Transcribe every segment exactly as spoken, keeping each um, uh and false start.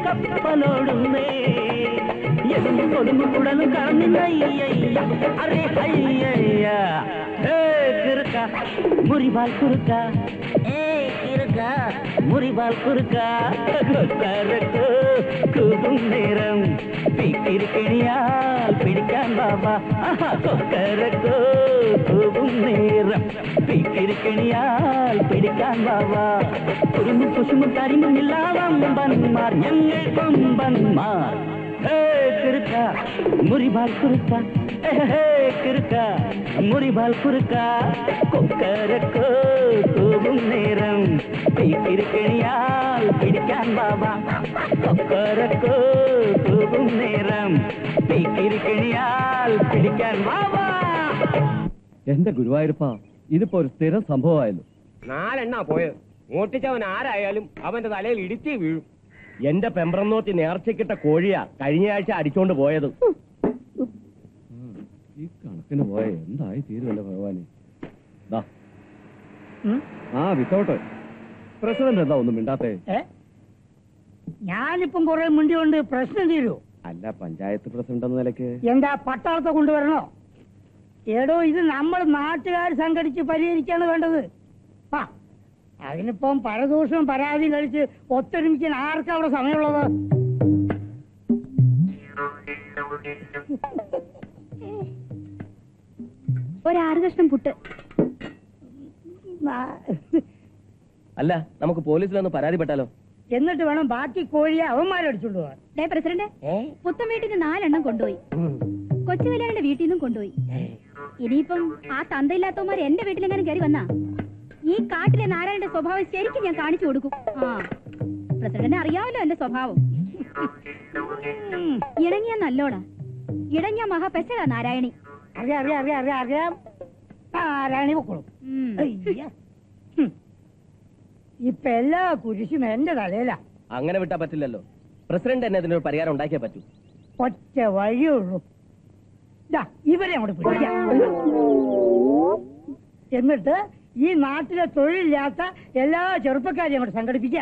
കപ്പലോടുന്നേ എന്നും കൊടുമ്പ് കുടലും കളഞ്ഞയ്യ അറേ അയ്യ കിറുക്ക മുറിവാൽ കുറുക്ക ഏ കിറുക്ക മുറിവാൽ കുറുക്ക കൊക്കരക്കോ കൂവും നേരം പീക്കിരിക്കണിയാൽ പിടിക്കാൻ ബാബാ കൊക്കരക്കോ കൂവും നേരം പീക്കിരിക്കണിയാൽ പിടിക്കാൻ ബാബാ കുറുമ്പും കുശുമ്പും കരിമ്പും ഇല്ലാ വമ്പന്മാർ ഞങ്ങൾ കൊമ്പന്മാർ കിറുക്ക മുറിവാൽ കുറുക്ക കിറുക്ക മുറിവാൽ കുറുക്ക കൊക്കരക്കോ കൂവും നേരം പീക്കിരിക്കണിയാൽ പിടിക്കാൻ ബാബാ കൊക്കരക്കോ കൂവും നേരം പീക്കിരിക്കണിയാൽ പിടിക്കാൻ ബാബാ. എന്റെ ഗുരുവായൂരപ്പ, ഇതിപ്പോ ഒരു സ്ഥിരം സംഭവമായല്ലോ. നാലെണ്ണ പോയത്. മോട്ടിച്ചവൻ ആരായാലും അവന്റെ തലയിൽ ഇടിച്ചു വീഴും. എന്റെ പെമ്പ്രന്നോത്തി നേർച്ചക്കിട്ട കോഴിയാ കഴിഞ്ഞ ആഴ്ച അടിച്ചോണ്ട് പോയത്. ഈ കണക്കിന് പോയ എന്തായി തീരുവല്ല ഭഗവാനെ. ആ വിത്തൗട്ട് പ്രസിഡന്റ് എന്താ ഒന്നും മിണ്ടാത്തേ? ഞാനിപ്പം കുറെ മുണ്ടി കൊണ്ട് പ്രശ്നം തീരൂ. അല്ല, പഞ്ചായത്ത് പ്രസിഡന്റ് എന്ന നിലയ്ക്ക് എന്താ പട്ടാളത്തെ കൊണ്ടുവരണോ? ഏടോ, ഇത് നമ്മൾ നാട്ടുകാർ സംഘടിച്ച് പരിഹരിക്കാണ് വേണ്ടത്. ആ അതിനിപ്പം പരദോഷവും പരാതിയും കഴിച്ച് ഒത്തൊരുമിക്കാൻ ആർക്കാ അവിടെ സമയമുള്ളത്? ഒരാറ് കഷ്ണം പുട്ട്. അല്ല, നമുക്ക് പോലീസിലൊന്ന് പരാതിപ്പെട്ടാലോ? എന്നിട്ട് വേണം ബാക്കി കോഴിയെ അവന്മാരടിച്ചോണ്ട് പോവാൻ. ഡേ പ്രസിഡന്റ്, പുത്തൻ വീട്ടിൽ നിന്ന് നാലെണ്ണം കൊണ്ടുപോയി, കൊച്ചു കല്യാണിന്റെ വീട്ടിൽ നിന്നും കൊണ്ടുപോയി. ഇനിയിപ്പം ആ തന്തയില്ലാത്തവന്മാർ എന്റെ വീട്ടിലെങ്ങനെ കയറി വന്നാ ഈ കാട്ടിലെ നാരായണന്റെ സ്വഭാവം ശരിക്കും ഞാൻ കാണിച്ചു കൊടുക്കും. ആ പ്രസിഡന്റ് അറിയാമല്ലോ എന്റെ സ്വഭാവം. ഇണങ്ങിയ നല്ലോടാ, ഇടങ്ങിയ മഹാപെശകാ നാരായണി. അറിയാം അറിയാം അറിയാം അറിയാം അറിയാം നാരായണി പൊക്കോളും. ഇപ്പൊ എല്ലാ കുരിശും എന്റെ തലയിലാ. അങ്ങനെ വിട്ടാ പറ്റില്ലല്ലോ. പ്രസിഡന്റ് തന്നെ ഇതിനൊരു പരിഹാരം ഉണ്ടാക്കിയേ പറ്റൂ. ഒറ്റ വഴിയുള്ളൂ. ഇവരെ അങ്ങോട്ട് പിടിക്കാം. എന്നിട്ട് ഈ നാട്ടിലെ തൊഴിലില്ലാത്ത എല്ലാ ചെറുപ്പക്കാരെയും അങ്ങോട്ട് സംഘടിപ്പിക്കാം.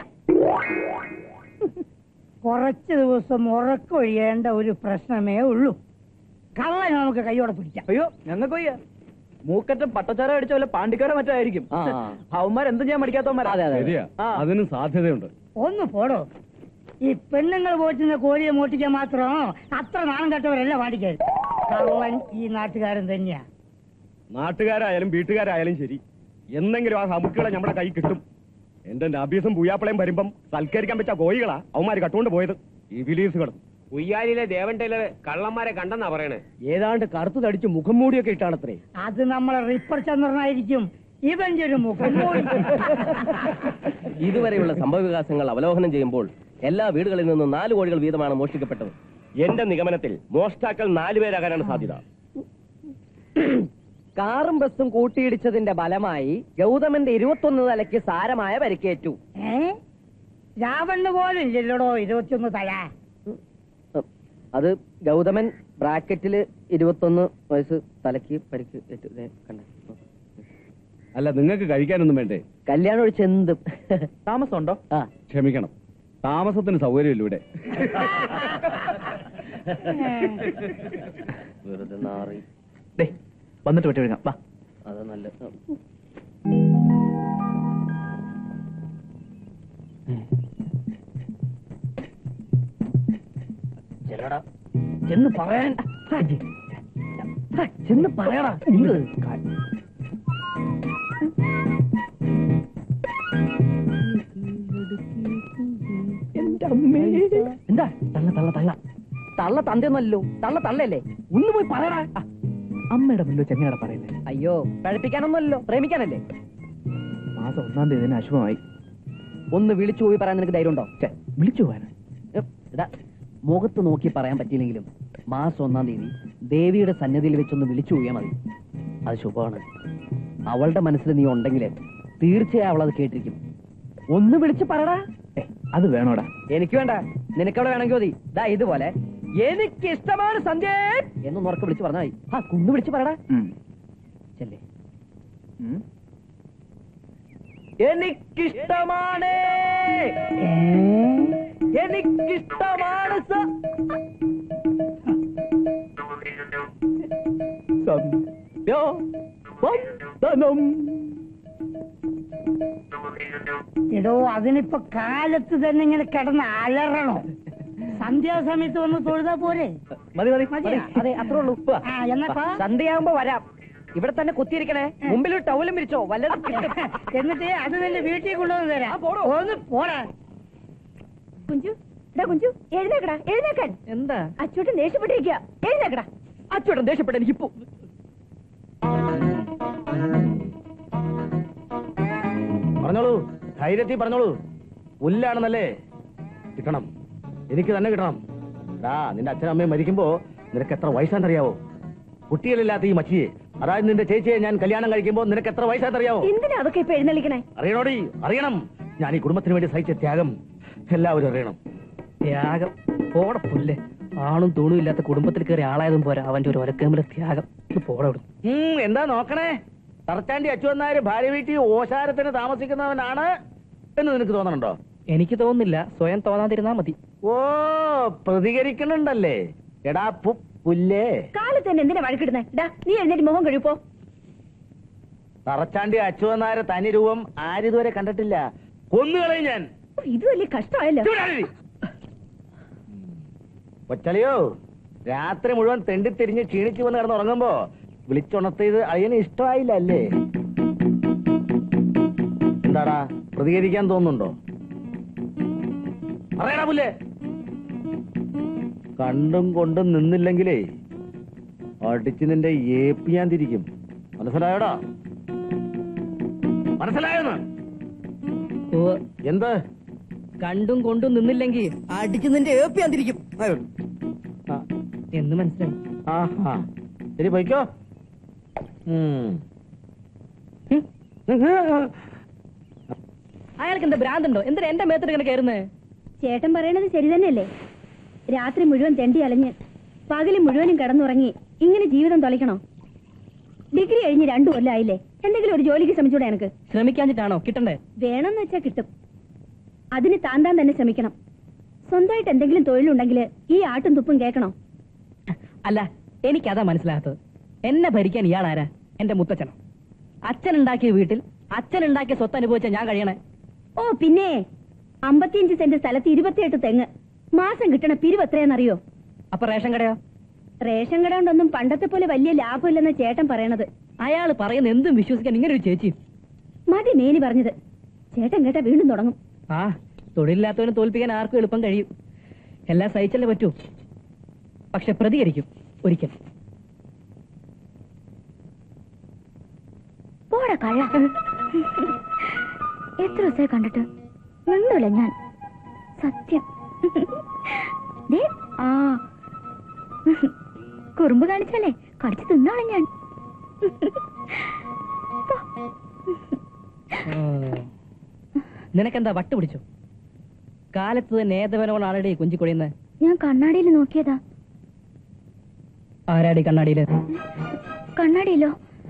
കുറച്ച് ദിവസം ഉറക്കൊഴിയേണ്ട ഒരു പ്രശ്നമേ ഉള്ളൂ. കള്ളനെ നമുക്ക് കൈയോടെ പിടിക്കാം. അയ്യോ, ഞങ്ങൾക്ക് മൂക്കറ്റം പട്ടച്ചാര അടിച്ച വല്ല പാണ്ടിക്കാരോ മറ്റോ ആയിരിക്കും. അവന്മാർ എന്തും ചെയ്യാൻ പഠിക്കാത്തവന്മാരാ. അതിന് സാധ്യതയുണ്ട്. ഒന്ന് പോടോ. ഈ പെണ്ണുങ്ങൾ പോറ്റുന്ന കോഴിയെ മോട്ടിക്കാൻ മാത്രം അത്ര നാണം കെട്ടവരല്ല പാണ്ടിക്കാർ. കള്ളൻ ഈ നാട്ടുകാരൻ തന്നെയാ. നാട്ടുകാരായാലും വീട്ടുകാരായാലും ശരി, എന്തെങ്കിലും ആ സമുക്കുകളെ നമ്മുടെ കൈ കിട്ടും. എന്റെ നബീസും പൂയാപ്പളയും വരുമ്പം സൽക്കരിക്കാൻ പറ്റാ കോഴികളാ അവന്മാര് കട്ടുകൊണ്ട് പോയത്. ഈ വിലീസുകൾ ഉയ്യാലിയിലെ ദേവൻ ടൈലർ കള്ളന്മാരെ കണ്ടെന്നാ പറയണേ. ഏതാണ്ട് കറുത്തു തടിച്ച് മുഖം മൂടിയൊക്കെ ഇട്ടാണത്രേ. അത് നമ്മളെ റിപ്പർ ചന്ദ്രനായിരിക്കും. ഇവന്റെ ഒരു മുഖം മൂടി. ഇതുവരെയുള്ള സംഭവ വികാസങ്ങൾ അവലോകനം ചെയ്യുമ്പോൾ എല്ലാ വീടുകളിൽ നിന്നും നാല് കോഴികൾ വീതമാണ് മോഷ്ടിക്കപ്പെട്ടത്. എന്റെ നിഗമനത്തിൽ മോഷ്ടാക്കൾ നാലുപേരാകാനാണ് സാധ്യത. കാറും ബസ്സും കൂട്ടിയിടിച്ചതിന്റെ ഫലമായി ഗൗതമന്റെ ഇരുപത്തൊന്ന് തലയ്ക്ക് സാരമായ പരിക്കേറ്റു. ഏ രാവണ്ണ പോലും ഇല്ലല്ലോടോ ഇരുപത്തിയൊന്ന് തല. അത് ഗൗതമൻ ബ്രാക്കറ്റില് ഇരുപത്തൊന്ന് വയസ്സ് തലയ്ക്ക് പരിക്ക് ഏറ്റു. കണ്ട. അല്ല, നിങ്ങൾക്ക് കഴിക്കാനൊന്നും വേണ്ടേ? കല്യാണം ഒഴിച്ച് എന്തും. താമസം ഉണ്ടോ? ആ ക്ഷമിക്കണം, താമസത്തിന് സൗകര്യമില്ല ഇവിടെ. വെറുതെ നാറി. വന്നിട്ട് വെട്ടി വിഴുങ്ങാം. വാ, അത് നല്ല. ചെല്ലടാ, ചെന്ന് പറയാൻ ചെന്ന് പറയടാ. എന്റെ അമ്മേ. എന്താ തള്ള തള്ള തള്ള തള്ള തന്തയൊന്നല്ലോ, തള്ള തള്ളല്ലേ. ഒന്ന് പോയി പറയടാ. അമ്മയുടെ മുല്ലോ ചെങ്ങയുടെ പറയുന്നത്. അയ്യോ, പഴിപ്പിക്കാനൊന്നുമല്ലോ, പ്രേമിക്കാനല്ലേ. മാസം ഒന്നാം തീയതി തന്നെ അശുഭമായി. ഒന്ന് വിളിച്ചു പോയി പറയാൻ നിനക്ക് ധൈര്യം ഉണ്ടോ? വിളിച്ചു പോകാൻ ഇതാ, മുഖത്ത് നോക്കി പറയാൻ പറ്റിയില്ലെങ്കിലും മാസം ഒന്നാം തീയതി ദേവിയുടെ സന്നിധിയിൽ വെച്ചൊന്ന് വിളിച്ചു പോയാൽ മതി. അത് ശുഭമാണ്. അവളുടെ മനസ്സിൽ നീ ഉണ്ടെങ്കിൽ തീർച്ചയായും അവളത് കേട്ടിരിക്കും. ഒന്ന് വിളിച്ച് പറടാ. അത് വേണോടാ. എനിക്ക് വേണ്ട, നിനക്കവിടെ വേണമെങ്കിൽ മതി. ദാ ഇതുപോലെ എനിക്ക് ഇഷ്ടമാണ് സന്ധ്യ എന്ന് ഉറക്കെ വിളിച്ച് പറഞ്ഞാൽ മതി. ആ കുന്ന് വിളിച്ച് പറടാ. ചെല്ലേ. എനിക്കിഷ്ടമാണ്, എനിക്കിഷ്ടമാണ്, ഇഷ്ടമാണ് സ- സന്ധ്യാവന്ദനം. എടോ അതിനിപ്പോ കാലത്ത് തന്നെ ഇങ്ങനെ കിടന്ന് അലറണോ? സന്ധ്യാസമയത്ത് വന്ന് തൊഴുതാ പോരെ? മതി മതി മതിയോ? മതി. അതെ അത്രേ ഉള്ളൂ. ആ എന്നപ്പാ സന്ധ്യയാകുമ്പോ വരാം. ഇവിടെ തന്നെ കുത്തിയിരിക്കണേ. മുമ്പിൽ ഒരു ടൗലും വിരിച്ചോ വല്ലതും കിട്ടും. എന്നിട്ട് അത് നിന്റെ വീട്ടിൽ കൊണ്ടുവന്ന് തരാം. ഒന്ന് പോടാ. കുഞ്ചു എടാ കുഞ്ചു എഴുന്നേക്കടാ എഴുന്നേക്കാൻ. എന്താ അച്ചോട്ടൻ ദേഷ്യപ്പെട്ടിരിക്കുക. എഴുന്നേക്കടാ. അച്ചോട്ടൻ ദേഷ്യപ്പെട്ട എനിക്കിപ്പോ പറഞ്ഞോളൂ, ധൈര്യത്തിൽ പറഞ്ഞോളൂ. പുല്ലാണെന്നല്ലേ? കിട്ടണം, എനിക്ക് തന്നെ കിട്ടണം. ആ നിന്റെ അച്ഛനും അമ്മയും മരിക്കുമ്പോ നിനക്ക് എത്ര വയസ്സാണെന്നറിയാവോ? കുട്ടികളില്ലാത്ത ഈ മച്ചിയെ, അതായത് നിന്റെ ചേച്ചിയെ ഞാൻ കല്യാണം കഴിക്കുമ്പോ നിനക്ക് എത്ര വയസ്സാണെന്നറിയാവോ? എന്തിനാ അതൊക്കെ ഇപ്പൊ എഴുന്നള്ളിക്കണേ? അറിയണോടി, അറിയണം. ഞാൻ ഈ കുടുംബത്തിന് വേണ്ടി സഹിച്ച ത്യാഗം എല്ലാവരും അറിയണം. ത്യാഗം പോടെ പുല്ല്. ആണും തൂണും ഇല്ലാത്ത കുടുംബത്തിൽ കയറി ആളായതും പോരാ അവന്റെ ഒരു ഒരക്കേമ്പിലെ ത്യാഗം. ഇത് പോടെ വിടും. ഉം, എന്താ നോക്കണേ? തറച്ചാണ്ടി അച്ചുവന്നാര് ഭാര്യ വീട്ടിൽ ഓശാരത്തിന് താമസിക്കുന്നവനാണ് എന്ന് നിനക്ക് തോന്നണുണ്ടോ? എനിക്ക് തോന്നുന്നില്ല, സ്വയം തോന്നാതിരുന്നാ മതി. ഓ, പ്രതികരിക്കണുണ്ടല്ലേ? എടാ പു- പുല്ലേ. കാലത്ത് തന്നെ എന്തിനാ വഴക്കിടുന്നേ? ഇടാ നീ എഴുന്നേറ്റ് മുഖം കഴിപ്പോ. തറച്ചാണ്ടി അച്ചുവന്നാര് തനി രൂപം ആരിതുവരെ കണ്ടിട്ടില്ല. കൊന്നുകളയും ഞാൻ. ഇത് വലിയ കഷ്ടമായല്ലോ. കൊച്ചളിയോ, രാത്രി മുഴുവൻ തെണ്ടിത്തിരിഞ്ഞ് ക്ഷീണിച്ചു വന്ന് കിടന്ന് ഉറങ്ങുമ്പോ വിളിച്ചുണർത്തിയത് അയ്യന് ഇഷ്ടമായില്ല അല്ലേ? എന്താടാ, പ്രതികരിക്കാൻ തോന്നുന്നുണ്ടോ? പറയടാ പുല്ലേ. കണ്ടും കൊണ്ടും നിന്നില്ലെങ്കിലേ അടിച്ച് നിന്റെ ഏപ്പി ഞാൻ തിരിക്കും. മനസ്സിലായോടാ? മനസ്സിലായോന്ന്? എന്ത് കണ്ടും കൊണ്ടും നിന്നില്ലെങ്കിൽ അടിച്ചു നിന്റെ ഏപ്പിയാൻ തിരിക്കും ആ, എന്ന് മനസ്സിലായി. ആഹാ, ശരി പോയിക്കോ. ഉം. അയാൾക്ക് എന്താ ഭ്രാന്തുണ്ടോ? എന്തിനാ എന്റെ മേത്തിട്ട് ഇങ്ങനെ കയറുന്നേ? ചേട്ടൻ പറയണത് ശരി തന്നെയല്ലേ? രാത്രി മുഴുവൻ തെണ്ടി അലഞ്ഞ് പകല് മുഴുവനും കിടന്നുറങ്ങി ഇങ്ങനെ ജീവിതം തൊലയ്ക്കണോ? ഡിഗ്രി കഴിഞ്ഞ് രണ്ടു കൊല്ലമായില്ലേ? എന്തെങ്കിലും ഒരു ജോലിക്ക് ശ്രമിച്ചൂടെ എനക്ക്? ശ്രമിക്കാഞ്ഞിട്ടാണോ കിട്ടണ്ടേ? വേണമെന്ന് വെച്ചാ കിട്ടും. അതിന് താൻ താൻ തന്നെ ശ്രമിക്കണം. സ്വന്തമായിട്ട് എന്തെങ്കിലും തൊഴിലുണ്ടെങ്കിൽ ഈ ആട്ടും തുപ്പും കേൾക്കണോ? അല്ല, എനിക്കതാ മനസ്സിലാകാത്തത്. എന്നെ ഭരിക്കാൻ ഇയാൾ ആരാ? എന്റെ മുത്തച്ഛനോ? അച്ഛൻ ഉണ്ടാക്കിയ വീട്ടിൽ അച്ഛൻ ഉണ്ടാക്കിയ സ്വത്ത് അനുഭവിച്ച ഞാൻ കഴിയണേ? ഓ പിന്നെ അമ്പത്തിയഞ്ച് സെന്റ് സ്ഥലത്ത് ഇരുപത്തിയെട്ട് തെങ്ങ്. മാസം കിട്ടണ പിരിവ് എത്രയാണെന്നറിയോ? അപ്പൊ റേഷൻ കടയോ? റേഷൻ കട കൊണ്ടൊന്നും പണ്ടത്തെ പോലെ വലിയ ലാഭമില്ലെന്ന ചേട്ടൻ പറയണത്. അയാൾ പറയുന്ന എന്തും വിശ്വസിക്കാൻ ഇങ്ങനെ ഒരു ചേച്ചി. മതി മേനി പറഞ്ഞത്. ചേട്ടൻ കേട്ടാ വീണ്ടും തുടങ്ങും. ആ, തൊഴിലില്ലാത്തവനെ തോൽപ്പിക്കാൻ ആർക്കും എളുപ്പം കഴിയും. എല്ലാം സഹിച്ചല്ലേ പറ്റൂ. പക്ഷെ പ്രതികരിക്കും ഒരിക്കൽ. പോടാ കള്ള. എത്ര ദിവസമായി കണ്ടിട്ട് മിണ്ടൂല ഞാൻ. സത്യം. ദേ, ആ കുറുമ്പ് കാണിച്ചാലേ കടിച്ചു തിന്നാളെ ഞാൻ. നിനക്കെന്താ വട്ട് പിടിച്ചോ? കാലത്ത് തന്നെ ഏതവനോട് ആളുടെ കുഞ്ചിക്കൊഴിയുന്നത്? ഞാൻ കണ്ണാടിയിൽ നോക്കിയതാ. ആരാടി കണ്ണാടിയില്? കണ്ണാടിയിലോ?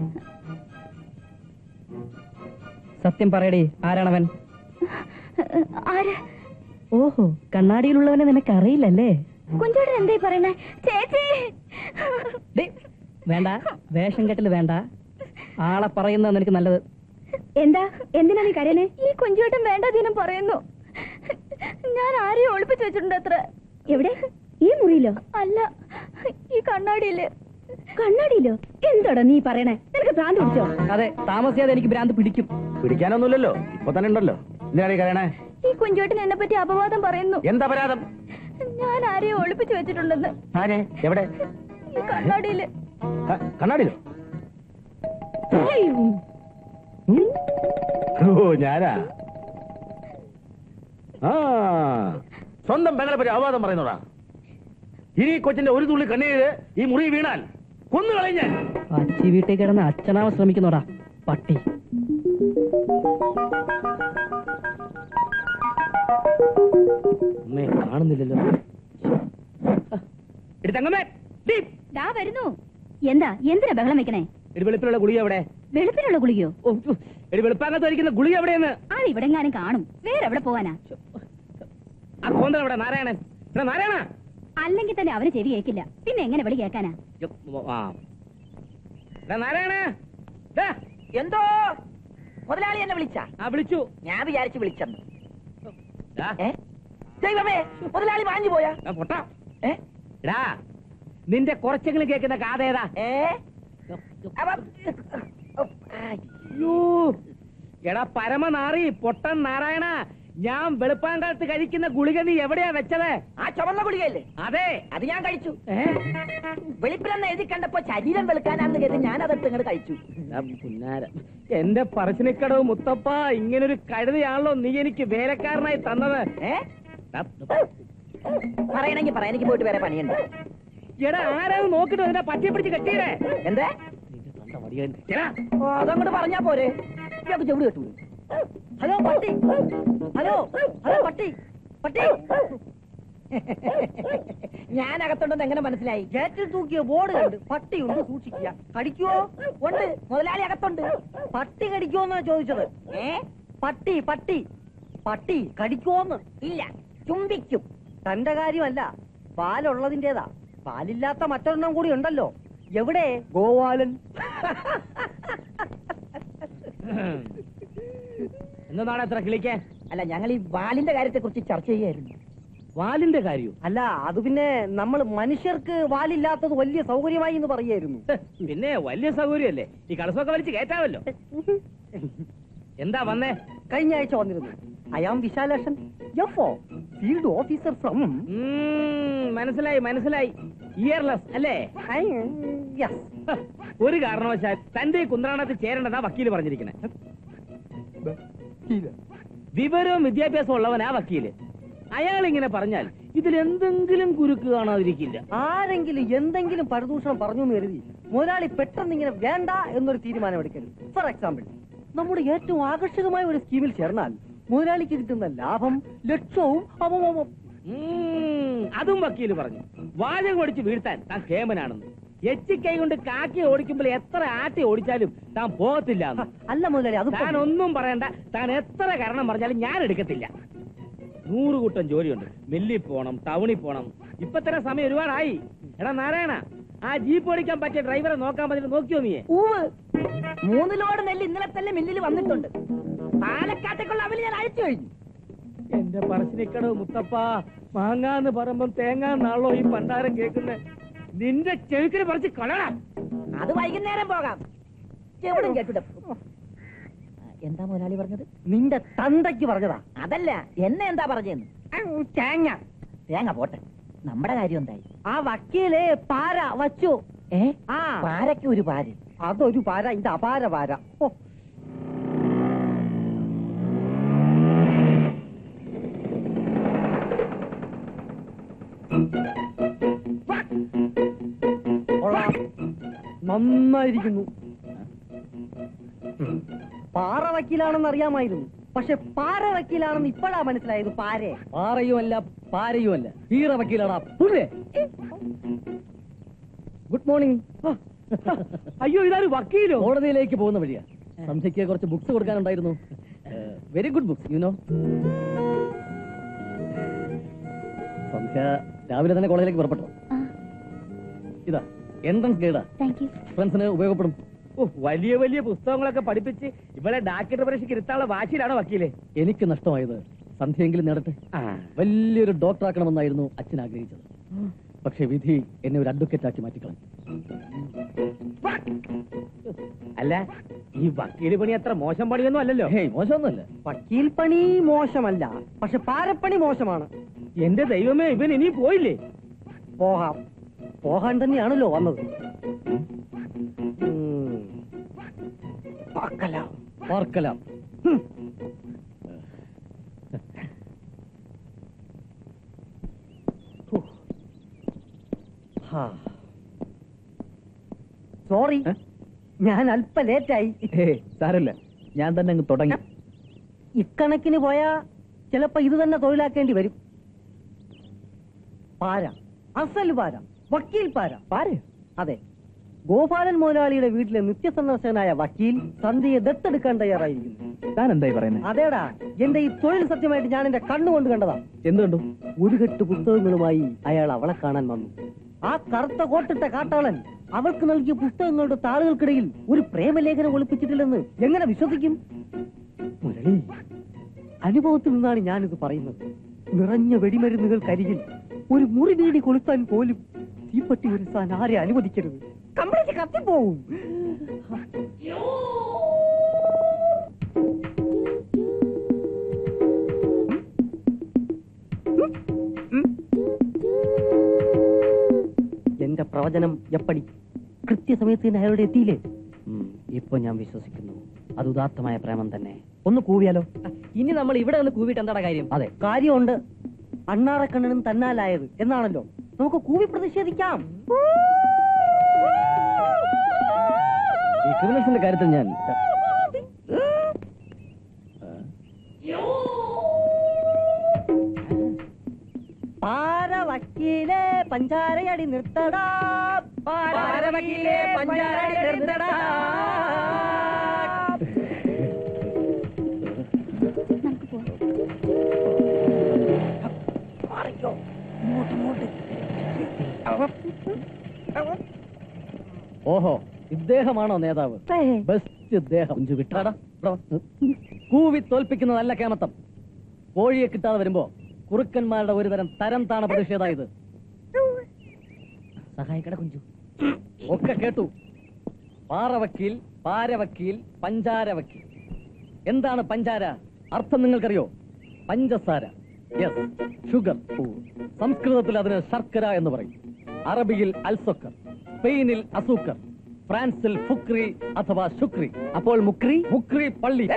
സത്യം പറയടി, ആരാണവൻ? ആര്? ഓഹോ, കണ്ണാടിയിലുള്ളവനെ നിനക്ക് അറിയില്ലല്ലേ? കുഞ്ചോടൻ എന്തായി പറയണേ? ചേച്ചി ഡേ, വേണ്ട, വേഷം കെട്ടല് വേണ്ട. ആളെ പറയുന്നത് നിനക്ക് നല്ലത്. എന്താ? എന്തിനാ നീ കരയണേ? ഈ കുഞ്ചോട്ടൻ വേണ്ട ദിനം പറയുന്നു. ഞാൻ ആരെയും ഒളിപ്പിച്ചു വെച്ചിട്ടുണ്ട് അത്ര. എവിടെ? ഈ മുറിയിലോ? അല്ല, ഈ കണ്ണാടിയില്. കണ്ണാടിയിലോ? എന്താടാ നീ പറയണേ? നിനക്ക് ഭ്രാന്ത് പിടിച്ചോ? അതെ, താമസിയാതെ എനിക്ക് ഭ്രാന്ത് പിടിക്കും. പിടിക്കാനൊന്നുമില്ലല്ലോ, ഇപ്പൊ തന്നെ ഉണ്ടല്ലോ. എന്തിനാണ് പറയണേ? ഈ കുഞ്ചോട്ടൻ എന്നെ പറ്റി അപവാദം പറയുന്നു. എന്താ അപരാധം? ഞാൻ ആരെയും ഒളിപ്പിച്ചു വെച്ചിട്ടുണ്ടെന്ന്. ആരെ? എവിടെ? ഈ കണ്ണാടിയില്. ക- കണ്ണാടിയിലോ? ഓ, ഞാനാ? ആ, സ്വന്തം പെങ്ങളെ പറ്റി അപവാദം പറയുന്നോടാ. ഇനി കൊച്ചിന്റെ ഒരു തുള്ളി കണ്ണീര് ഈ മുറി വീണാൽ കൊന്നു കളയും ഞാൻ. അച്ചി വീട്ടിൽ കിടന്ന് അച്ഛനാവാൻ ശ്രമിക്കുന്നോടാ പട്ടി. അമ്മേ, കാണുന്നില്ലല്ലോ. ദാ വരുന്നു. എന്താ? എന്തിനാ ബഹളം വെക്കണേ? വെളുപ്പിലുള്ള ഗുളിക എവിടെ? വെളുപ്പിനുള്ള ഗുളികയോ? വെളുപ്പാകത്ത് ഒരിക്കുന്ന ഗുളിക എവിടെയെന്ന്? അത് ഇവിടെ എങ്ങാനും കാണും. വേറെ എവിടെ പോവാനാ? ആ കോന്തൻ എവിടെ? നാരായണൻ നാരായണ അല്ലെങ്കിൽ തന്നെ അവന് ചെവി കേൾക്കില്ല, പിന്നെ എങ്ങനെ വിളി കേൾക്കാനാ? നാരായണ എന്തോ മുതലാളി എന്നെ വിളിച്ച? ആ വിളിച്ചു. ഞാൻ വിചാരിച്ചു വിളിച്ചെന്ന്. ദൈവമേ, മുതലാളി മാഞ്ഞു പോയാ? പൊട്ടാ നിന്റെ കുറച്ചെങ്കിലും കേൾക്കുന്ന കാതേതാ? ഏ എടാ പരമനാറി പൊട്ടൻ നാരായണ, ഞാൻ വെളുപ്പാങ്കാലത്ത് കഴിക്കുന്ന ഗുളിക നീ എവിടെയാ വെച്ചത്? ആ ചുവന്ന ഗുളികയല്ലേ? അതെ, അത് ഞാൻ കഴിച്ചു. വെളുപ്പിലെന്ന് എഴുതി കണ്ടപ്പോ ശരീരം വെളുക്കാനാണെന്ന് കരുതി ഞാൻ അതെടുത്ത് ഇങ്ങോട്ട് കഴിച്ചു. പുന്നാര എന്റെ പറശ്ശിനിക്കടവ് മുത്തപ്പ, ഇങ്ങനൊരു കഴുതയാണല്ലോ നീ എനിക്ക് വേലക്കാരനായി തന്നത്. ഏ പറയണെങ്കി പറയാ, എനിക്ക് പോയിട്ട് വേറെ പണിയുണ്ട്. എടാ ആരാന്ന് നോക്കിട്ട് അതിനെ പറ്റിയെ പിടിച്ച് കെട്ടിയേ. എന്തേ? അതങ്ങോട്ട് പറഞ്ഞാ പോരെ, ഇയാൾക്ക് ചെവിടി കെട്ടു. ഹലോ പട്ടി, ഹലോ ഹലോ പട്ടി പട്ടി. ഞാൻ അകത്തുണ്ടെന്ന് എങ്ങനെ മനസ്സിലായി? ഗേറ്റിൽ തൂക്കിയ ബോർഡ് കണ്ട് പട്ടിയുണ്ട് സൂക്ഷിക്കുക. കടിക്കുവോ? ഉണ്ട്, മുതലാളി അകത്തുണ്ട്. പട്ടി കടിക്കുവോന്നാ ചോദിച്ചത്. ഏ പട്ടി പട്ടി പട്ടി കടിക്കുവോന്ന്? ഇല്ല, ചുംബിക്കും. തന്റെ കാര്യമല്ല, പാലുള്ളതിന്റേതാ. പാലില്ലാത്ത മറ്റൊരെണ്ണം കൂടി ഉണ്ടല്ലോ. എവിടെ? ഗോവാലൻ. എന്നതാണ് എത്ര കിളിക്കേ? അല്ല, ഞങ്ങൾ ഈ വാലിന്റെ കാര്യത്തെ കുറിച്ച് ചർച്ച ചെയ്യായിരുന്നു. വാലിന്റെ കാര്യം? അല്ല, അത് പിന്നെ നമ്മൾ മനുഷ്യർക്ക് വാലില്ലാത്തത് വലിയ സൗകര്യമായി എന്ന് പറയായിരുന്നു. പിന്നെ വലിയ സൗകര്യമല്ലേ, ഈ കടസമൊക്കെ വലിച്ച് കയറ്റാമല്ലോ. എന്താ വന്നേ? കഴിഞ്ഞ ആഴ്ച വന്നിരുന്നു. I am Vishalakshan, F field officer from. മനസ്സിലായി മനസ്സിലായി, ഇയർലെസ് അല്ലേ? ഒരു കാരണവശാൽ തന്റെ കുന്ത്രാണത്തിൽ ചേരേണ്ടതാ വക്കീല് പറഞ്ഞിരിക്കുന്നത്. വിവരവും വിദ്യാഭ്യാസം ഉള്ളവനാ വക്കീല്. അയാൾ ഇങ്ങനെ പറഞ്ഞാൽ ഇതിൽ എന്തെങ്കിലും കുരുക്ക് കാണാതിരിക്കില്ല. ആരെങ്കിലും എന്തെങ്കിലും പരദൂഷണം പറഞ്ഞു എന്ന് കരുതി മുതലാളി പെട്ടെന്ന് ഇങ്ങനെ വേണ്ട എന്നൊരു തീരുമാനം എടുക്കരുത്. ഫോർ എക്സാമ്പിൾ, നമ്മുടെ ഏറ്റവും ആകർഷകമായ ഒരു സ്കീമിൽ ചേർന്നാൽ മുതലാളിക്ക് കിട്ടുന്ന ലാഭം ലക്ഷവും അമമമം. അതും വക്കീല് പറഞ്ഞു. വാചകം ഓടിച്ച് വീഴ്ത്താൻ താൻ കേമനാണെന്ന്. എച്ചിക്കൈ കൊണ്ട് കാക്കി ഓടിക്കുമ്പോൾ എത്ര ആട്ടി ഓടിച്ചാലും താൻ പോകത്തില്ല. അല്ല മുതലാളി, അത് താൻ ഒന്നും പറയണ്ട. താൻ എത്ര കാരണം പറഞ്ഞാലും ഞാൻ എടുക്കത്തില്ല. നൂറ് കൂട്ടം ജോലിയുണ്ട്. മില്ലിൽ പോണം, ടൗണിൽ പോണം. ഇപ്പൊ തന്നെ സമയം ഒരുപാടായി. എടാ നാരായണ, ആ ജീപ്പ് ഓടിക്കാൻ പറ്റിയ ഡ്രൈവറെ നോക്കാൻ പറ്റില്ല. നോക്കിയോ നീ? മൂന്ന് ലോഡ് നെല്ല് ഇന്നലെ തന്നെ മില്ലിൽ വന്നിട്ടുണ്ട്. പാലക്കാട്ടേക്കുള്ള അവല് ഞാൻ അയച്ചു കഴിഞ്ഞു. എന്റെ പറശ്ശിനിക്കടവ് മുത്തപ്പ, മാങ്ങാന്ന് പറയുമ്പം തേങ്ങാന്നാണല്ലോ ഈ പണ്ടാരം കേൾക്കുന്നത്. നിന്റെ ചെവിക്കിന് പറിച്ച് കളടാ. അത് വൈകുന്നേരം പോകാം. എവിടും കേട്ടിട്ട്. എന്താ മുതലാളി പറഞ്ഞത്? നിന്റെ തന്തയ്ക്ക് പറഞ്ഞതാ. അതല്ല, എന്നെ എന്താ പറഞ്ഞെന്ന്. തേങ്ങ തേങ്ങ പോട്ടെ, നമ്മുടെ കാര്യം എന്തായി? ആ വക്കീല് പാര വച്ചു. ഏ ആ പാരയ്ക്ക് ഒരു പാര. അതൊരു പാര, ഇത് അപാര പാര. ഓ, നന്നായിരിക്കുന്നു. പാറ വക്കീലാണെന്ന് അറിയാമായിരുന്നു, പക്ഷെ പാര വക്കീലാണെന്ന് ഇപ്പോഴാ മനസ്സിലായത്. പാരേ പാറയുമല്ല പാരയുമല്ല, വീറ വക്കീലാടാ പുല്ലേ. Good morning. അയ്യോ, ഇതാരും വക്കീലോ? കോടതിയിലേക്ക് പോകുന്ന വഴിയാ. സംശയ്ക്ക് കുറച്ച് ബുക്സ് കൊടുക്കാനുണ്ടായിരുന്നു. Very good books, you know. സംശയ രാവിലെ തന്നെ കോളേജിലേക്ക് പുറപ്പെട്ടോ? ഇതാ എൻട്രൻസ് ഗൈഡാ, ഫ്രണ്ട്സിന് ഉപയോഗപ്പെടും. ഓ, വലിയ വലിയ പുസ്തകങ്ങളൊക്കെ പഠിപ്പിച്ച് ഇവിടെ ഡാക്ടർ പരീക്ഷയ്ക്ക് ഇരുത്താനുള്ള വാശിയിലാണോ വക്കീലെ? എനിക്ക് നഷ്ടമായത് സന്ധ്യയെങ്കിലും നേടട്ടെ. വലിയൊരു ഡോക്ടർ ആക്കണമെന്നായിരുന്നു അച്ഛൻ ആഗ്രഹിച്ചത്. പക്ഷെ വിധി എന്നെ ഒരു അഡ്വക്കേറ്റ് ആക്കി മാറ്റിക്കളഞ്ഞു. അല്ല, ഈ വക്കീൽ പണി അത്ര മോശം പണിയൊന്നും അല്ലല്ലോ. ഹേയ്, മോശമൊന്നുമല്ല. വക്കീൽ പണി മോശമല്ല, പക്ഷെ പാരപ്പണി മോശമാണ്. എന്റെ ദൈവമേ, ഇവൻ ഇനി പോയില്ലേ? പോകാം, പോകാൻ തന്നെയാണല്ലോ വന്നത്. പാർக்கலாம் പാർக்கலாம். സോറി, ഞാൻ അല്പ ലേറ്റായി. സാരല്ല, ഞാൻ തന്നെ അങ്ങ് തുടങ്ങി. ഇക്കണക്കിന് പോയാ ചിലപ്പോ ഇത് തന്നെ തൊഴിലാക്കേണ്ടി വരും. പാര, അസൽ പാര, വക്കീൽ പാര. പാര? അതെ, ഗോപാലൻ മുതലാളിയുടെ വീട്ടിലെ നിത്യസന്ദർശകനായ വക്കീൽ സന്ധ്യയെ ദത്തെടുക്കാൻ തയ്യാറായിരിക്കുന്നു. താൻ എന്തായി പറയുന്നത്? അതേടാ, എന്റെ ഈ തൊഴിൽ സത്യമായിട്ട് ഞാൻ എന്റെ കണ്ണുകൊണ്ട് കണ്ടതാ. എന്ത് കണ്ടു? ഒരു കെട്ട് പുസ്തകങ്ങളുമായി അയാൾ അവളെ കാണാൻ വന്നു. ആ കറുത്ത കോട്ടിട്ട കാട്ടാളൻ അവൾക്ക് നൽകിയ പുസ്തകങ്ങളുടെ താളുകൾക്കിടയിൽ ഒരു പ്രേമലേഖനം ഒളിപ്പിച്ചിട്ടില്ലെന്ന് എങ്ങനെ വിശ്വസിക്കും? മുരളി, അനുഭവത്തിൽ നിന്നാണ് ഞാനിത് പറയുന്നത്. നിറഞ്ഞ വെടിമരുന്നുകൾക്കരികിൽ ഒരു മുറി വീടി കൊളുത്താൻ പോലും തീപ്പട്ടി ഉരസാൻ ആരെ അനുവദിക്കരുത്. കംപ്ലീറ്റ് കത്തിപ്പോവും. എന്റെ പ്രവചനം എപ്പടി കൃത്യസമയത്ത് തന്നെ അയാളുടെ എത്തിയില്ലേ? ഇപ്പൊ ഞാൻ വിശ്വസിക്കുന്നു അത് ഉദാത്തമായ പ്രേമം തന്നെ. ഒന്ന് കൂവിയാലോ? ഇനി നമ്മൾ ഇവിടെ ഒന്ന് കൂവിട്ട് എന്താണ് കാര്യം? അതെ, കാര്യമുണ്ട്. അണ്ണാറക്കണ്ണനും തന്നാലായത് എന്നാണല്ലോ. നമുക്ക് കൂവി പ്രതിഷേധിക്കാം. ഈ ക്രിമിനൽസിന്റെ കാര്യത്തിൽ ഞാൻ പാര വക്കീലെ പഞ്ചാരയടി നിർത്തടാ, പാര വക്കീലെ പഞ്ചാരയടി നിർത്തടാ. ഓഹോ, ഇദ്ദേഹമാണോ നേതാവ്? ബെസ്റ്റ് ഇദ്ദേഹം. കുഞ്ചു വിട്ടാടാ. കൂവി തോൽപ്പിക്കുന്നതല്ല കേമത്തം. കോഴിയെ കിട്ടാതെ വരുമ്പോ കുറുക്കന്മാരുടെ ഒരുതരം തരം താണ പ്രതിഷേധായത്. സഹായിക്കട കുഞ്ചു. ഒക്കെ കേട്ടു. പാറവക്കീൽ, പാരവക്കീൽ, പഞ്ചാര വക്കീൽ. എന്താണ് പഞ്ചാര? അർത്ഥം നിങ്ങൾക്കറിയോ? പഞ്ചസാര. Yes, sugar. സംസ്കൃതത്തിൽ അതിന് ശർക്കര എന്ന് പറയും. അറബിയിൽ അൽസൊക്കർ, സ്പെയിനിൽ അസൂക്കർ, ഫ്രാൻസിൽ ഫുക്രി അഥവാ ശുക്രി. അപ്പോൾ മുക്രി? മുക്രി പള്ളി.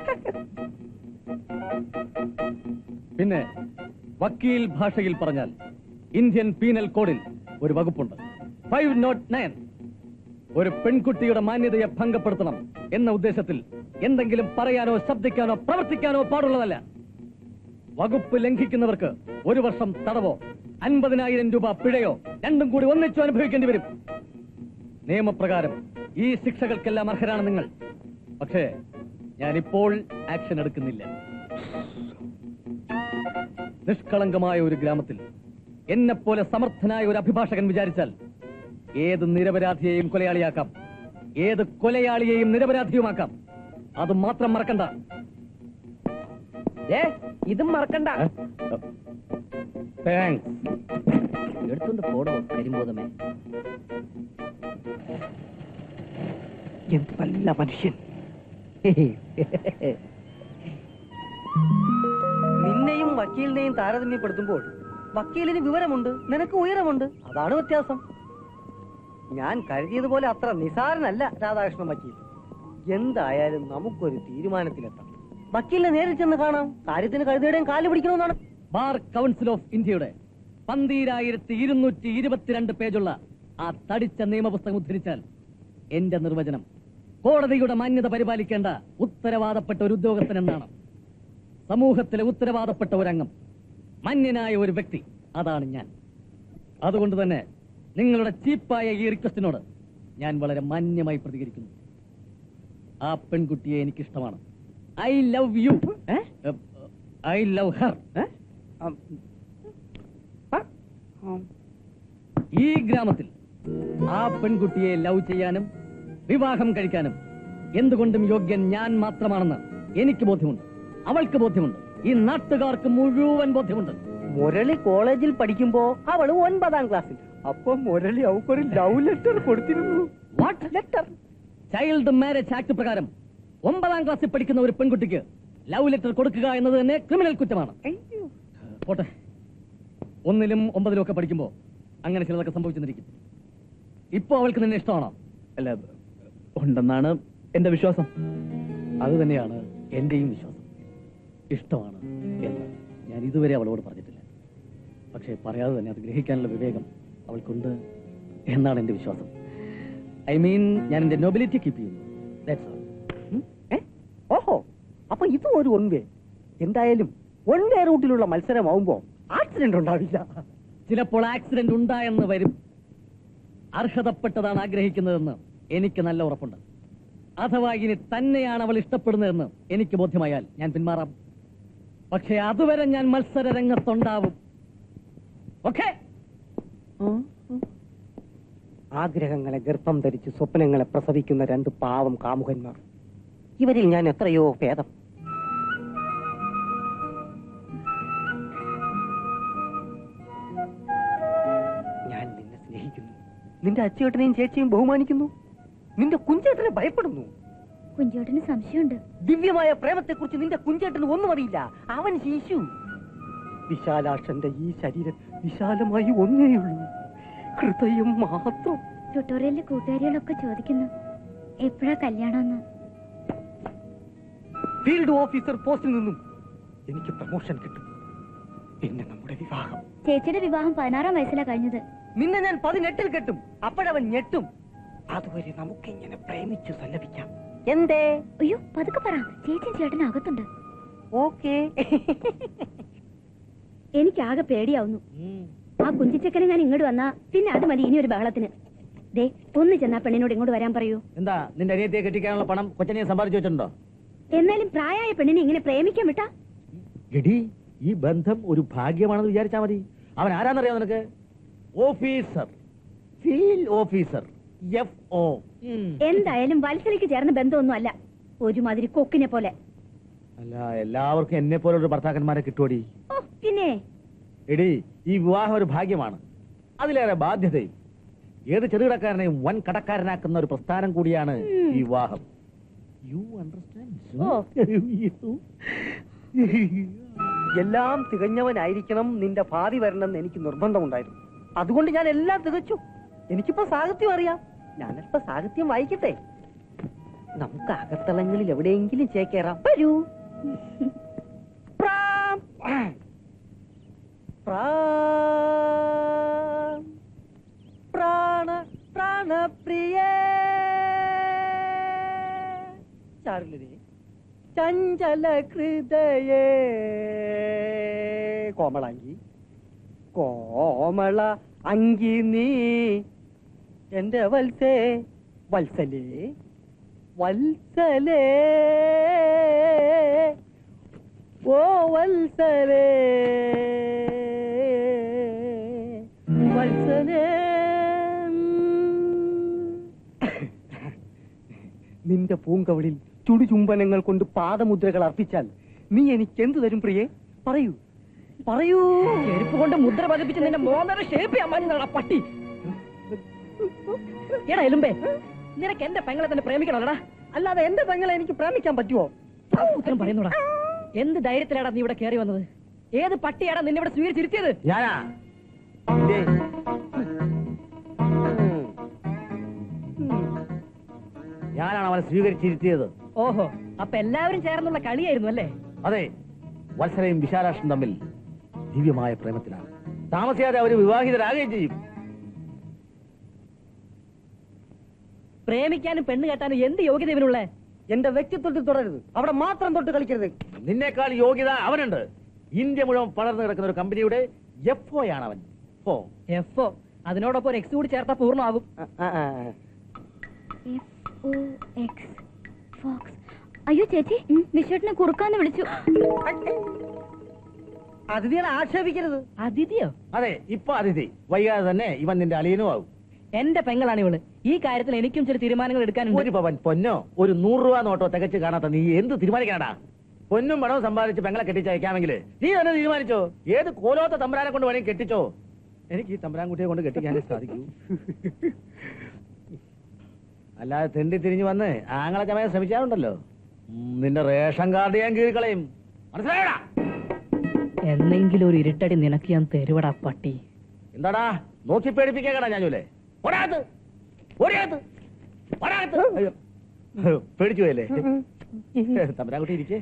പിന്നെ വക്കീൽ ഭാഷയിൽ പറഞ്ഞാൽ ഇന്ത്യൻ പീനൽ കോഡിൽ ഒരു വകുപ്പുണ്ട്, ഫൈവ് നോട്ട് നയൻ. ഒരു പെൺകുട്ടിയുടെ മാന്യതയെ ഭംഗപ്പെടുത്തണം എന്ന ഉദ്ദേശത്തിൽ എന്തെങ്കിലും പറയാനോ ശബ്ദിക്കാനോ പ്രവർത്തിക്കാനോ പാടുള്ളതല്ല. വകുപ്പ് ലംഘിക്കുന്നവർക്ക് ഒരു വർഷം തടവോ അൻപതിനായിരം രൂപ പിഴയോ രണ്ടും കൂടി ഒന്നിച്ചു അനുഭവിക്കേണ്ടി വരും. നിയമപ്രകാരം ഈ ശിക്ഷകൾക്കെല്ലാം അർഹരാണ് നിങ്ങൾ. പക്ഷേ ഞാനിപ്പോൾ ആക്ഷൻ എടുക്കുന്നില്ല. നിഷ്കളങ്കമായ ഒരു ഗ്രാമത്തിൽ എന്നെപ്പോലെ സമർത്ഥനായ ഒരു അഭിഭാഷകൻ വിചാരിച്ചാൽ ഏത് നിരപരാധിയെയും കൊലയാളിയാക്കാം, ഏത് കൊലയാളിയെയും നിരപരാധിയുമാക്കാം. അത് മാത്രം മറക്കണ്ട. ഏ ഇതും മറക്കണ്ട. താങ്ക്സ്. എടുത്തുകൊണ്ട് പോടോ കരിമ്പോതമേ. എന്ത് നല്ല മനുഷ്യൻ. നിന്നെയും വക്കീലിനെയും താരതമ്യപ്പെടുത്തുമ്പോൾ വക്കീലിന് വിവരമുണ്ട്, നിനക്ക് ഉയരമുണ്ട്. അതാണ് വ്യത്യാസം. ഞാൻ കരുതിയതുപോലെ അത്ര നിസാരനല്ല രാധാകൃഷ്ണൻ വക്കീൽ. എന്തായാലും നമുക്കൊരു തീരുമാനത്തിലെത്താം. വക്കീലിനെ നേരിൽ ചെന്ന് കാണാം. കാര്യത്തിന് കഴുതയുടെയും കാല് പിടിക്കണമെന്നാണ്. ബാർ കൗൺസിൽ ഓഫ് ഇന്ത്യയുടെ പന്തീരായിരത്തി ഇരുന്നൂറ്റി ഇരുപത്തിരണ്ട് പേജുള്ള ആ തടിച്ച നിയമപുസ്തകം ഉദ്ധരിച്ചാൽ എന്റെ നിർവചനം കോടതിയുടെ മാന്യത പരിപാലിക്കേണ്ട ഉത്തരവാദപ്പെട്ട ഒരു ഉദ്യോഗസ്ഥൻ എന്നാണ്. സമൂഹത്തിലെ ഉത്തരവാദപ്പെട്ട ഒരംഗം, മാന്യനായ ഒരു വ്യക്തി, അതാണ് ഞാൻ. അതുകൊണ്ട് തന്നെ നിങ്ങളുടെ ചീപ്പായ ഈ റിക്വസ്റ്റിനോട് ഞാൻ വളരെ മാന്യമായി പ്രതികരിക്കുന്നു. ആ പെൺകുട്ടിയെ എനിക്കിഷ്ടമാണ്. I love you. I love her. ഈ ഗ്രാമത്തിൽ ആ പെൺകുട്ടിയെ ലവ് ചെയ്യാനും വിവാഹം കഴിക്കാനും എന്തുകൊണ്ടും യോഗ്യൻ ഞാൻ മാത്രമാണെന്ന് എനിക്ക് ബോധ്യമുണ്ട്, അവൾക്ക് ബോധ്യമുണ്ട്, ഈ നാട്ടുകാർക്ക് മുഴുവൻ ബോധ്യമുണ്ട്. മുരളി കോളേജിൽ പഠിക്കുമ്പോ അവള് ഒൻപതാം ക്ലാസ്സിൽ. അപ്പൊ മുരളി അവക്കൊരു ലവ് ലെറ്റർ കൊടുത്തിരുന്നു. What letter? Child marriage act പ്രകാരം ഒമ്പതാം ക്ലാസ്സിൽ പഠിക്കുന്ന ഒരു പെൺകുട്ടിക്ക് ലവ് ലെറ്റർ കൊടുക്കുക എന്നത് തന്നെ ക്രിമിനൽ കുറ്റമാണ്. പോട്ടെ, ഒന്നിലും ഒമ്പതിലും ഒക്കെ പഠിക്കുമ്പോ അങ്ങനെ ചിലതൊക്കെ സംഭവിച്ചെന്നിരിക്കും. ഇപ്പൊ അവൾക്ക് നിന്നെ ഇഷ്ടമാണോ? അല്ല, ഉണ്ടെന്നാണ് എന്റെ വിശ്വാസം. അത് തന്നെയാണ് എന്റെയും വിശ്വാസം. ഇഷ്ടമാണ് എന്ന് ഞാൻ ഇതുവരെ അവളോട് പറഞ്ഞിട്ടില്ല. പക്ഷേ പറയാതെ തന്നെ അത് ഗ്രഹിക്കാനുള്ള വിവേകം അവൾക്കുണ്ട് എന്നാണ് എന്റെ വിശ്വാസം. ഐ മീൻ, ഞാൻ എന്റെ നൊബിലിറ്റി കീപ്പ് ചെയ്യുന്നു. That's all. ഓഹോ, അപ്പൊ ഇതും ഒരു വൺ വേ. എന്തായാലും വൺ വേ റൂട്ടിലുള്ള മത്സരമാവുമ്പോ ആക്സിഡന്റ് ഉണ്ടാവില്ല. ചിലപ്പോൾ ആക്സിഡന്റ് ഉണ്ടായെന്ന് വരും. അർഹതപ്പെട്ടതാണ് ആഗ്രഹിക്കുന്നതെന്ന് എനിക്ക് നല്ല ഉറപ്പുണ്ട്. അഥവാ ഇനി തന്നെയാണ് അവൾ ഇഷ്ടപ്പെടുന്നതെന്ന് എനിക്ക് ബോധ്യമായാൽ ഞാൻ പിന്മാറാം. പക്ഷെ അതുവരെ ഞാൻ മത്സര രംഗത്തുണ്ടാവും. ഓക്കെ? ആഗ്രഹങ്ങളെ ഗർഭം ധരിച്ച് സ്വപ്നങ്ങളെ പ്രസവിക്കുന്ന രണ്ട് പാവം കാമുകന്മാർ. ഇവരിൽ ഞാൻ എത്രയോ ഭേദം. ഞാൻ നിന്നെ സ്നേഹിക്കുന്നു. നിന്റെ അച്ചേട്ടനെയും ചേച്ചിയും ബഹുമാനിക്കുന്നു. നിന്റെ കുഞ്ചേട്ടനെ ഭയപ്പെടുന്നു. കുഞ്ചോട്ടിന് സംശയമുണ്ട്. ദിവ്യമായ പ്രേമത്തെ കുറിച്ച് നിന്റെ കുഞ്ചേട്ടന് ഒന്നും അറിയില്ല. അവൻ ശിശു. വിശാലാക്ഷന്റെ ഈ ശരീരം വിശാലമായി ഒന്നേയുള്ളൂ, ഹൃദയം മാത്രം. ട്യൂട്ടോറിയലിലെ കൂട്ടുകാരികളൊക്കെ ചോദിക്കുന്നു എപ്പോഴാ കല്യാണമെന്ന്. ഫീൽഡ് ഓഫീസർ പോസ്റ്റിൽ നിന്നും എനിക്ക് പ്രമോഷൻ കിട്ടും. പിന്നെ നമ്മുടെ വിവാഹം. ചേച്ചിയുടെ വിവാഹം പതിനാറാം വയസ്സിലാ കഴിഞ്ഞത്. നിന്നെ ഞാൻ പതിനെട്ടിൽ കെട്ടും. അപ്പോഴവൻ ഞെട്ടും. അതുവരെ നമുക്ക് ഇങ്ങനെ പ്രേമിച്ചു സല്ലപിക്കാം. എന്തേ? അയ്യോ പതുക്കെ പറ, ചേച്ചിയും ചേട്ടനും അകത്തുണ്ട്. ഓക്കേ. എനിക്കാകെ പേടിയാവുന്നു. ആ കുഞ്ചിച്ചക്കനെ ഞാൻ ഇങ്ങോട്ട് വന്നാ പിന്നെ അത് മതി ഇനി ഒരു ബഹളത്തിന്. ദേ ഒന്ന് ചെന്നാ പെണ്ണിനോട് ഇങ്ങോട്ട് വരാൻ പറയൂ. എന്താ നിന്റെ അനിയത്തിയെ കെട്ടിക്കാനുള്ള പണം കൊച്ചനെ സമ്പാദിച്ചു വെച്ചിട്ടുണ്ടോ? എന്നാലും പ്രായമായ പെണ്ണിനെ ഇങ്ങനെ പ്രേമിക്കാൻ വിട്ടാ? എടി, ഈ ബന്ധം ഒരു ഭാഗ്യമാണെന്ന് വിചാരിച്ചാ മതി. അവൻ ആരാന്നറിയാം നിനക്ക്? Officer, field officer, F O. എന്തായാലും വത്സലയ്ക്ക് ചേർന്ന ബന്ധമൊന്നും അല്ല, ഒരുമാതിരി കൊക്കിനെ പോലെ. അല്ല, എല്ലാവർക്കും എന്നെ പോലെ ഒരു ഭർത്താക്കന്മാരെ കിട്ടുവടി. ഓ പിന്നെ എടി, ഈ വിവാഹം ഒരു ഭാഗ്യമാണ്, അതിലേറെ ബാധ്യതയും. ഏത് ചെറുകിടക്കാരനെയും വൻ കടക്കാരനാക്കുന്ന ഒരു പ്രസ്ഥാനം കൂടിയാണ് ഈ വിവാഹം. You understand? എല്ലാം തികഞ്ഞവനായിരിക്കണം നിന്റെ ഭാവി വരണമെന്ന് എനിക്ക് നിർബന്ധമുണ്ടായിരുന്നു. അതുകൊണ്ട് ഞാൻ എല്ലാം തികച്ചു. എനിക്കിപ്പോ സാഹിത്യം അറിയാം. ഞാനിപ്പോ സാഹിത്യം വായിക്കട്ടെ. നമുക്ക് അകത്തളങ്ങളിൽ എവിടെയെങ്കിലും ചേക്കേറാം. വരൂ. പ്രാം. പ്രാം. പ്രാണ പ്രാണപ്രിയേ ചാരുലതേ ചഞ്ചല ഹൃദയേ കോമളാങ്കി കോമള അങ്കി നീ എന്റെ വത്സേ വത്സലേ വത്സലേ ഓ വത്സലേ വത്സലേ. നിന്റെ പൂങ്കവളിൽ ചുടുചുംബനങ്ങൾ കൊണ്ട് പാദമുദ്രകൾ അർപ്പിച്ചാൽ നീ എനിക്ക് എന്ത് തരും പ്രിയേ? പറയൂ പറയൂ. ചെരുപ്പ് കൊണ്ട് മുദ്ര പതിപ്പിച്ച് നിന്റെ മോന്നര ഷേപ്പ് ചെയ്യാൻ പട്ടി. എടാ എലുമ്പേ, നിനക്ക് എന്റെ പെങ്ങളെ തന്നെ പ്രേമിക്കണോടാ, അല്ലാതെ എന്റെ പെങ്ങളെ എനിക്ക് പ്രേമിക്കാൻ പറ്റുമോ? ഉത്തരം പറയുന്നോടാ. എന്ത് ധൈര്യത്തിലാടാ നീ ഇവിടെ കയറി വന്നത്? ഏത് പട്ടിയാടാ നിന്നെ ഇവിടെ സ്വീകരിച്ചിരുത്തിയത്? ഞാനാ. ഞാനാണ് അവനെ സ്വീകരിച്ചിരുത്തിയത്. ഓഹോ, അപ്പൊ എല്ലാവരും ചേർന്നുള്ള കളിയായിരുന്നു അല്ലേ? അതെ, വത്സലയും വിശാലാക്ഷനും തമ്മിൽ ദിവ്യമായ പ്രേമത്തിലാണ്. താമസിയാതെ അവർ വിവാഹിതരാകുകയും ചെയ്യും. പ്രേമിക്കാനും പെണ്ണ് കെട്ടാനും എന്ത് യോഗ്യത ഇവനുള്ളേ? എന്റെ വ്യക്തിത്വത്തിൽ തുടരുത്, അവിടെ മാത്രം തൊട്ട് കളിക്കരുത്. നിന്നേക്കാൾ യോഗ്യത അവനുണ്ട്. ഇന്ത്യ മുഴുവൻ പടർന്നു കിടക്കുന്ന ഒരു കമ്പനിയുടെ എഫ് ഒ ആണ് അവൻ. എഫ് ഒ, അതിനോടൊപ്പം ഒരു എക്സ് കൂടി ചേർത്താ പൂർണ്ണമാകും. അയ്യോ ചേച്ചി, വിശ്വട്ടിനെ കുറുക്കാന്ന് വിളിച്ചു. അതിഥിയെ ആക്ഷേപിക്കരുത്. അതിഥിയോ? അതെ, ഇപ്പൊ അതിഥി. വൈകാതെ തന്നെ ഇവൻ നിന്റെ അളിയനും ആവും. എന്റെ പെങ്ങളാണ് ഇവള്. ഈ കാര്യത്തിൽ എനിക്കും ചില തീരുമാനങ്ങൾ എടുക്കാനുണ്ട്. ഒരു പവൻ പൊന്നോ ഒരു നൂറ് രൂപ നോട്ടോ തികച്ച് കാണാത്ത നീ എന്ത് തീരുമാനിക്കാനാടാ? പൊന്നും പണവും സമ്പാദിച്ച് പെങ്ങളെ കെട്ടിച്ചയക്കാമെങ്കിൽ നീ തന്നെ തീരുമാനിച്ചോ. ഏത് കോലോത്ത തമ്പുരാനെ കൊണ്ട് വേണമെങ്കിൽ കെട്ടിച്ചോ. എനിക്ക് ഈ തമ്പുരാൻകുട്ടിയെ കൊണ്ട് കെട്ടിക്കാനേ സാധിക്കൂ. അല്ലാതെ തെണ്ടി തിരിഞ്ഞു വന്ന് ആങ്ങളെ ചമയാൻ ശ്രമിച്ചാലുണ്ടല്ലോ, നിന്റെ റേഷൻ കാർഡ് ഞാൻ കീഴിക്കളയും. മനസ്സിലായടാ? എന്നെങ്കിലും ഒരു ഇരുട്ടടി നിനക്ക് ഞാൻ തരുവടാ പട്ടി. എന്താടാ നോക്കി പേടിപ്പിക്കാടാ ഞാനൂലേ? പേടിച്ചു പോയല്ലേ? തമ്പുരാൻകുട്ടി ഇരിക്കേ.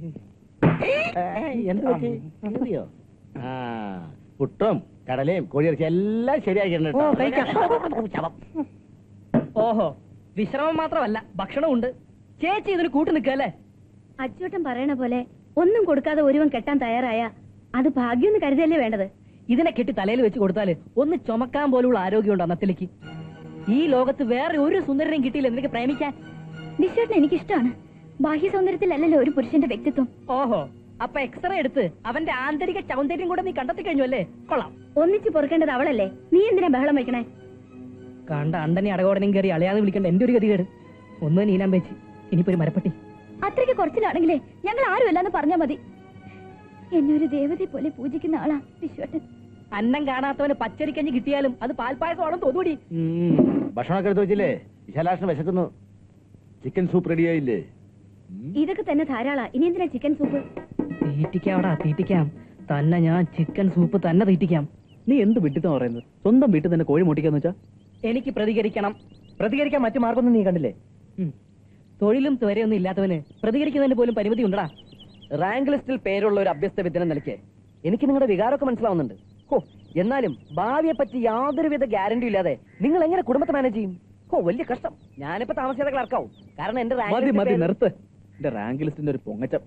എന്താ പറ്റിയോ? ആ, പുട്ടും കടലയും കോഴിയിറച്ചി എല്ലാം ശരിയാക്കിയിട്ടുണ്ട്. ഓഹോ, വിശ്രമം മാത്രമല്ല ഭക്ഷണമുണ്ട്. ചേച്ചി ഇതിന് കൂട്ടു നിൽക്കല്ലേ? അച്ചൂട്ടൻ പറയണ പോലെ ഒന്നും കൊടുക്കാതെ ഒരുവൻ കെട്ടാൻ തയ്യാറായ അത് ഭാഗ്യം കരുതല്ലേ വേണ്ടത്. ഇതിനെ കെട്ടി തലയിൽ വെച്ച് കൊടുത്താല് ഒന്ന് ചുമക്കാൻ പോലുള്ള ആരോഗ്യമുണ്ടോ അന്നത്തിലേക്ക്? ഈ ലോകത്ത് വേറെ ഒരു സുന്ദരനെയും കിട്ടിയില്ല നിനക്ക് പ്രേമിക്കാൻ. വിശ്വട്ടിന് എനിക്കിഷ്ടമാണ്. ബാഹ്യ സൗന്ദര്യത്തിലല്ലല്ലോ ഒരു പുരുഷന്റെ വ്യക്തിത്വം. ഓഹോ, അപ്പൊ എക്സ്റേ എടുത്ത് അവന്റെ ആന്തരിക സൗന്ദര്യം കൂടെ നീ കണ്ടെത്തി കഴിഞ്ഞു അല്ലേ? കൊള്ളാം. ഒന്നിച്ച് പൊറുക്കേണ്ടത് അവളല്ലേ, നീ എന്തിനാ ബഹളം വയ്ക്കണേ? കണ്ട അണ്ടനെ അടകോടനെയും കയറി അളയാതെ വിളിക്കേണ്ട എന്റെ ഒരു ഗതികേട്. ഒന്ന് നീനാൻ വെച്ച് ഇനിയിപ്പോ ഒരു മരപ്പട്ടി. അത്രയ്ക്ക് കുറച്ചിലാണെങ്കിലേ ഞങ്ങൾ ആരും അല്ലാന്ന് പറഞ്ഞാ മതി. എന്നെ ഒരു ദേവതയെ പോലെ പൂജിക്കുന്ന ആളാ വിശ്വട്ടൻ. അന്നം കാണാത്തവന് പച്ചരിക്കഞ്ഞ് കിട്ടിയാലും അത് പാൽപ്പായസമാണെന്ന് തോന്നൂടി. ഭക്ഷണമൊക്കെ എടുത്ത് വെച്ചില്ലേ? വിശാലാക്ഷൻ വിശക്കുന്നു. ചിക്കൻ സൂപ്പ് റെഡിയായില്ലേ? ഇതൊക്കെ തന്നെ ധാരാളാ. ഇനി എന്തിനാ ചിക്കൻ സൂപ്പ്? തീറ്റിക്കാവടാ, തീറ്റിക്കാം. തന്നെ ഞാൻ ചിക്കൻ സൂപ്പ് തന്നെ തീറ്റിക്കാം. നീ എന്ത് വിട്ടിത്തം പറയുന്നത്? സ്വന്തം വീട്ടിൽ തന്നെ കോഴി മുട്ടിക്കാന്ന് വെച്ചാ? എനിക്ക് പ്രതികരിക്കണം. പ്രതികരിക്കാൻ മറ്റു മാർഗമൊന്നും നീ കണ്ടില്ലേ? തൊഴിലും ത്വരയൊന്നും ഇല്ലാത്തവന് പ്രതികരിക്കുന്നതിന് പോലും പരിമിതി ഉണ്ടടാ. റാങ്ക് ലിസ്റ്റിൽ പേരുള്ള ഒരു അഭ്യസ്ത വിദ്യനെ നിലയ്ക്ക് എനിക്ക് നിങ്ങളുടെ വികാരമൊക്കെ മനസ്സിലാവുന്നുണ്ട്. ഓ, എന്നാലും ഭാവിയെ പറ്റി യാതൊരുവിധ ഗ്യാരണ്ടി ഇല്ലാതെ നിങ്ങൾ എങ്ങനെ കുടുംബത്തെ മാനേജ് ചെയ്യും? ഓ, വലിയ കഷ്ടം. ഞാനിപ്പോ താമസിയാതെ ക്ലർക്കാവും. കാരണം എന്റെ മതി മതി റാങ്ക് നിർത്ത്. എന്റെ റാങ്ക് ലിസ്റ്റിന്റെ ഒരു പൊങ്ങച്ചം.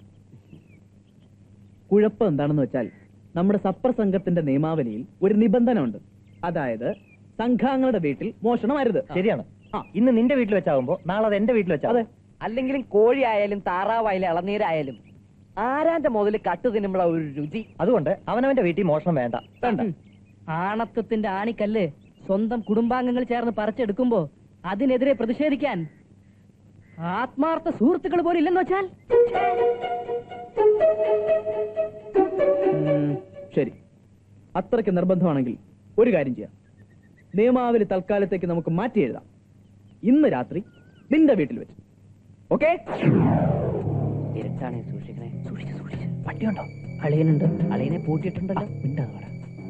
കുഴപ്പം എന്താണെന്ന് വെച്ചാൽ നമ്മുടെ സപ്ര സംഘത്തിന്റെ നിയമാവലിയിൽ ഒരു നിബന്ധന ഉണ്ട്. അതായത് സംഘാംഗങ്ങളുടെ വീട്ടിൽ മോഷണം അരുത്. ശരിയാണ്. ഇന്ന് നിന്റെ വീട്ടിൽ വെച്ചാകുമ്പോ നാളെ അത് എന്റെ വീട്ടിൽ വെച്ചാ. അതെ, അല്ലെങ്കിലും കോഴി ആയാലും താറാവായാലും ഇളനീരായാലും ആരാന്റെ മുതൽ കട്ടു തിന്നുമ്പോഴാ ഒരു രുചി. അതുകൊണ്ട് അവനവന്റെ വീട്ടിൽ മോഷണം വേണ്ട. വേണ്ട. ആണത്വത്തിന്റെ ആണിക്കല്ല് സ്വന്തം കുടുംബാംഗങ്ങൾ ചേർന്ന് പറിച്ചെടുക്കുമ്പോ അതിനെതിരെ പ്രതിഷേധിക്കാൻ ആത്മാർത്ഥ സുഹൃത്തുക്കൾ പോലും ഇല്ലെന്ന് വെച്ചാൽ. ഉം, ശരി, അത്രയ്ക്ക് നിർബന്ധമാണെങ്കിൽ ഒരു കാര്യം ചെയ്യാം. നിയമാവലി തൽക്കാലത്തേക്ക് നമുക്ക് മാറ്റി എഴുതാം. ഇന്ന് രാത്രി നിന്റെ വീട്ടിൽ വെച്ച്. ഓക്കെ? ഇരുട്ടാണ്, സൂക്ഷിക്കണേ. സൂക്ഷിച്ച് സൂക്ഷിച്ച്. പട്ടിയുണ്ടോ? അളിയനുണ്ട്. അളിയനെ പൂട്ടിയിട്ടുണ്ടല്ലോ. മിണ്ടാതെ.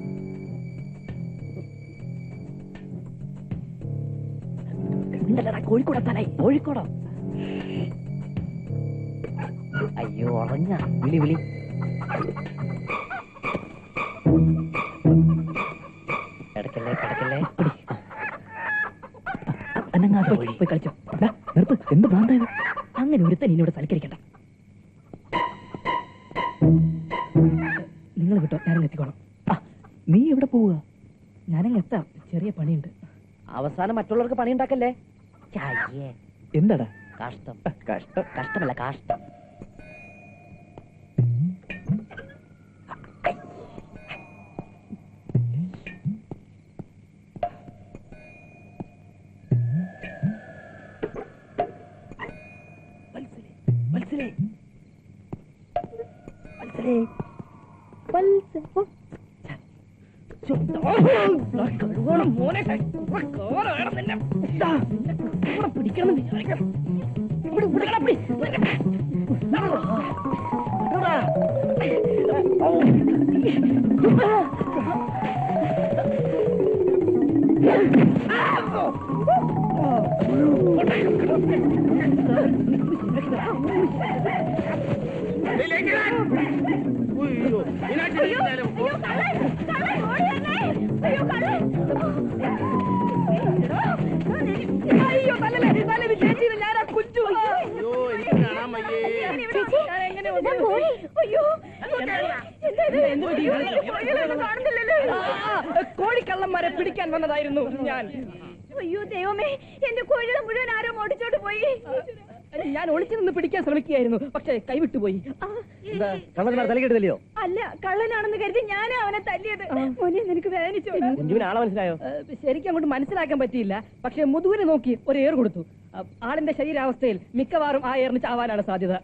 കോഴിക്കോടെത്താനായി. കോഴിക്കോടോ? അയ്യോ, ഉറങ്ങ. വിളി വിളി. കിടക്കല്ലേ കിടക്കല്ലേ. അനങ്ങാതെ പോയി പോയി കളിച്ചോ. നിർത്ത്. എന്ത് ഭ്രാന്തായത്? അങ്ങനെ ഒരുത്തൻ ഇനിയോട് സൽക്കരിക്കണ്ട. നിങ്ങൾ വിട്ടോ, ഞാനും എത്തിക്കോളാം. നീ എവിടെ പോവുക? ഞാനങ്ങ് എത്താം. ചെറിയ പണിയുണ്ട്. അവസാനം മറ്റുള്ളവർക്ക് പണി ഉണ്ടാക്കല്ലേ. ചായേ. എന്താടാ? കഷ്ടം. കഷ്ടം. കഷ്ടമല്ല, കാഷ്ടം. പിടിക്കണം വിചാരിക്കണം. ഇവിടെ പിടിക്കണം. അയ്യോ, തലല്ലേ തലേ ചേച്ചി, ഞാനാ കുഞ്ചു. കോഴിക്കള്ളന്മാരെ പിടിക്കാൻ വന്നതായിരുന്നു ഞാൻ. അയ്യോ ദൈവമേ, എന്റെ കോഴികളെ മുഴുവൻ ആരോ ഓടിച്ചോട്ട് പോയി. ഞാൻ ഒളിച്ചു നിന്ന് പിടിക്കാൻ ശ്രമിക്കുകയായിരുന്നു, പക്ഷെ കൈവിട്ടുപോയി. കള്ളന്മാർ തലക്കെടുത്തല്ലയോ? അല്ല, കള്ളനാണെന്ന് കരുതി ഞാനാ അവനെ തല്ലിയത്. മോനെ, നിനക്ക് വേദനിച്ചോ? ആളെ മനസ്സിലായോ? ശരിക്കും അങ്ങോട്ട് മനസ്സിലാക്കാൻ പറ്റിയില്ല. പക്ഷെ മുതുവിനെ നോക്കി ഒരു ഏർ കൊടുത്തു. ആളിന്റെ ശരീരാവസ്ഥയിൽ മിക്കവാറും ആ ഏറിന് ചാവാനാണ് സാധ്യത.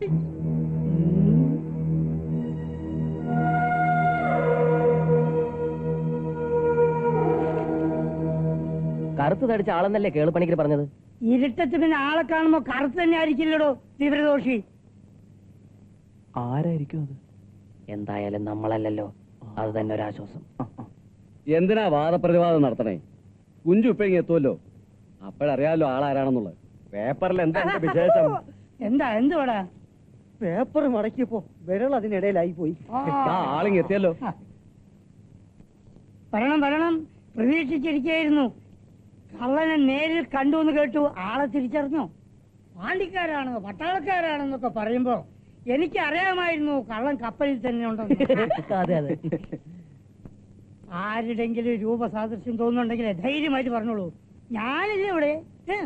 കറുത്ത് തടിച്ച ആളെന്നല്ലേ കേളുപണിക്കർ പറഞ്ഞത്? ഇരുട്ടത്ത് പിന്നെ ആളെ കാണുമ്പോ കറുത്ത് തന്നെ ആയിരിക്കില്ലടോ തീവ്രദോഷി. ആരായിരിക്കും അത്? എന്തായാലും നമ്മളല്ലല്ലോ, അത് തന്നെ ഒരാശ്വാസം. എന്തിനാ വാദപ്രതിവാദം നടത്തണേ? കുഞ്ചു ഇപ്പൊ ഇങ്ങ് എത്തുമല്ലോ, അപ്പോഴറിയാമല്ലോ ആളാരാണെന്നുള്ളത്. പേപ്പറിൽ എന്താ എന്റെ വിശേഷം? എന്താ എന്തുവാടാ? പേപ്പർ മടക്കിയപ്പോ വിരൽ അതിനിടയിലായി പോയി. ആ ആളിങ് എത്തിയല്ലോ. വരണം വരണം, പ്രതീക്ഷിച്ചിരിക്കുകയായിരുന്നു. കള്ളനെ നേരിൽ കണ്ടു എന്ന് കേട്ടു. ആളെ തിരിച്ചറിഞ്ഞോ? പാണ്ടിക്കാരാണ് പട്ടാളക്കാരാണെന്നൊക്കെ പറയുമ്പോ എനിക്ക് അറിയാമായിരുന്നു കള്ളൻ കപ്പലിൽ തന്നെ ഉണ്ടെന്ന്. അതെ അതെ. ആരുടെങ്കിലും രൂപസാദൃശ്യം തോന്നുന്നുണ്ടെങ്കിലേ ധൈര്യമായിട്ട് പറഞ്ഞോളൂ. ഞാനില്ലേ ഇവിടെ ഏ?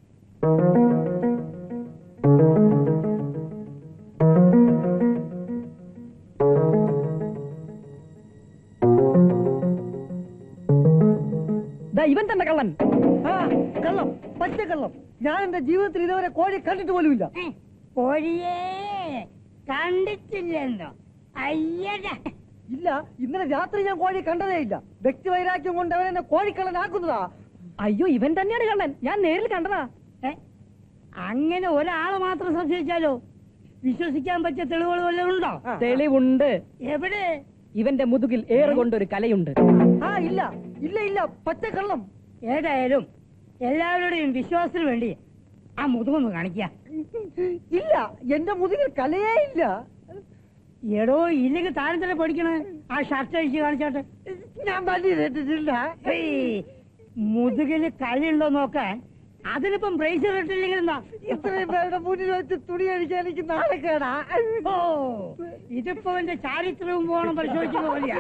ഇവൻ തന്നെ കള്ളൻ. ആ കള്ളം, പച്ച കള്ളം. ഞാൻ എന്റെ ജീവിതത്തിൽ ഇതുവരെ കോഴി കണ്ടിട്ട് പോലുമില്ല. ഏ, കോഴിയേ കണ്ടിട്ടില്ലല്ലോ. അയ്യട ഇല്ല, ഇന്നലെ രാത്രി ഞാൻ കോഴി കണ്ടതേ ഇല്ല. വ്യക്തിവൈരാഗ്യം കൊണ്ട് അവൻ എന്നെ കോഴിക്കള്ളനാക്കുന്നതാ. അയ്യോ, ഇവൻ തന്നെയാണ് കള്ളൻ. ഞാൻ നേരിൽ കണ്ടതാ. ഏ, അങ്ങനെ ഒരാളെ മാത്രം സംശയിച്ചാലോ? വിശ്വസിക്കാൻ പറ്റിയ തെളിവുകൾ വല്ലതും ഉണ്ടോ? തെളിവുണ്ട്. എവിടെ? ഇവന്റെ മുതുകിൽ ഏറുകൊണ്ടൊരു കലയുണ്ട്. ആ ഇല്ല ഇല്ല ഇല്ല, പച്ച കള്ളം. ഏതായാലും എല്ലാവരുടെയും വിശ്വാസത്തിന് വേണ്ടി ആ മുതുകൊന്ന് കാണിക്ക. ഇല്ല, എന്റെ മുതുകിൽ കലയേ ഇല്ല. എടോ, ഇല്ലെങ്കിൽ താരം തന്നെ പഠിക്കണേ. ആ ഷർട്ട് അഴിച്ച് കാണിച്ചോട്ടെ. ഞാൻ പല്ലി കേട്ടിട്ടില്ല. ഏയ്, മുതുകില് കലയുണ്ടോ നോക്കാൻ. അതിനിപ്പം ബ്രേസർ ഇട്ടില്ലെങ്കിൽ എന്താ? ഇത്രയും പേരുടെ മുന്നിൽ വെച്ച് തുണി അടിക്കാൻ എനിക്ക് നാളെക്കേടാ. ഓ, ഇതിപ്പോ എന്റെ ചാരിത്രവും പോകണം പരിശോധിച്ചു പോലെയാ.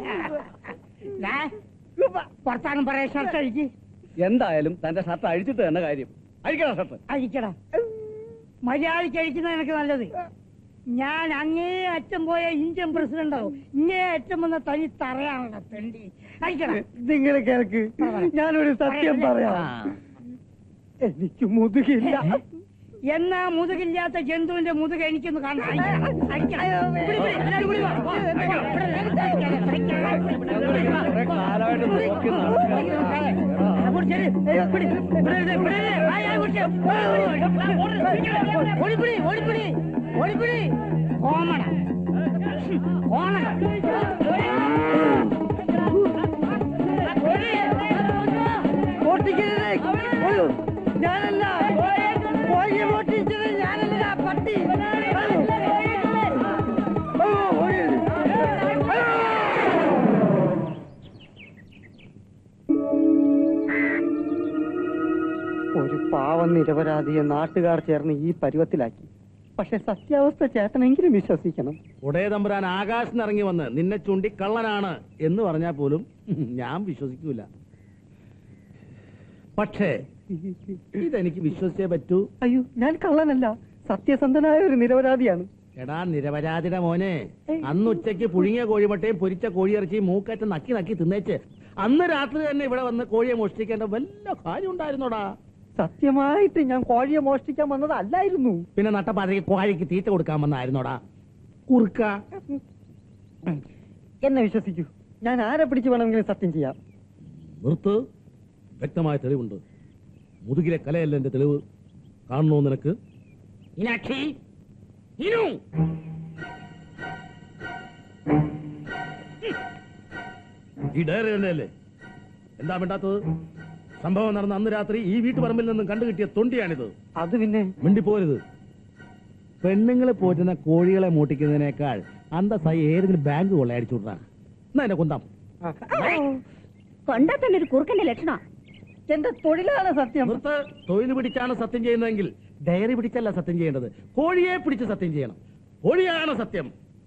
പുറത്താനും പറയാ, ഷർട്ട് അഴിക്ക്. എന്തായാലും തന്റെ ഷർട്ട് അഴിച്ചിട്ട് തന്നെ കാര്യം. അഴിക്കടാ ഷർട്ട്. അഴിക്കടാ. മര്യാദയ്ക്ക് അഴിക്കുന്ന എനിക്ക് നല്ലത്. ഞാൻ അങ്ങേ അറ്റം പോയ ഇന്ത്യൻ പ്രസിഡന്റ് ആവും. ഇങ്ങേ അറ്റം വന്ന തനി തറയാണല്ലോ തെണ്ടി. അഴിക്കടാ. നിങ്ങൾ കേൾക്ക്, ഞാനൊരു സത്യം പറയാം. എനിക്ക് മുതുകില്ല. എന്നാ മുതുകില്ലാത്ത ജന്തുവിന്റെ മുതുക എനിക്കൊന്ന് കാണാം. കോമണ കോമണ ഞാനല്ല കോഴി പൊട്ടിച്ചത്, ഞാനല്ല പട്ടി. ഒരു പാവം നിരപരാധിയെ നാട്ടുകാർ ചേർന്ന് ഈ പരുവത്തിലാക്കി. പക്ഷെ സത്യാവസ്ഥ ചേട്ടനെങ്കിലും വിശ്വസിക്കണം. ഉടയ തമ്പുരാൻ ആകാശത്ത് ഇറങ്ങി വന്ന് നിന്നെ ചൂണ്ടി കള്ളനാണ് എന്ന് പറഞ്ഞാൽ പോലും ഞാൻ വിശ്വസിക്കൂല. പക്ഷേ ഇതെനിക്ക് വിശ്വസിച്ചേ പറ്റൂ. അയ്യോ, ഞാൻ കള്ളനല്ല, സത്യസന്ധനായ ഒരു നിരപരാധിയാണ്. എടാ നിരപരാധിയുടെ മോനെ, അന്ന് ഉച്ചയ്ക്ക് പുഴുങ്ങിയ കോഴിമുട്ടയും പൊരിച്ച കോഴിയിറച്ചിയും മൂക്കറ്റ് നക്കി നക്കി തിന്നേച്ച് അന്ന് രാത്രി തന്നെ ഇവിടെ വന്ന് കോഴിയെ മോഷ്ടിക്കേണ്ട വല്ല കാര്യം ഉണ്ടായിരുന്നോടാ? സത്യമായിട്ട് ഞാൻ കോഴിയെ മോഷ്ടിക്കാൻ വന്നത് അല്ലായിരുന്നു. പിന്നെ നട്ടപ്പാതയ്ക്ക് കോഴിക്ക് തീറ്റ കൊടുക്കാൻ വന്നായിരുന്നോടാ കുറുക്ക? എന്നെ വിശ്വസിക്കൂ, ഞാൻ ആരെ പിടിച്ചു വേണമെങ്കിലും സത്യം ചെയ്യാം. നിർത്ത്. വ്യക്തമായ തെളിവുണ്ട്. മുതുകിലെ കലയല്ല എന്റെ തെളിവ്. കാണണോ നിനക്ക്? മീനാക്ഷി, ഇനു. ഈ ഡയറി തന്നെയല്ലേ? എന്താ മിണ്ടാത്തത്? സംഭവം നടന്ന അന്ന് രാത്രി ഈ വീട്ടുപറമ്പിൽ നിന്നും കണ്ടുകിട്ടിയ തൊണ്ടിയാണിത്. അത് പിന്നെ മിണ്ടിപ്പോരുത്. പെണ്ണുങ്ങളെ പോറ്റുന്ന കോഴികളെ മൂട്ടിക്കുന്നതിനേക്കാൾ അന്തസ്സായി ഏതെങ്കിലും ബാങ്ക് കൊള്ളയടിച്ചു വിടാ. എന്നാ എന്നെ കൊന്താം. കൊണ്ടാ തന്നെ ഒരു കുറുക്കന്റെ ലക്ഷണം. എന്റെ തൊഴിലാണ് സത്യം. നിർത്ത്. തൊഴിൽ പിടിച്ചാണ് സത്യം ചെയ്യുന്നതെങ്കിൽ ഡയറി പിടിച്ചല്ല സത്യം ചെയ്യേണ്ടത്, കോഴിയെ പിടിച്ച് സത്യം ചെയ്യണം. കോഴിയാണ് സത്യം.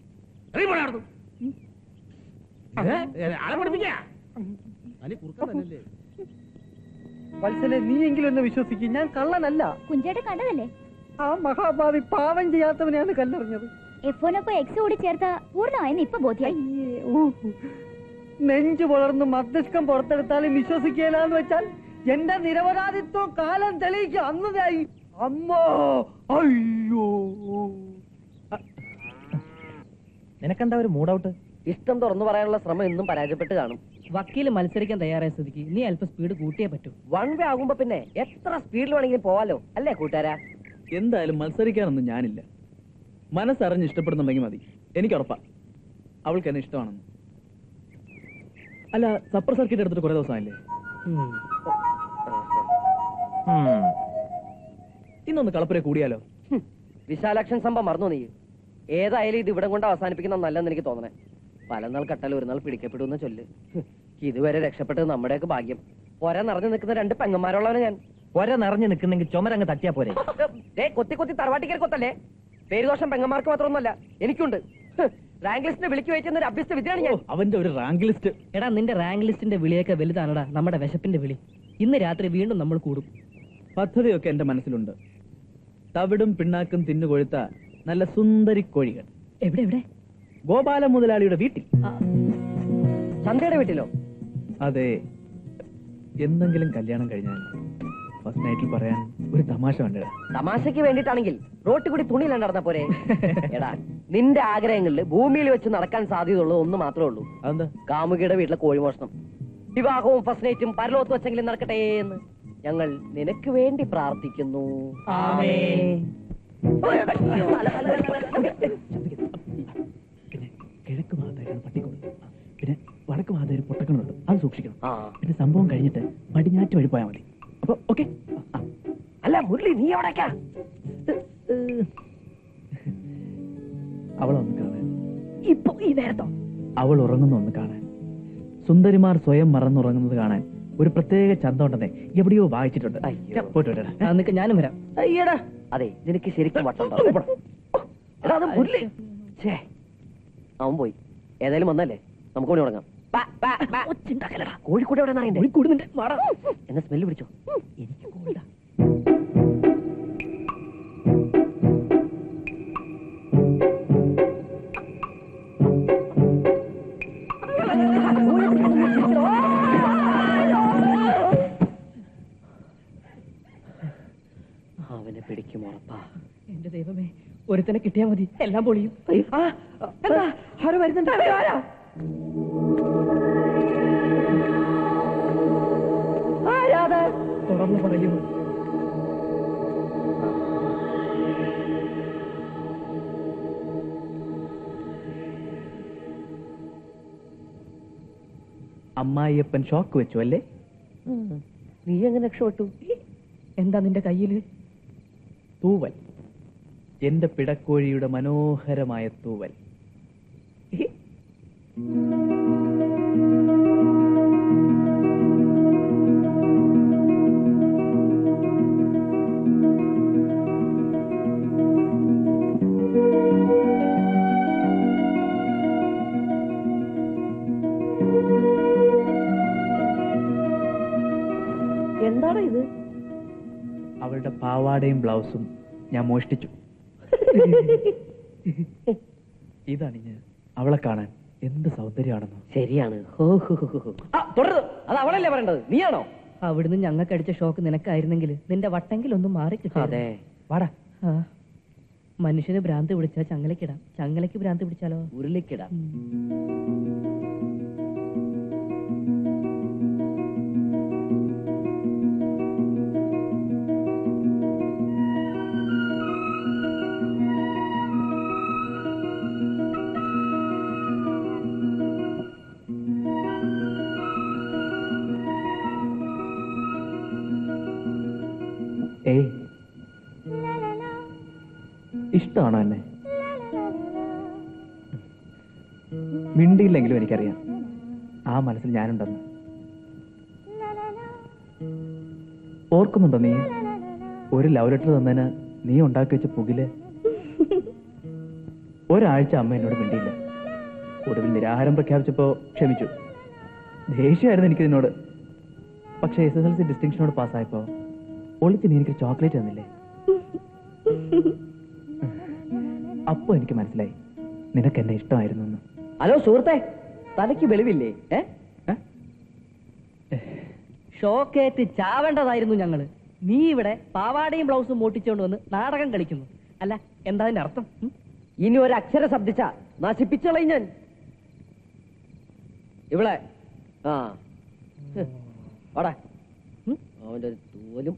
ആളെ പഠിപ്പിക്ക. വത്സലെ, നീയെങ്കിലും എന്നെ വിശ്വസിക്കും, ഞാൻ കള്ളനല്ല. കുഞ്ചേട്ടൻ കണ്ടതല്ലേ? ആ മഹാഭാവി പാവം ചെയ്യാത്തവനെയാണ് കല്ലെറിഞ്ഞത്. എഫോനൊപ്പം എക്സ് കൂടി ചേർത്ത പൂർണ്ണമായെന്ന് ഇപ്പൊ ബോധ്യായി. നെഞ്ചു വളർന്ന് മസ്തിഷ്കം പുറത്തെടുത്താലും വിശ്വസിക്കുകയില്ലെന്ന് വെച്ചാൽ എന്റെ നിരപരാധിത്വം കാലം തെളിയിക്കും. അന്നതായി അമ്മോ. അയ്യോ, നിനക്കെന്താ ഒരു മൂഡൌട്ട്? ഇഷ്ടം തുറന്നു പറയാനുള്ള ശ്രമം എന്നും പരാജയപ്പെട്ട് കാണും. വക്കീല് മത്സരിക്കാൻ തയ്യാറായ സ്ഥിതിക്ക് നീ അല്പം സ്പീഡ് കൂട്ടിയേ പറ്റൂ. വൺ വേ ആകുമ്പോ പിന്നെ എത്ര സ്പീഡിൽ വേണമെങ്കിലും പോവാലോ, അല്ലേ കൂട്ടുകാരാ? എന്തായാലും മത്സരിക്കാനൊന്നും ഞാനില്ല. മനസ്സറിഞ്ഞ് ഇഷ്ടപ്പെടുന്നുണ്ടെങ്കിൽ മതി. എനിക്ക് ഉറപ്പാ അവൾക്ക് എന്നെ ഇഷ്ടമാണെന്ന്. അല്ല, സപ്പർ സർക്കിട്ട് എടുത്തിട്ട് കുറെ ദിവസമായില്ലേ? ഇന്നൊന്ന് കളപ്പുര കൂടിയാലോ? വിശാലാക്ഷൻ സംഭവം മറന്നു നീ. ഏതായാലും ഇത് ഇവിടെ കൊണ്ട് അവസാനിപ്പിക്കുന്ന നല്ലെന്ന് എനിക്ക് തോന്നണേ. പല നാൾ കട്ടാൽ ഒരു നാൾ പിടിക്കപ്പെടുന്ന ചൊല്ല്. ഇതുവരെ രക്ഷപ്പെട്ടത് നമ്മുടെയൊക്കെ ഭാഗ്യം. പൊര നിറഞ്ഞു നിൽക്കുന്ന രണ്ട് പെങ്ങന്മാരുള്ളവനെ ഞാൻ. പൊര നിറഞ്ഞു നിൽക്കുന്നെങ്കിൽ ചുമരങ്ങ് തട്ടിയാ പോരെ? ഏ കൊത്തി കൊത്തി തറവാട്ടിക്കൽ കൊത്തല്ലേ? പേരുദോഷം പെങ്ങന്മാർക്ക് മാത്രമൊന്നുമല്ല, എനിക്കുണ്ട്. റാങ്ക് ലിസ്റ്റിനെ വിളിച്ചു വെച്ചുന്ന ഒരു അഭ്യസ്ത വിദ്യയാണ് ഞാൻ. അവന്റെ ഒരു റാങ്ക് ലിസ്റ്റ്. എടാ, നിന്റെ റാങ്ക് ലിസ്റ്റിന്റെ വിളിയൊക്കെ വലുതാണടാ നമ്മുടെ വിശപ്പിന്റെ വിളി. ഇന്ന് രാത്രി വീണ്ടും നമ്മൾ കൂടും. പദ്ധതിയൊക്കെ എന്റെ മനസ്സിലുണ്ട്. തവിടും പിണ്ണാക്കും തിന്നു കൊഴുത്ത നല്ല സുന്ദരി കോഴികൾ. എവിടെ എവിടെ? ഗോപാല മുതലാളിയുടെ വീട്ടിൽ. ചന്തയുടെ വീട്ടിലോ? അതെ. എന്തെങ്കിലും കല്യാണം കഴിഞ്ഞാൽ ഫസ്റ്റ് നൈറ്റിൽ പറയാൻ ഒരു തമാശ വേണ്ട. തമാശക്ക് വേണ്ടിട്ടാണെങ്കിൽ റോട്ടിൽ കൂടി തുണിയിലാണ് നടന്ന പോരെ. എടാ, നിന്റെ ആഗ്രഹങ്ങളിൽ ഭൂമിയിൽ വെച്ച് നടക്കാൻ സാധ്യതയുള്ളത് ഒന്ന് മാത്രമേ ഉള്ളൂ. അതെന്താ? കാമുകിയുടെ വീട്ടിലെ കോഴിമോഷണം. വിവാഹവും ഫസ്റ്റ് നൈറ്റും പരലോകത്ത് വെച്ചെങ്കിലും നടക്കട്ടെ എന്ന് ഞങ്ങൾ നിനക്ക് വേണ്ടി പ്രാർത്ഥിക്കുന്നു. പിന്നെ കിഴക്ക് ഭാഗത്തായിരുന്നു പട്ടിക്കൂട്, പിന്നെ വടക്ക് ഭാഗത്തായിരുന്നു പൊട്ടക്കണുണ്ട്. അത് സൂക്ഷിക്കണം. പിന്നെ സംഭവം കഴിഞ്ഞിട്ട് പടിഞ്ഞാറ്റ് വഴി പോയാൽ മതി. അപ്പൊ ഓക്കെ. അല്ല മുരളി, നീ എവിടേക്കാ? അവളൊന്ന് കാണാൻ. ഇപ്പൊ ഈ നേരത്തോ? അവൾ ഉറങ്ങുന്ന ഒന്ന് കാണാൻ. സുന്ദരിമാർ സ്വയം മറന്നുറങ്ങുന്നത് കാണാൻ ഒരു പ്രത്യേക ചന്തം ഉണ്ടെന്നേ എവിടെയോ വായിച്ചിട്ടുണ്ട്. പോയിട്ട് വരാ. നിനക്ക് ഞാനും വരാം. അയ്യടാ, അതെ നിനക്ക് ശരിക്കും വട്ടുണ്ടോ? അവൻ പോയി. ഏതായാലും വന്നല്ലേ, നമുക്ക് കൂടി ഉറങ്ങാം. കോഴിക്കോട് എവിടെ എന്നെ സ്മെല്ല് പിടിച്ചോ? എനിക്ക് കോഴിടാ. അവനെ പിടിക്കും ഉറപ്പാ. എന്റെ ദൈവമേ, ഒരുത്തനെ കിട്ടിയാ മതി, എല്ലാം പൊളിയും. ആരോ വരുന്നുണ്ട്. തുറന്നു പറയൂ. അമ്മായിയപ്പൻ ഷോക്ക് വെച്ചു അല്ലേ? നീ എങ്ങനെ രക്ഷപ്പെട്ടു? എന്താ നിന്റെ കയ്യില്? തൂവൽ. എന്റെ പിടക്കോഴിയുടെ മനോഹരമായ തൂവൽ. എന്താണ് ഇത്? അവളുടെ പാവാടയും ബ്ലൗസും ഞാൻ മോഷ്ടിച്ചു. ഇതണിഞ്ഞ് അവളെ കാണാൻ എന്ത് സൗന്ദര്യമാണെന്നോ. ശരിയാണ്. തുടരുത്. അത് അവളല്ലേ പറയേണ്ടത്, നീയാണോ? അവിടുന്ന് ഞങ്ങൾക്ക് അടിച്ച ഷോക്ക് നിനക്കായിരുന്നെങ്കിൽ നിന്റെ വട്ടെങ്കിലൊന്നും മാറി കിട്ടും. അതെ. വാടാ. മനുഷ്യന് ഭ്രാന്ത് പിടിച്ചാൽ ചങ്ങലക്കിടാം, ചങ്ങലക്ക് ഭ്രാന്ത് പിടിച്ചാലോ ഉരുളിക്കിടാം. ഏയ്, ഇഷ്ടമാണോ എന്നെ? മിണ്ടിയില്ലെങ്കിലും എനിക്കറിയാം ആ മനസ്സിൽ ഞാനുണ്ടെന്ന്. ഓർക്കുന്നുണ്ടോ നീ ഒരു ലവ് ലെറ്റർ തന്നതിന് നീ ഉണ്ടാക്കി വെച്ച പുകില്? ഒരാഴ്ച അമ്മ എന്നോട് മിണ്ടിയില്ല. ഒടുവിൽ നിരാഹാരം പ്രഖ്യാപിച്ചപ്പോ ക്ഷമിച്ചു. ദേഷ്യമായിരുന്നു എനിക്ക് നിന്നോട്. പക്ഷെ എസ് എസ് എൽ സി ഡിസ്റ്റിങ്ഷനോട് പാസ്സായപ്പോ ഒളിച്ച് നീ എനിക്ക് ചോക്ലേറ്റ് തന്നില്ലേ? അപ്പൊ എനിക്ക് മനസ്സിലായി നിനക്ക് എന്നെ ഇഷ്ടമായിരുന്നു എന്ന്. ഹലോ സുഹൃത്തെ, തലയ്ക്ക് വെളിവില്ലേ? ഷോക്കേറ്റ് ചാവേണ്ടതായിരുന്നു ഞങ്ങള്. നീ ഇവിടെ പാവാടയും ബ്ലൗസും മോട്ടിച്ചുകൊണ്ട് വന്ന് നാടകം കളിക്കുന്നു. അല്ല, എന്താ അതിന്റെ അർത്ഥം? ഇനി ഒരു അക്ഷരം ശബ്ദിച്ച നശിപ്പിച്ചളയും ഞാൻ. ഇവിടെ ആ അവന്റെ ഒരു തൂവലും.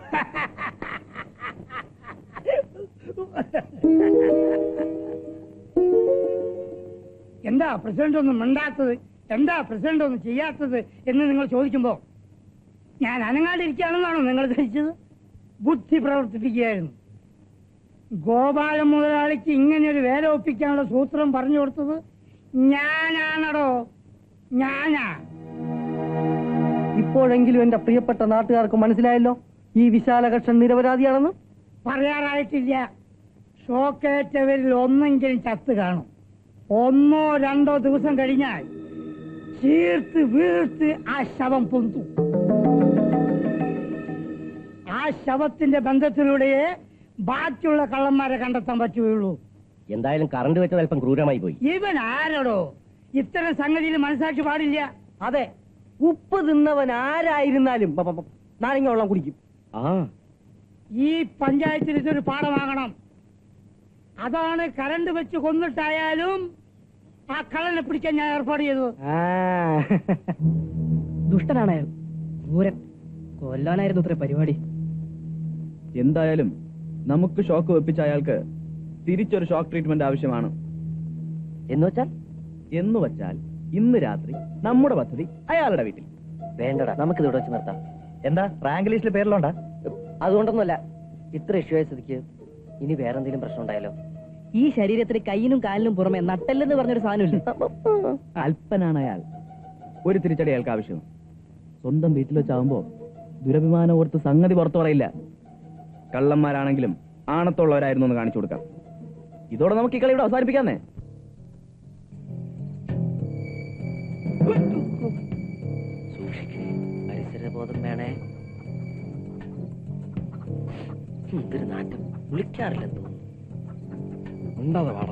എന്താ പ്രസിഡന്റ് ഒന്നും മിണ്ടാത്തത്, എന്താ പ്രസിഡന്റ് ഒന്നും ചെയ്യാത്തത് എന്ന് നിങ്ങൾ ചോദിക്കുമ്പോ ഞാൻ അനങ്ങാണ്ടിരിക്കുകയാണെന്നാണോ നിങ്ങൾ ധരിച്ചത്? ബുദ്ധി പ്രവർത്തിപ്പിക്കുകയായിരുന്നു. ഗോപാല മുതലാളിക്ക് ഇങ്ങനെയൊരു വേല ഒപ്പിക്കാനുള്ള സൂത്രം പറഞ്ഞു കൊടുത്തത് ഞാനാണടോ, ഞാനാ. ഇപ്പോഴെങ്കിലും എന്റെ പ്രിയപ്പെട്ട നാട്ടുകാർക്ക് മനസ്സിലായല്ലോ ഈ വിശാലകൃഷ്ണൻ നിരപരാധിയാണെന്ന്. പറയാറായിട്ടില്ല. ഷോക്കേറ്റവരിൽ ഒന്നെങ്കിലും ചത്ത് കാണും. ഒന്നോ രണ്ടോ ദിവസം കഴിഞ്ഞാൽ ചീർത്ത് വീർത്ത് ആ ശവം പൊന്തും. ശവത്തിന്റെ ബന്ധത്തിലൂടെയേ ബാക്കിയുള്ള കള്ളന്മാരെ കണ്ടെത്താൻ പറ്റുകയുള്ളൂ. എന്തായാലും കറണ്ട് വെച്ചത് അല്പം ക്രൂരമായി പോയി. ഇവൻ ആരോടോ ഇത്തരം സംഗതിയിൽ മനസ്സാക്ഷി പാടില്ല. അതെ, ഉപ്പ് തിന്നവൻ ആരായിരുന്നാലും പ- പ- നാരങ്ങ വെള്ളം കുടിക്കും. ആ ഈ പഞ്ചായത്തിൽ ഇതൊരു പാഠമാകണം. അതാണ് കറണ്ട് വെച്ച് കൊന്നിട്ടായാലും ആ കള്ളനെ പിടിക്കാൻ ഞാൻ ഏർപ്പാട് ചെയ്തത്. ദുഷ്ടനാണ് അയാൾ, ക്രൂരൻ, കൊല്ലാനായിരുന്നു ഇത്ര പരിപാടി. എന്തായാലും നമുക്ക് ഷോക്ക് വെപ്പിച്ച അയാൾക്ക് തിരിച്ചൊരു ഷോക്ക് ട്രീറ്റ്മെന്റ് ആവശ്യമാണ്. എന്ന് വെച്ചാൽ എന്ന് വച്ചാൽ ഇന്ന് രാത്രി നമ്മുടെ പദ്ധതി അയാളുടെ വീട്ടിൽ. വേണ്ടടാ, നമുക്കിത് ഇവിടെ വെച്ച് നിർത്താം. എന്താ റാങ്ക് ലിസ്റ്റിൽ പേരിലുണ്ടാ? അതുകൊണ്ടൊന്നുമല്ല, ഇത്ര ഇഷ്യൂ ആയ സ്ഥിതിക്ക് ഇനി വേറെന്തെങ്കിലും പ്രശ്നം ഉണ്ടായാലോ? ഈ ശരീരത്തിന് കൈയിനും കാലിനും പുറമെ നട്ടെല്ലെന്ന് പറഞ്ഞൊരു സാധനമില്ല. അല്പനാണ് അയാൾ. ഒരു തിരിച്ചടി അയാൾക്ക് ആവശ്യം. സ്വന്തം വീട്ടിൽ വെച്ചാവുമ്പോ ദുരഭിമാനം ഓർത്ത് സംഗതി പുറത്തു പറയില്ല. കള്ളന്മാരാണെങ്കിലും ആണത്തുള്ളവരായിരുന്നു എന്ന് കാണിച്ചു കൊടുക്കാം. ഇതോടെ നമുക്ക് ഈ കളി ഇവിടെ അവസാനിപ്പിക്കാന്നേ. സൂക്ഷിക്കണേ, പരിസരബോധം വേണേ. എന്തൊരു നാട്ടം, വിളിക്കാറില്ലെന്ന് തോന്നുന്നു. ഉണ്ടാതെ വാടാ.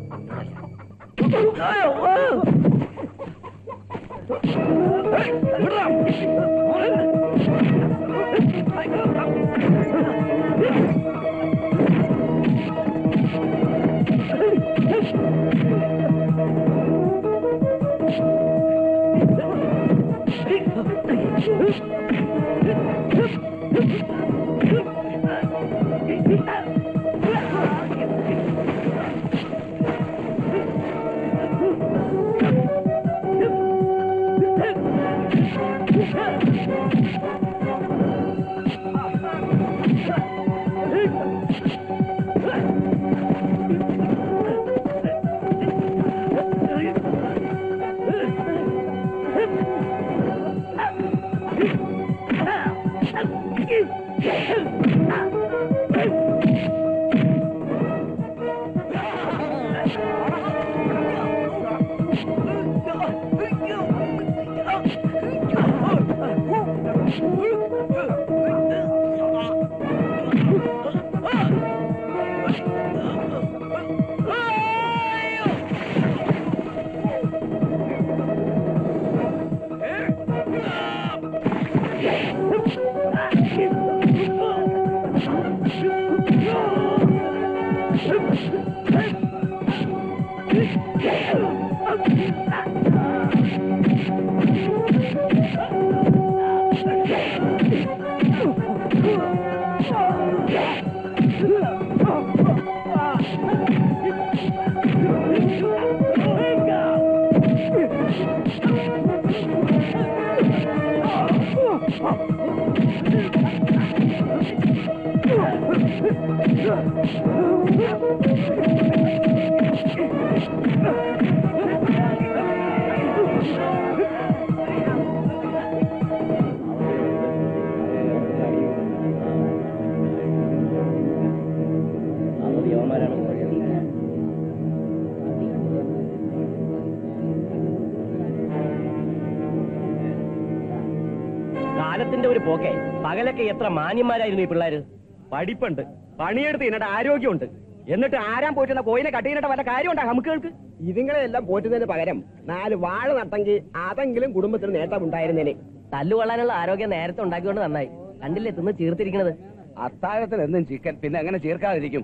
കാലത്തിന്റെ ഒരു പോക്കെ. പകലൊക്കെ എത്ര മാന്യന്മാരായിരുന്നു ഈ പിള്ളേര്. പഠിപ്പുണ്ട്, പണിയെടുത്ത് ഇതിന്റെ ആരോഗ്യമുണ്ട്. എന്നിട്ട് ആരാൻ പോറ്റുന്ന കോയിനെ കട്ടിയിട്ട് വല്ല കാര്യമുണ്ടാ നമുക്കുകൾക്ക്? ഇതുങ്ങളെ എല്ലാം പോറ്റുന്നതിന് പകരം നാല് വാഴ നട്ടെങ്കിൽ അതെങ്കിലും കുടുംബത്തിന് നേട്ടം ഉണ്ടായിരുന്നേനെ. തല്ലുകൊള്ളാനുള്ള ആരോഗ്യം നേരത്തെ ഉണ്ടാക്കിക്കൊണ്ട് നന്നായി. കണ്ടില്ലേ തിന്ന് ചീർത്തിരിക്കണത്. അത്താഴത്തിന് എന്നും ചിക്കൻ, പിന്നെ എങ്ങനെ ചീർക്കാതിരിക്കും?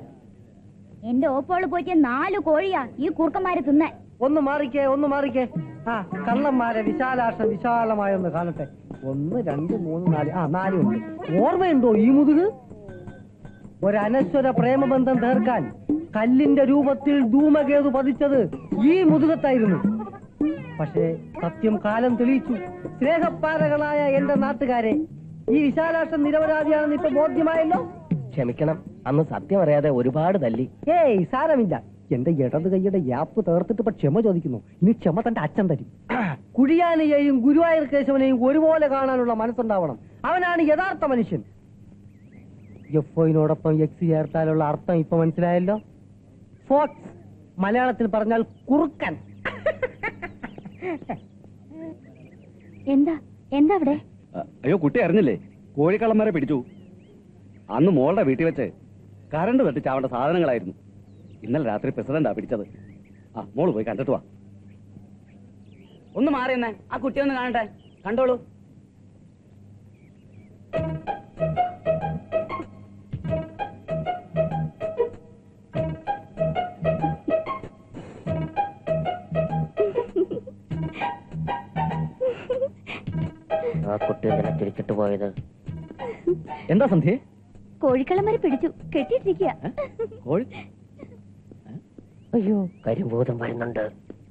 എന്റെ ഓപ്പോള് പോയിട്ട് നാല് കോഴിയാ ഈ കൂർക്കന്മാര് തിന്നെ. ഒന്ന് മാറിക്കേ, ഒന്ന് മാറിക്കേ. ആ കള്ളന്മാരെ വിശാലാക്ഷം വിശാലമായൊന്ന് കാണട്ടെ. ഒന്ന് രണ്ട് മൂന്ന് നാല്, ആ നാലുണ്ട്. ഓർമ്മയുണ്ടോ ഈ മുതുക്? ഒരനശ്വര പ്രേമബന്ധം തീർക്കാൻ കല്ലിന്റെ രൂപത്തിൽ ധൂമകേതു പതിച്ചത് ഈ മുതുകത്തായിരുന്നു. പക്ഷേ സത്യം കാലം തെളിയിച്ചു. സ്നേഹപ്പാരകളായ എന്റെ നാട്ടുകാരെ, ഈ വിശാലാക്ഷം നിരപരാധിയാണെന്ന് ഇപ്പൊ ബോധ്യമായല്ലോ. ക്ഷമിക്കണം, അന്ന് സത്യം അറിയാതെ ഒരുപാട് തല്ലി. ഏയ് സാരമില്ല. എന്റെ ഇടത് കൈയുടെ യാപ്പ് തേർത്തിട്ട് ഇപ്പൊ ക്ഷമ ചോദിക്കുന്നു. ഇനി ക്ഷമ തന്റെ അച്ഛൻ തരും. കുഴിയാനെയും ഗുരുവായൂർ കേശവനെയും ഒരുപോലെ കാണാനുള്ള മനസ്സുണ്ടാവണം. അവനാണ് യഥാർത്ഥ മനുഷ്യൻ. എഫ്ഒയിനോടൊപ്പം എക്സ് ചേർത്താലുള്ള അർത്ഥം ഇപ്പൊ മനസ്സിലായല്ലോ. ഫോക്സ്, മലയാളത്തിൽ പറഞ്ഞാൽ കുറുക്കൻ. എന്താ എന്താ അവിടെ? അയ്യോ, കുട്ടി അറിഞ്ഞില്ലേ? കോഴിക്കള്ളന്മാരെ പിടിച്ചു. അന്ന് മോളുടെ വീട്ടിൽ വെച്ച് കറണ്ട് തട്ടി ചാവേണ്ട സാധനങ്ങളായിരുന്നു. ഇന്നലെ രാത്രി പ്രസിഡന്റാ പിടിച്ചത്. ആ മോള് പോയി കണ്ടിട്ട് വാ. ഒന്ന് മാറിയെന്നേ, ആ കുട്ടിയൊന്ന് കാണട്ടെ. കണ്ടോളൂ. ആ കുട്ടി എന്തിനാ തിരിച്ചിട്ട് പോയത്? എന്താ സന്ധ്യ? കോഴിക്കള്ളന്മാരെ പിടിച്ചു, കെട്ടിയിട്ടിരിക്കുക. കോഴി? അയ്യോ, കരിഭൂതം വരുന്നുണ്ട്.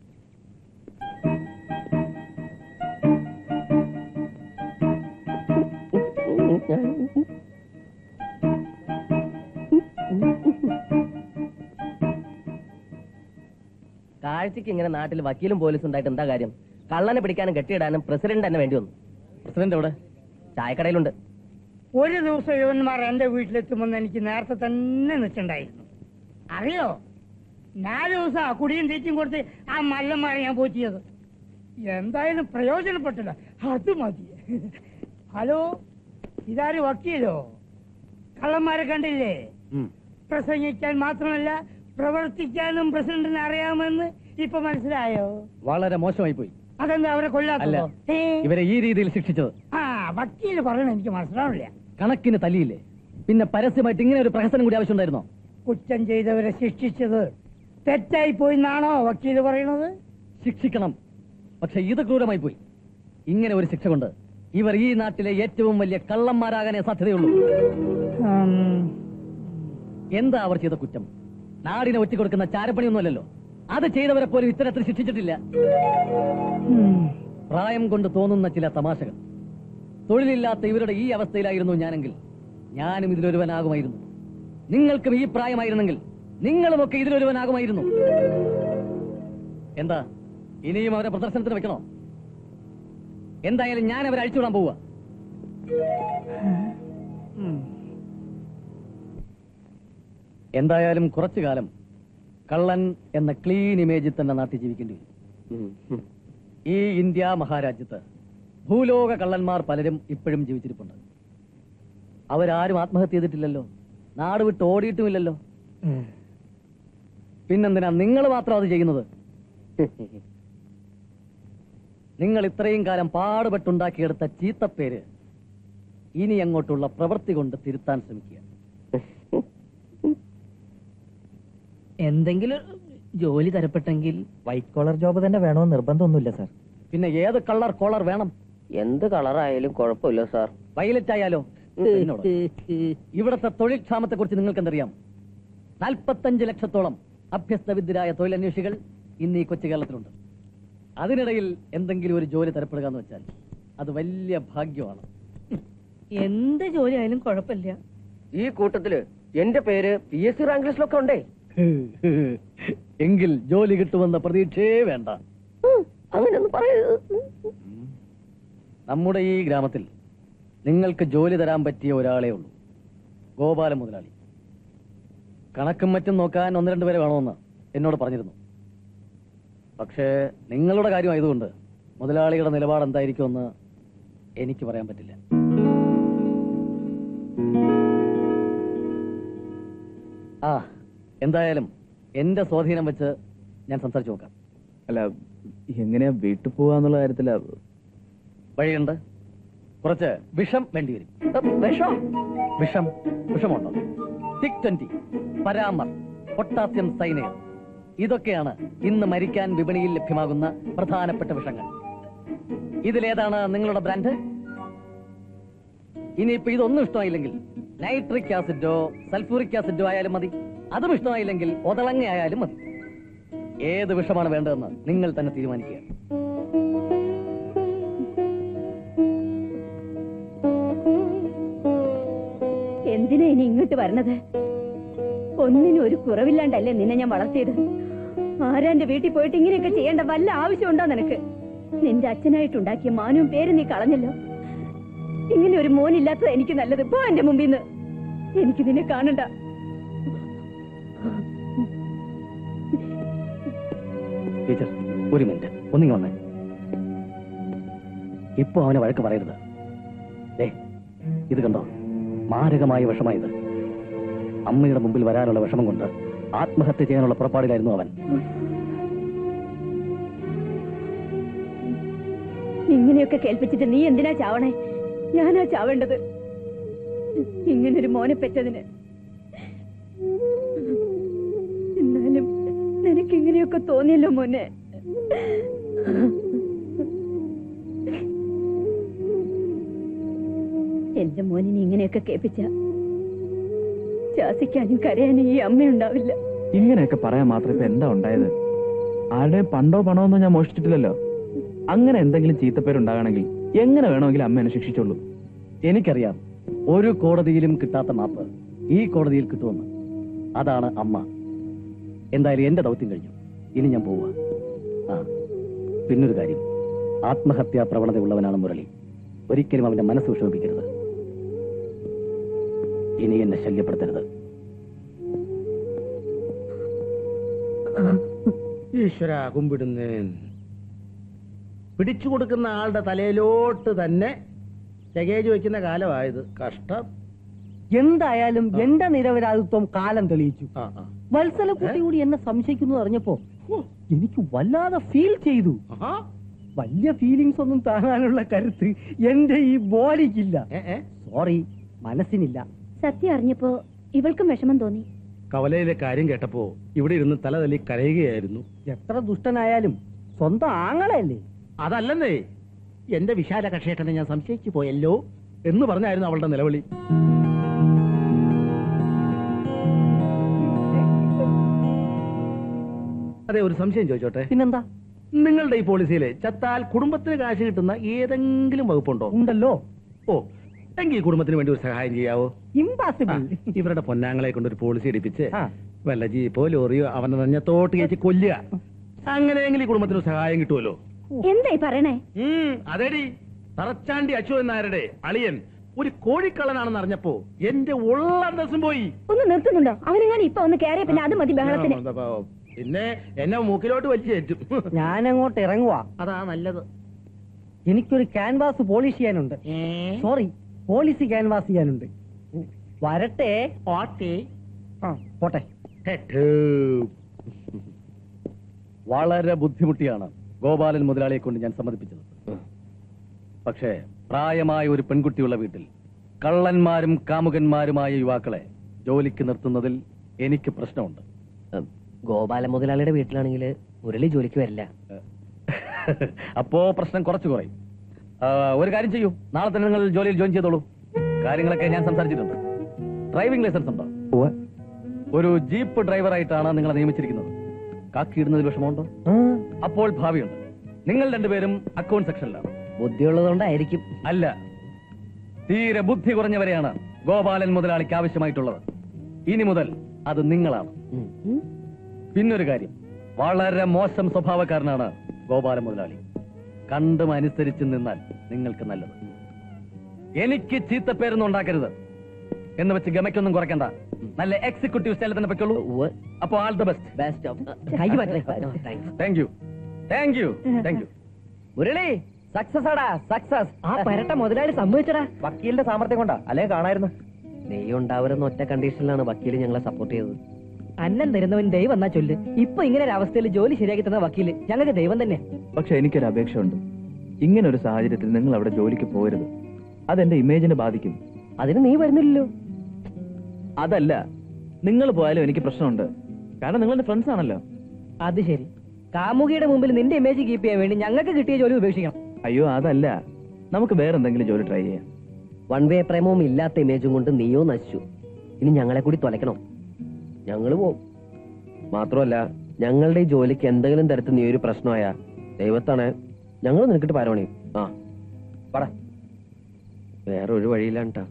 കാഴ്ചക്ക് ഇങ്ങനെ നാട്ടിൽ വക്കീലും പോലീസും ഉണ്ടായിട്ട് എന്താ കാര്യം? കള്ളനെ പിടിക്കാനും കെട്ടിയിടാനും പ്രസിഡന്റ് തന്നെ വേണ്ടി വന്നു. പ്രസിഡന്റ് എവിടെ? ചായക്കടയിലുണ്ട്. ഒരു ദിവസം യുവന്മാർ എന്റെ വീട്ടിലെത്തുമെന്ന് എനിക്ക് നേരത്തെ തന്നെ നിശ്ചയുണ്ടായിരുന്നു. അറിയോ, നാല് ദിവസം ആ കുടിയും തീറ്റും കൊടുത്ത് ആ മല്ലന്മാരെ ഞാൻ പോറ്റിയത്. എന്തായാലും പ്രയോജനപ്പെട്ടില്ല. അത് മതി. ഹലോ, ഇതാര് വക്കീലോ? കള്ളന്മാരെ കണ്ടില്ലേ? പ്രസംഗിക്കാൻ മാത്രമല്ല പ്രവർത്തിക്കാനും പ്രസിഡന്റിന് അറിയാമെന്ന് ഇപ്പൊ മനസ്സിലായോ? വളരെ മോശമായി പോയി. അതെന്താ അവരെ അല്ല, കൊല്ലാത്തോ? ഇവരെ ഈ രീതിയിൽ ശിക്ഷിച്ചത്. ആ വക്കീല് പറയണ എനിക്ക് മനസ്സിലാവില്ല. കണക്കിന് തല്ലിയില്ലേ? പിന്നെ പരസ്യമായിട്ട് ഇങ്ങനെ ഒരു പ്രഹസനം കൂടി ആവശ്യമുണ്ടായിരുന്നോ? കുറ്റം ചെയ്തവരെ ശിക്ഷിച്ചത് തെറ്റായി പോയി എന്നാണോ വക്കീല് പറയണത്? ശിക്ഷിക്കണം, പക്ഷെ ഇത് ക്രൂരമായി പോയി. ഇങ്ങനെ ഒരു ശിക്ഷ കൊണ്ട് ഇവർ ഈ നാട്ടിലെ ഏറ്റവും വലിയ കള്ളന്മാരാകാനേ സാധ്യതയുള്ളൂ. എന്താ അവർ ചെയ്ത കുറ്റം? നാടിനെ ഒറ്റിക്കൊടുക്കുന്ന ചാരപ്പണിയൊന്നുമല്ലല്ലോ. അത് ചെയ്തവരെ പോലും ഇത്തരത്തിൽ ശിക്ഷിച്ചിട്ടില്ല. പ്രായം കൊണ്ട് തോന്നുന്ന ചില തമാശകൾ. തൊഴിലില്ലാത്ത ഇവരുടെ ഈ അവസ്ഥയിലായിരുന്നു ഞാനെങ്കിൽ ഞാനും ഇതിലൊരുവനാകുമായിരുന്നു. നിങ്ങൾക്കും ഈ പ്രായമായിരുന്നെങ്കിൽ നിങ്ങളുമൊക്കെ ഇതിലൊരുവനാകുമായിരുന്നു. എന്താ, ഇനിയും അവരെ പ്രദർശനത്തിന് വെക്കണോ? എന്തായാലും ഞാൻ അവരെ അഴിച്ചുവിടാൻ പോവുക. എന്തായാലും കുറച്ചു കാലം കള്ളൻ എന്ന ക്ലീൻ ഇമേജിൽ തന്നെ നാട്ടിൽ ജീവിക്കേണ്ടി വരും. ഈ ഇന്ത്യ മഹാരാജ്യത്ത് ഭൂലോക കള്ളന്മാർ പലരും ഇപ്പോഴും ജീവിച്ചിരിപ്പുണ്ട്. അവരാരും ആത്മഹത്യ ചെയ്തിട്ടില്ലല്ലോ, നാട് വിട്ട് ഓടിയിട്ടുമില്ലല്ലോ. പിന്നെന്തിനാ നിങ്ങൾ മാത്രം അത് ചെയ്യുന്നത്? നിങ്ങൾ ഇത്രയും കാലം പാടുപെട്ടുണ്ടാക്കിയെടുത്ത ചീത്തപ്പേര് ഇനി അങ്ങോട്ടുള്ള പ്രവൃത്തി കൊണ്ട് തിരുത്താൻ ശ്രമിക്കുക. എന്തെങ്കിലും ജോലി തരപ്പെട്ടെങ്കിൽ വൈറ്റ് കോളർ ജോബ് തന്നെ വേണമെന്ന് നിർബന്ധമൊന്നുമില്ല സാർ. പിന്നെ ഏത് കളർ കോളർ വേണം? എന്ത് കളറായാലും കുഴപ്പമില്ല സാർ. വയലറ്റ് ആയാലോ? എന്നോട്. ഇവിടത്തെ തൊഴിൽ ക്ഷാമത്തെ കുറിച്ച് നിങ്ങൾക്ക് എന്തറിയാം? നാൽപ്പത്തഞ്ച് ലക്ഷത്തോളം അഭ്യസ്തവിദ്യരായ തൊഴിലന്വേഷികൾ ഇന്ന് ഈ കൊച്ചു കേരളത്തിലുണ്ട്. അതിനിടയിൽ എന്തെങ്കിലും ഒരു ജോലി തരപ്പെടുക എന്ന് വെച്ചാൽ അത് വലിയ ഭാഗ്യമാണ്. എന്ത് ജോലി ആയാലും കുഴപ്പമില്ല. ഈ കൂട്ടത്തില് എന്റെ പേര് പി എസ് സി റാങ്ക് ലിസ്റ്റിലൊക്കെ ഉണ്ടേ. എങ്കിൽ ജോലി കിട്ടുമെന്ന പ്രതീക്ഷയെ വേണ്ട. അങ്ങനെയൊന്നും പറയരുത്. നമ്മുടെ ഈ ഗ്രാമത്തിൽ നിങ്ങൾക്ക് ജോലി തരാൻ പറ്റിയ ഒരാളേ ഉള്ളൂ, ഗോപാല മുതലാളി. കണക്കും മറ്റും നോക്കാൻ ഒന്ന് രണ്ടു പേരെ വേണമെന്ന് എന്നോട് പറഞ്ഞിരുന്നു. പക്ഷേ നിങ്ങളുടെ കാര്യമായതുകൊണ്ട് മുതലാളിയുടെ നിലപാട് എന്തായിരിക്കുമെന്ന് എനിക്ക് പറയാൻ പറ്റില്ല. ആ എന്തായാലും എന്റെ സ്വാധീനം വെച്ച് ഞാൻ സംസാരിച്ചു നോക്കാം. അല്ല, എങ്ങനെയാ വീട്ടിൽ പോവാന്നുള്ള കാര്യത്തില വഴിയുണ്ട്. കുറച്ച് വിഷം വേണ്ടി വരും. വിഷം വിഷം വിഷമുണ്ടോ? സിക് ട്വന്റി, പരാമർ, പൊട്ടാസ്യം സൈനൈഡ്, ഇതൊക്കെയാണ് ഇന്ന് മരിക്കാൻ വിപണിയിൽ ലഭ്യമാകുന്ന പ്രധാനപ്പെട്ട വിഷങ്ങൾ. ഇതിലേതാണ് നിങ്ങളുടെ ബ്രാൻഡ്? ഇനിയിപ്പോ ഇതൊന്നും ഇഷ്ടമായില്ലെങ്കിൽ നൈട്രിക് ആസിഡോ സൾഫൂറിക് ആസിഡോ ആയാലും മതി. അതും ഇഷ്ടമായില്ലെങ്കിൽ ഒതളങ്ങ ആയാലും മതി. ഏത് വിഷമാണ് വേണ്ടതെന്ന് നിങ്ങൾ തന്നെ തീരുമാനിക്കുക. എന്തിനാ ഇനി ഇങ്ങോട്ട് വരണത്? ഒന്നിനും ഒരു കുറവില്ലാണ്ടല്ലേ നിന്നെ ഞാൻ വളർത്തിയത്. ആരാന്റെ വീട്ടിൽ പോയിട്ട് ഇങ്ങനെയൊക്കെ ചെയ്യേണ്ട വല്ല ആവശ്യമുണ്ടോ നിനക്ക്? നിന്റെ അച്ഛനായിട്ടുണ്ടാക്കിയ മാനവും പേര് നീ കളഞ്ഞല്ലോ. ഇങ്ങനെ ഒരു മോനില്ലാത്തത് എനിക്ക് നല്ലത്. പോ എന്റെ മുമ്പിൽ നിന്ന്. എനിക്ക് നിന്നെ കാണണ്ട. ടീച്ചർ, ഒരു മിനിറ്റ് ഒന്നിങ്ങ വന്നേ. ഇപ്പൊ അവനെ വഴക്ക് പറയരുത്. ഏ ഇത് കണ്ടോ, മാരകമായ വിഷമായത്. അമ്മയുടെ മുമ്പിൽ വരാനുള്ള വിഷമം കൊണ്ട് ആത്മഹത്യ ചെയ്യാനുള്ള പുറപ്പാടിലായിരുന്നു അവൻ. ഇങ്ങനെയൊക്കെ കേൾപ്പിച്ചിട്ട് നീ എന്തിനാ ചാവണേ? ഞാനാ ചാവേണ്ടത്. ഇങ്ങനൊരു മോനെ പെറ്റതിന്. എന്നാലും നിനക്ക് ഇങ്ങനെയൊക്കെ തോന്നിയല്ലോ മോനെ. എന്റെ മോനിനെ ഇങ്ങനെയൊക്കെ കേൾപ്പിച്ച ശാസിക്കാനും കരയാനും ഈ അമ്മയുണ്ടാവില്ല. ഇങ്ങനെയൊക്കെ പറയാൻ മാത്രം ഇപ്പൊ എന്താ ഉണ്ടായത്? ആരുടെയും പണ്ടോ പണമൊന്നും ഞാൻ മോഷ്ടിച്ചിട്ടില്ലല്ലോ. അങ്ങനെ എന്തെങ്കിലും ചീത്തപ്പേരുണ്ടാകണമെങ്കിൽ എങ്ങനെ വേണമെങ്കിലും അമ്മ എന്നെ ശിക്ഷിച്ചോളൂ. എനിക്കറിയാം ഒരു കോടതിയിലും കിട്ടാത്ത മാപ്പ് ഈ കോടതിയിൽ കിട്ടുമെന്ന്. അതാണ് അമ്മ. എന്തായാലും എന്റെ ദൗത്യം കഴിഞ്ഞു. ഇനി ഞാൻ പോവുക. ആ പിന്നൊരു കാര്യം, ആത്മഹത്യാ പ്രവണതയുള്ളവനാണ് മുരളി. ഒരിക്കലും അവന്റെ മനസ്സ് വിഷമിപ്പിക്കരുത്. ഇനി എന്നെ ശല്യപ്പെടുത്തരുത്. ഈശ്വര കുമ്പിടുന്നേ. പിടിച്ചു കൊടുക്കുന്ന ആളുടെ തലയിലോട്ട് തന്നെ ലഗേജ് വെക്കുന്ന കാലമായത്. കഷ്ടം. എന്തായാലും എന്റെ നിരപരാധിത്വം കാലം തെളിയിച്ചു. വത്സലക്കുട്ടി കൂടി എന്നെ സംശയിക്കുന്നു അറിഞ്ഞപ്പോ എനിക്ക് വല്ലാതെ ഫീൽ ചെയ്തു. വലിയ ഫീലിങ്സ് ഒന്നും താങ്ങാനുള്ള കരുത്ത് എന്റെ ഈ ബോഡിക്കില്ല. സോറി, മനസ്സിനില്ല. സത്യം അറിഞ്ഞപ്പോ ഇവൾക്കും വിഷമം തോന്നി. കവലയിലെ കാര്യം കേട്ടപ്പോ ഇവിടെ ഇരുന്ന് തല തല്ലി കരയുകയായിരുന്നു. എത്ര ദുഷ്ടനായാലും സ്വന്തം ആങ്ങളല്ലേ. അതല്ലെന്നേ, എന്റെ വിശാല കക്ഷേട്ടനെ ഞാൻ സംശയിച്ചു പോയല്ലോ എന്ന് പറഞ്ഞായിരുന്നു അവളുടെ നിലവിളി. അതെ, ഒരു സംശയം ചോദിച്ചോട്ടെ? പിന്നെന്താ? നിങ്ങളുടെ ഈ പോളിസിയിലെ ചത്താൽ കുടുംബത്തിന് കാശ് കിട്ടുന്ന ഏതെങ്കിലും വകുപ്പുണ്ടോ? ഉണ്ടല്ലോ. ഓ, എങ്കിൽ ഈ കുടുംബത്തിന് വേണ്ടി ഒരു സഹായം ചെയ്യാവോ? ഇംപോസിബിൾ. ഇവരുടെ പൊന്നാങ്ങളെ കൊണ്ട് ഒരു പോളിസി എടുപ്പിച്ച് വല്ല ജീപ്പോ ലോറിയോ അവനെ നെഞ്ഞത്തോട്ട് കയറ്റി കൊല്ലുക. അങ്ങനെയെങ്കിൽ ഈ കുടുംബത്തിന് സഹായം കിട്ടുമല്ലോ. എന്തായി പറയണേ? അതേടി, തറച്ചാണ്ടി അശോകൻ നായരുടെ അളിയൻ ഒരു കോഴിക്കള്ളനാണെന്ന് അറിഞ്ഞപ്പോ എന്റെ ഉള്ളന്തസ്സും പോയി. ഒന്ന് നിർത്തുന്നുണ്ടോ? അവനെങ്ങാനും ഇപ്പൊ ഒന്ന് കയറിയ പിന്നെ അത് മതി ബഹളത്തിന്. പിന്നെ എന്നെ മൂക്കിലോട്ട് വലിച്ചേറ്റും. ഞാനങ്ങോട്ട് ഇറങ്ങുവാ. അതാ നല്ലത്. എനിക്കൊരു ക്യാൻവാസ് പോളിഷ് ചെയ്യാനുണ്ട്. സോറി, പോളിസി ക്യാൻവാസ് ചെയ്യാനുണ്ട്. വരട്ടെ. പോട്ടെ. വളരെ ബുദ്ധിമുട്ടിയാണ് ഗോപാലൻ മുതലാളിയെ കൊണ്ട് ഞാൻ സമ്മതിപ്പിച്ചത്. പക്ഷേ പ്രായമായ ഒരു പെൺകുട്ടിയുള്ള വീട്ടിൽ കള്ളന്മാരും കാമുകന്മാരുമായ യുവാക്കളെ ജോലിക്ക് നിർത്തുന്നതിൽ എനിക്ക് പ്രശ്നമുണ്ട്. ഗോപാലൻ മുതലാളിയുടെ വീട്ടിലാണെങ്കിൽ മുരളി ജോലിക്ക് വരില്ല. അപ്പോ പ്രശ്നം കുറച്ചു കുറയും. ഒരു കാര്യം ചെയ്യൂ, നാളെ തന്നെ നിങ്ങൾ ജോലിയിൽ ജോയിൻ ചെയ്തോളൂ. കാര്യങ്ങളൊക്കെ ഞാൻ സംസാരിച്ചിട്ടുണ്ട്. ഡ്രൈവിംഗ് ലൈസൻസ് ഉണ്ടോ? ഒരു ജീപ്പ് ഡ്രൈവറായിട്ടാണ് നിങ്ങളെ നിയമിച്ചിരിക്കുന്നത്. കാക്കിയിടുന്നതിൽ വിഷമമുണ്ടോ? അപ്പോൾ ഭാവിയുണ്ട്. നിങ്ങൾ രണ്ടുപേരും അക്കൗണ്ട് സെക്ഷനിലാണ്. ബുദ്ധിയുള്ളതുകൊണ്ടായിരിക്കും. അല്ല, തീരെ ബുദ്ധി കുറഞ്ഞവരെയാണ് ഗോപാലൻ മുതലാളിക്ക് ആവശ്യമായിട്ടുള്ളത്. ഇനി മുതൽ അത് നിങ്ങളാണ്. പിന്നൊരു കാര്യം, വളരെ മോശം സ്വഭാവക്കാരനാണ് ഗോപാലൻ മുതലാളി. കണ്ടും അനുസരിച്ച് നിന്നാൽ നിങ്ങൾക്ക് നല്ലത്. എനിക്ക് ചീത്തപ്പേരൊന്നും ഉണ്ടാക്കരുത് എന്ന് വെച്ച് ഗമയ്ക്കൊന്നും കുറയ്ക്കണ്ട. നല്ല എക്സിക്യൂട്ടീവ് സ്റ്റൈലിൽ തന്നെ പറ്റുള്ളൂ. അപ്പൊ all the best. Thank you thank you thank you. Murali success ആടാ, സക്സസ്. ആ പരട്ട മുതലാളി സമ്മതിച്ചടാ. വക്കീലിന്റെ സാമർത്ഥ്യം കൊണ്ടാ, അല്ലേ കാണായിരുന്നു. നെയ്യ് ഉണ്ടാവരുന്ന ഒറ്റ കണ്ടീഷനിലാണ് വക്കീല് ഞങ്ങളെ സപ്പോർട്ട് ചെയ്തത്. അന്നം തരുന്നവൻ ദൈവം എന്നാ ചൊല്ല്. ഇപ്പൊ ഇങ്ങനെ ഒരു അവസ്ഥയിൽ ജോലി ശരിയാക്കി തന്ന വക്കീല് ഞങ്ങൾക്ക് ദൈവം തന്നെ. പക്ഷെ എനിക്കൊരു അപേക്ഷ ഉണ്ട്. ഇങ്ങനെ ഒരു സാഹചര്യത്തിൽ നിങ്ങൾ അവിടെ ജോലിക്ക് പോകരുത്. അതെന്റെ ഇമേജിനെ ബാധിക്കും. അതിന് നീ വരുന്നില്ലല്ലോ. അതല്ല, നിങ്ങൾ പോയാലും എനിക്ക് പ്രശ്നമുണ്ട്. കാരണം നിങ്ങളുടെ ഫ്രണ്ട്സ് ആണല്ലോ. അത് ശരി. കാമുകിയുടെ മുമ്പിൽ നിന്റെ ഇമേജ് കീപ്പ് ചെയ്യാൻ വേണ്ടി ഞങ്ങൾക്ക് കിട്ടിയ ജോലി ഉപേക്ഷിക്കണം. അയ്യോ അതല്ല, നമുക്ക് വേറെ എന്തെങ്കിലും ജോലി ട്രൈ ചെയ്യാം. വൺ വേ പ്രേമവും ഇല്ലാത്ത ഇമേജും കൊണ്ട് നീയോ നശിച്ചു. ഇനി ഞങ്ങളെ കൂടി തൊലക്കണം. ഞങ്ങള് പോവും. മാത്രമല്ല, ഞങ്ങളുടെ ഈ ജോലിക്ക് എന്തെങ്കിലും തരത്തിൽ നീ ഒരു പ്രശ്നമായ ദൈവത്താണ് ഞങ്ങൾ നിനക്കിട്ട് പാരോണി. ആ പട, വേറെ ഒരു വഴിയില്ലാണ്ടാ.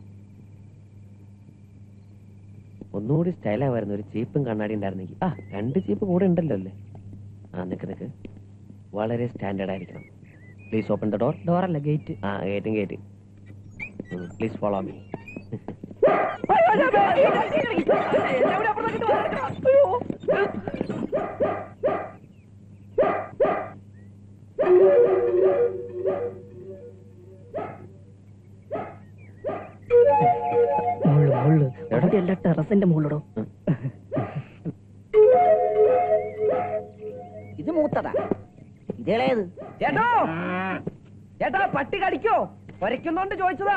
ഒന്നുകൂടി സ്റ്റൈലാവായിരുന്നു. ഒരു ചീപ്പും കണ്ണാടി ഉണ്ടായിരുന്നെങ്കിൽ. ആ രണ്ട് ചീപ്പ് കൂടെ ഉണ്ടല്ലോ അല്ലേ. ആ നിക്ക് നിക്ക്, വളരെ സ്റ്റാൻഡേർഡ് ആയിരിക്കണം. Please open the door. ഡോറല്ല, ഗേറ്റ്. ആ ഗേറ്റും ഗേറ്റ്. Please follow me. ഇവിടെയല്ല ടെറസിന്റെ മുകളിലോ. ഇത് മൂത്തതാ, ഇതേളേത്? ചേട്ടോ ചേട്ടാ, പട്ടി കടിക്കോ? വരയ്ക്കുന്നോണ്ട് ചോദിച്ചതാ.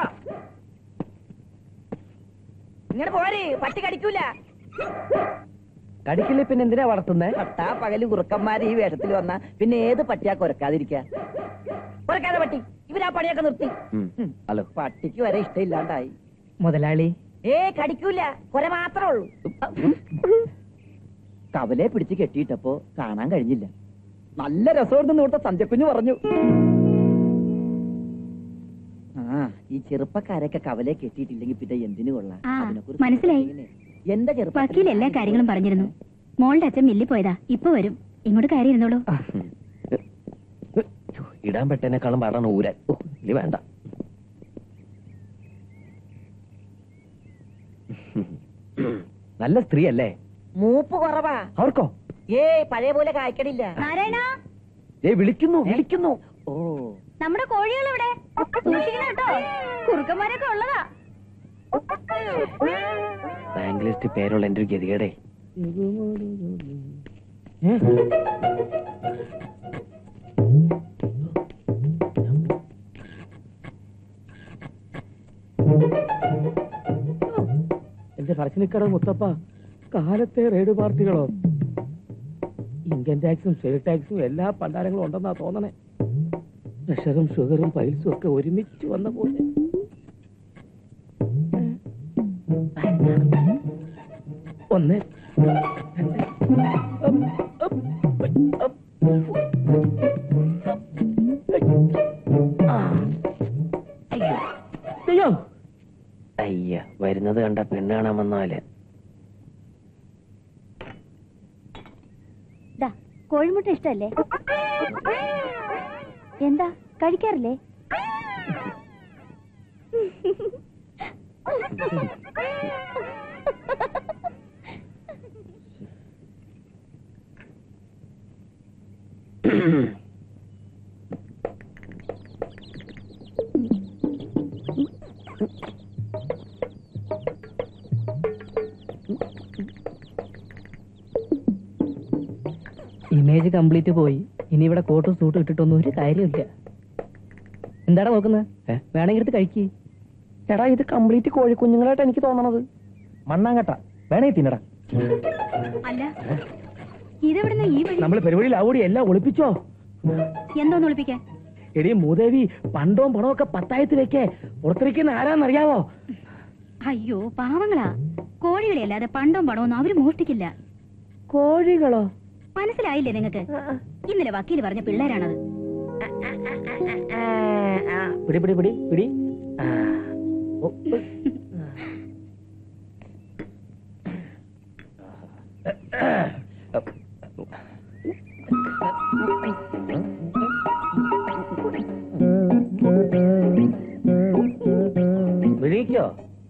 ഇങ്ങനെ പോരെ, പട്ടി കടിക്കൂല. കടിക്കില്ലേ പിന്നെ എന്തിനാ വളർത്തുന്നേ? പട്ടാ പകല് കുറുക്കന്മാര് ഈ വേഷത്തിൽ വന്നാ പിന്നെ ഏത് പട്ടിയാ കൊരക്കാതിരിക്കാ? കൊരക്കാതെ പട്ടി, ഇവരാ പണിയൊക്കെ നിർത്തി. ഹലോ, പട്ടിക്ക് വരെ ഇഷ്ടമില്ലാണ്ടായി. മുതലാളി ഏ കടിക്കൂല, കൊര മാത്രമേ ഉള്ളൂ. കവലെ പിടിച്ച് കെട്ടിയിട്ടപ്പോ കാണാൻ കഴിഞ്ഞില്ല. നല്ല രസമായിരുന്നു ഇവിടുത്തെ സന്ധ്യക്കുഞ്ഞ് പറഞ്ഞു. ആ ഈ ചെറുപ്പക്കാരൊക്കെ കവലെ കെട്ടിയിട്ടില്ലെങ്കിൽ പിന്നെ എന്തിനു കൊള്ളാം. ആ, മനസ്സിലായി. എന്റെ വക്കീൽ എല്ലാ കാര്യങ്ങളും പറഞ്ഞിരുന്നു. മോളുടെ അച്ഛൻ മില്ലി പോയതാ, ഇപ്പൊ വരും. ഇങ്ങോട്ട് കയറി ഇരുന്നോളൂ. ഇടാൻ പെട്ടേനേക്കാളും പാടാണ് ഊരാൻ. ഓ, ഇനി വേണ്ട. നല്ല സ്ത്രീ അല്ലേ? മൂപ്പ് കുറവാ അവർക്കോ? ഏ പഴയ പോലെ കായ്ക്കണില്ല. നാരായണ, ഏ വിളിക്കുന്നു വിളിക്കുന്നു. ഓ നമ്മുടെ കോഴികൾ ഇവിടെ സൂക്ഷിക്കണം കേട്ടോ, കുറുക്കന്മാരൊക്കെ ഉള്ളതാ. ബാങ്ക് ലിസ്റ്റ് പേരുള്ള എന്റെ ഒരു ഗതികേടേ. എന്റെ പറശ്ശിനിക്കട മുത്തപ്പ, കാലത്തെ റെയ്ഡ് പാർട്ടികളോ? ഇൻകം ടാക്സും സെയിൽ ടാക്സും എല്ലാ പണ്ടാരങ്ങളും ഉണ്ടെന്നാ തോന്നണേ. പ്രഷറും ഷുഗറും പൈൽസും ഒക്കെ ഒരുമിച്ച് വന്ന പോലെ. ഒന്ന് അയ്യോ, അയ്യ, വരുന്നത് കണ്ട പെണ്ണ് കാണാൻ വന്നാല്. കോഴിമുട്ട ഇഷ്ടല്ലേ? എന്താ കഴിക്കാറില്ലേ? ഇമേജ് കംപ്ലീറ്റ് പോയി. ഇനി ഇവിടെ കോട്ടും സൂട്ടും ഇട്ടിട്ടൊന്നും ഒരു കാര്യമില്ല. എന്താടാ നോക്കുന്നത്? വേണമെങ്കിൽ എടുത്ത് കഴിക്ക്. എടാ, ഇത് കംപ്ലീറ്റ് കോഴിക്കുഞ്ഞുങ്ങളായിട്ട് എനിക്ക് തോന്നണത്. മണ്ണാങ്കട്ട വേണേ തിന്നടാ. അല്ല, ഇതെവിടുന്ന് ഈ വഴി? നമ്മള് പരിപാടിയിലാവൂടി എല്ലാം ഒളിപ്പിച്ചോ? എന്തോന്ന് ഒളിപ്പിക്കാൻ? എടി മൂദേവി, പണ്ടവും പണവും ഒക്കെ പത്തായത്ത് വെക്കേ. പുറത്തിരിക്കുന്ന ആരാന്നറിയാവോ? അയ്യോ പാവങ്ങളാ. കോഴികളെ അല്ലാതെ പണ്ടവും പണമൊന്നും അവര് മോഷ്ടിക്കില്ല. കോഴികളോ? മനസ്സിലായില്ലേ നിങ്ങൾക്ക്? ഇന്നലെ വക്കീല് പറഞ്ഞ പിള്ളേരാണത്. പിടി പിടി പിടി പിടി. വിഴിക്കോ?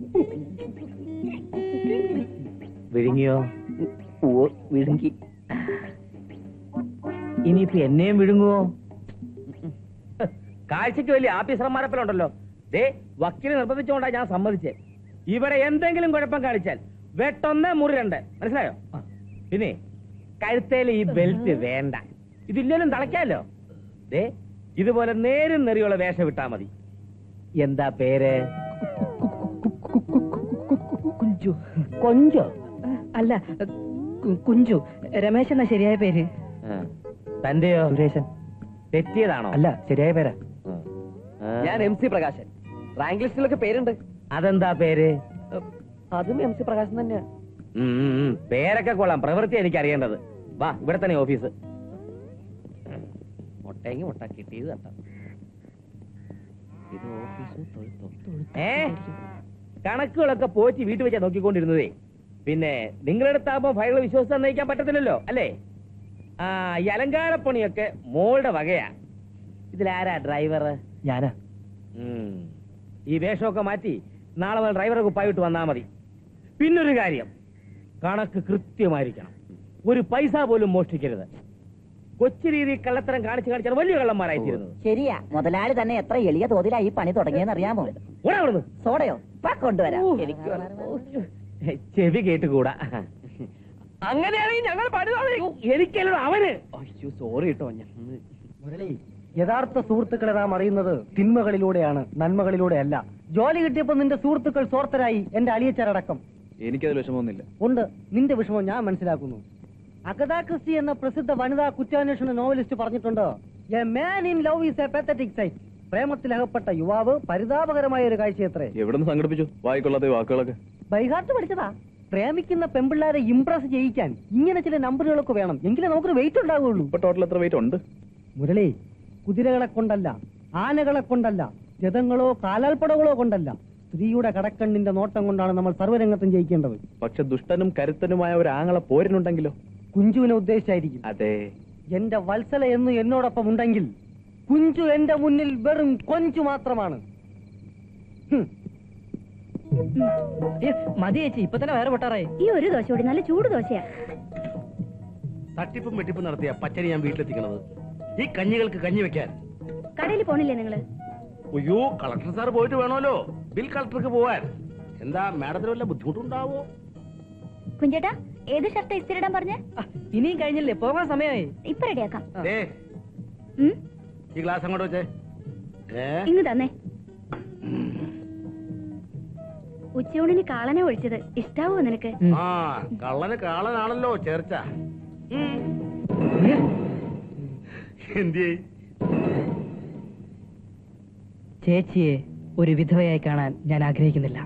വിഴുങ്ങിയോ? വിഴുങ്ങി. ഇനിയിപ്പോ എന്നെയും വിഴുങ്ങുവോ? കാഴ്ചക്ക് വലിയ ആഫീസർമാരപ്പലുണ്ടല്ലോ. ദേ, വക്കീല് നിർബന്ധിച്ചുകൊണ്ടാ ഞാൻ സമ്മതിച്ചേ. ഇവിടെ എന്തെങ്കിലും കുഴപ്പം കാണിച്ചാൽ വെട്ടൊന്ന് മുറി രണ്ട്, മനസ്സിലായോ? പിന്നെ കഴുത്തേൽ ഈ ബെൽറ്റ് വേണ്ട. ഇതില്ലേലും തളയ്ക്കാലോ. ദേ, ഇതുപോലെ നേരും നെറിയുള്ള വേഷം വിട്ടാ മതി. എന്താ പേര്? കുഞ്ചു. കൊഞ്ചോ? അല്ല, കുഞ്ചു. രമേശ് എന്നാ ശരിയായ പേര്. തന്റെയോ? സുരേശൻ. തെറ്റിയതാണോ? അല്ല, ശരിയായ പേരാ. ഞാൻ എം സി പ്രകാശൻ. റാങ്ക് ലിസ്റ്റിലൊക്കെ പേരുണ്ട്. അതെന്താ പേര്? അതും എം സി പ്രകാശൻ തന്നെയാ. പേരൊക്കെ കൊള്ളാം, പ്രവൃത്തി എനിക്ക് അറിയേണ്ടത്. വാ, ഇവിടെ തന്നെ ഓഫീസ്. മുട്ടയെങ്കിൽ മുട്ട, കിട്ടിയത് തട്ടാം. ഇത് ഓഫീസ്. ഏ കണക്കുകളൊക്കെ പോറ്റി വീട്ടിൽ വെച്ചാ നോക്കിക്കൊണ്ടിരുന്നതേ. പിന്നെ നിങ്ങളെടുത്താകുമ്പോ ഫയലുകൾ വിശ്വസിച്ച് നയിക്കാൻ പറ്റത്തില്ലല്ലോ, അല്ലേ? ആ, ഈ അലങ്കാരപ്പണിയൊക്കെ മോളുടെ വകയാ. ഇതിലാരാ ഡ്രൈവർ? ഞാനാ. ഈ വേഷമൊക്കെ മാറ്റി നാളെ മുതൽ ഡ്രൈവറെ കുപ്പായിട്ട് വന്നാ മതി. പിന്നൊരു കാര്യം, കണക്ക് കൃത്യമായിരിക്കണം. ഒരു പൈസ പോലും മോഷ്ടിക്കരുത്. കൊച്ചു രീതി കള്ളത്തരം കാണിച്ച് കാണിച്ചാൽ വലിയ കള്ളന്മാരായിത്തീരുന്നത്. ശരിയാ, മുതലാളി തന്നെ എത്ര എളിയ തോതിലാ ഈ പണി തുടങ്ങിയെന്ന് അറിയാമോ? ഓടാ അവിടുന്ന്. സോഡയോ? കൊണ്ടുവരാം. എനിക്ക് ചെവി കേട്ടുകൂടാ. അങ്ങനെയാണെങ്കിൽ ഞങ്ങൾ പണിതോളെ. എനിക്കല്ലോ അവന്. അയ്യോ സോറി കേട്ടോ. മുരളി, യഥാർത്ഥ സുഹൃത്തുക്കളെ നാം അറിയുന്നത് തിന്മകളിലൂടെയാണ്, നന്മകളിലൂടെയല്ല. ജോലി കിട്ടിയപ്പോ നിന്റെ സുഹൃത്തുക്കൾ സ്വാർത്ഥരായി, എന്റെ അളിയച്ചരടക്കം. എനിക്കതിൽ വിഷമമൊന്നുമില്ല. ഉണ്ട്, നിന്റെ വിഷമം ഞാൻ മനസ്സിലാക്കുന്നു. അഗതാ ക്രിസ്റ്റി എന്ന പ്രസിദ്ധ വനിതാ കുറ്റാന്വേഷണ നോവലിസ്റ്റ് പറഞ്ഞിട്ടുണ്ട്, a man in love is a pathetic sight. പ്രേമത്തിലകപ്പെട്ട യുവാവ് പരിതാപകരമായ ഒരു കാഴ്ചയത്രേ. എവിടെ നിന്ന് സംഘടിപ്പിച്ചു വായിക്കൊള്ളാത്ത വാക്കുകളൊക്കെ? ബൈഹാർട്ട് പഠിച്ചതാ. പ്രേമിക്കുന്ന പെമ്പിള്ളാരെ ഇംപ്രസ് ചെയ്യിക്കാൻ ഇങ്ങനെ ചില നമ്പറുകളൊക്കെ വേണം, എങ്കിലേ നമുക്കൊരു വെയിറ്റ് ഉണ്ടാവുകയുള്ളൂ. ഇപ്പൊ ടോട്ടൽ എത്ര വെയിറ്റ് ഉണ്ട്? മുരളി, കുതിരകളെ കൊണ്ടല്ല, ആനകളെ കൊണ്ടല്ല, രഥങ്ങളോ കാലാൽപ്പടകളോ കൊണ്ടല്ല, സ്ത്രീയുടെ കടക്കണ്ണിന്റെ നോട്ടം കൊണ്ടാണ് നമ്മൾ സർവ്വരംഗത്തും ജയിക്കേണ്ടത്. പക്ഷെ ദുഷ്ടനും കരുത്തനുമായ ഒരു ആങ്ങളെ പോരിനുണ്ടെങ്കിലോ? കുഞ്ചുവിനെ ഉദ്ദേശിച്ചായിരിക്കും. അതെ, എന്റെ വത്സല എന്ന് എന്നോടൊപ്പം ഉണ്ടെങ്കിൽ കുഞ്ചു എന്റെ മുന്നിൽ വെറും കൊഞ്ചു മാത്രമാണ്. മതി ചേച്ചി, ഇപ്പൊ തന്നെ വേറെ പൊട്ടാറായി. ഈ ഒരു ദോശ കൂടി നല്ല ചൂട് ദോശയാ. തട്ടിപ്പും വെട്ടിപ്പും നടത്തിയ പച്ചരി ഞാൻ വീട്ടിലെത്തിക്കണത് ഈ കഞ്ഞികൾക്ക് കഞ്ഞി വെക്കാൻ. കടയിൽ പോണില്ലേ നിങ്ങള്? അയ്യോ, കളക്ടർ സാർ പോയിട്ട് വേണമല്ലോ ബിൽ കളക്ടർക്ക് പോവാൻ. എന്താ മാഡത്തിന് വല്ല ബുദ്ധിമുട്ടുണ്ടാവോ? കുഞ്ചേട്ടാ, ഏത് ഷർട്ട് ഇസ്തിരിടാൻ പറഞ്ഞ? ഇനിയും കഴിഞ്ഞില്ലേ, പോകാൻ സമയമായി. ഇപ്പൊ റെഡിയാക്കാം. ഈ ഗ്ലാസ് അങ്ങോട്ട് വെച്ചേ. ഇങ്ങ് തന്നെ. ഉച്ചയൂണിന് കാളനെ ഒഴിച്ചത് ഇഷ്ടാവോ നിനക്ക്? ആ, കള്ളന് കാളനാണല്ലോ ചേർച്ച. എന്തിയേ? ചേച്ചിയെ ഒരു വിധവയായി കാണാൻ ഞാൻ ആഗ്രഹിക്കുന്നില്ല.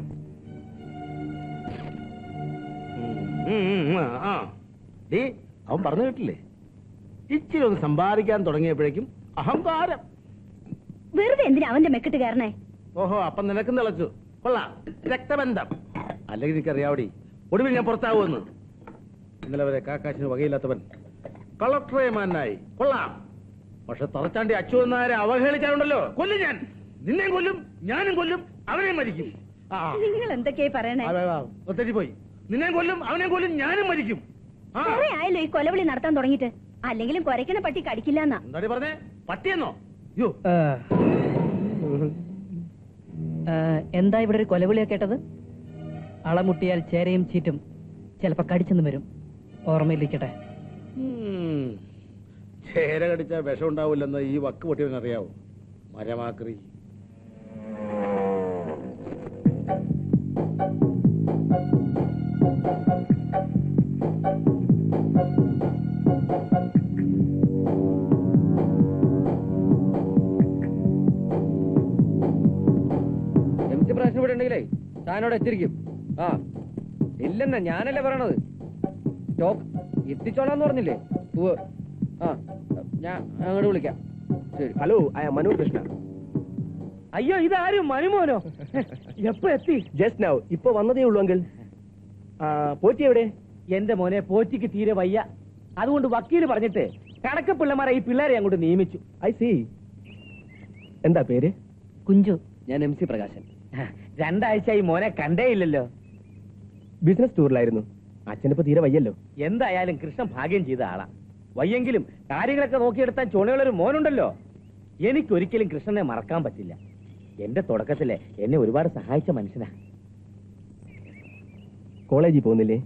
അവൻ പറഞ്ഞു കേട്ടില്ലേ, ഇച്ചിരി ഒന്ന് സമ്പാദിക്കാൻ തുടങ്ങിയപ്പോഴേക്കും അഹങ്കാരം. വെറുതെ എന്തിനാ അവന്റെ മെക്കിട്ട് കയറണേ? ഓഹോ, അപ്പം നിനക്കും തിളച്ചു. കൊള്ളാം, രക്തബന്ധം. അല്ലെങ്കിൽ എനിക്കറിയാവടി ഒടുവിൽ ഞാൻ പുറത്താവുമെന്ന്. ഇന്നലെ വരെ കാക്കാശിന് വകയില്ലാത്തവൻ കളക്ടറെ മാനായി. കൊള്ളാം. പക്ഷെ തറച്ചാണ്ടി അച്ചു എന്നാരെ അവഹേളിച്ചാലുണ്ടല്ലോ, കൊല്ലും ഞാൻ. നിന്നെയും കൊല്ലും, ഞാനും കൊല്ലും, അവനെയും മരിക്കും. നിങ്ങൾ എന്തൊക്കെയായി പറയണേ? ഒത്തരി പോയി. നിന്നെയും കൊല്ലും, അവനെയും കൊല്ലും, ഞാനും മരിക്കും. കുറെ ആയല്ലോ ഈ കൊലവിളി നടത്താൻ തുടങ്ങിയിട്ട്. അല്ലെങ്കിലും കുരയ്ക്കണ പട്ടി കടിക്കില്ല എന്നാ. എന്താ പറഞ്ഞേ? പട്ടിയെന്നോ? യോ, എന്താ ഇവിടെ ഒരു കൊലവിളിയാ കേട്ടത്? അളമുട്ടിയാൽ ചേരയും ചീറ്റും ചിലപ്പോ കടിച്ചെന്ന് വരും. ഓർമ്മയിലിരിക്കട്ടെ. ചേര കടിച്ചാൽ വിഷം ഉണ്ടാവില്ലെന്ന് ഈ വക്ക് പൊട്ടിയവനറിയാവോ? മരമാക്രി. പ്രശ്നം ഇവിടെ ഉണ്ടെങ്കിലേ താനോട് എത്തിരിക്കും. ആ ഇല്ലെന്നാ ഞാനല്ലേ പറയണത്. സ്റ്റോക്ക് എത്തിച്ചോളാന്ന് പറഞ്ഞില്ലേ? ആ ഞാൻ അങ്ങോട്ട് വിളിക്കാം. ശരി. Hello, I am Manu Krishna. അയ്യോ, ഇതാരും മനുമോനോ? എപ്പോ എത്തി? Just now. ഇപ്പൊ വന്നതേ ഉള്ളൂ അങ്കിൾ. പോറ്റി എവിടെ? എന്റെ മോനെ, പോറ്റിക്ക് തീരെ വയ്യ. അതുകൊണ്ട് വക്കീല് പറഞ്ഞിട്ട് കണക്ക് പിള്ളമാരെ ഈ പിള്ളേരെ അങ്ങോട്ട് നിയമിച്ചു. I see. എന്താ പേര്? കുഞ്ചു. ഞാൻ എം സി പ്രകാശൻ. രണ്ടാഴ്ചയായി മോനെ കണ്ടേ ഇല്ലല്ലോ. ബിസിനസ് ടൂറിലായിരുന്നു. അച്ഛനിപ്പോ തീരെ വയ്യല്ലോ. എന്തായാലും കൃഷ്ണൻ ഭാഗ്യം ചെയ്ത ആളാ. വയ്യെങ്കിലും കാര്യങ്ങളൊക്കെ നോക്കിയെടുത്താൻ ചുണയുള്ളൊരു മോനുണ്ടല്ലോ. എനിക്കൊരിക്കലും കൃഷ്ണനെ മറക്കാൻ പറ്റില്ല. എന്റെ തുടക്കത്തില് എന്നെ ഒരുപാട് സഹായിച്ച മനുഷ്യനാ. കോളേജിൽ പോകുന്നില്ലേ?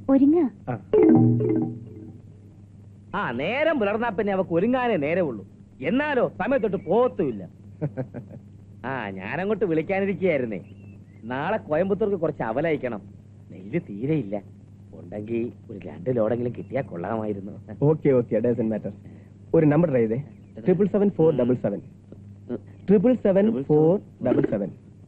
ആ, നേരം പുലർന്നാ പിന്നെ അവക്ക് ഒരുങ്ങാനേ നേരമുള്ളൂ. എന്നാലോ സമയത്തൊട്ട് പോകത്തുമില്ല. ആ, ഞാനങ്ങോട്ട് വിളിക്കാനിരിക്കുകയായിരുന്നേ. നാളെ കോയമ്പത്തൂർക്ക് കുറച്ച് അവലയക്കണം. നെല്ല് തീരെയില്ല. ഉണ്ടെങ്കിൽ ഒരു രണ്ട് ലോഡെങ്കിലും കിട്ടിയാൽ കൊള്ളാമായിരുന്നു. Okay okay, doesn't matter. ഒരു നമ്പർ ട്രൈ ചെയ്തേ. Triple seven four double seven triple seven four double seven.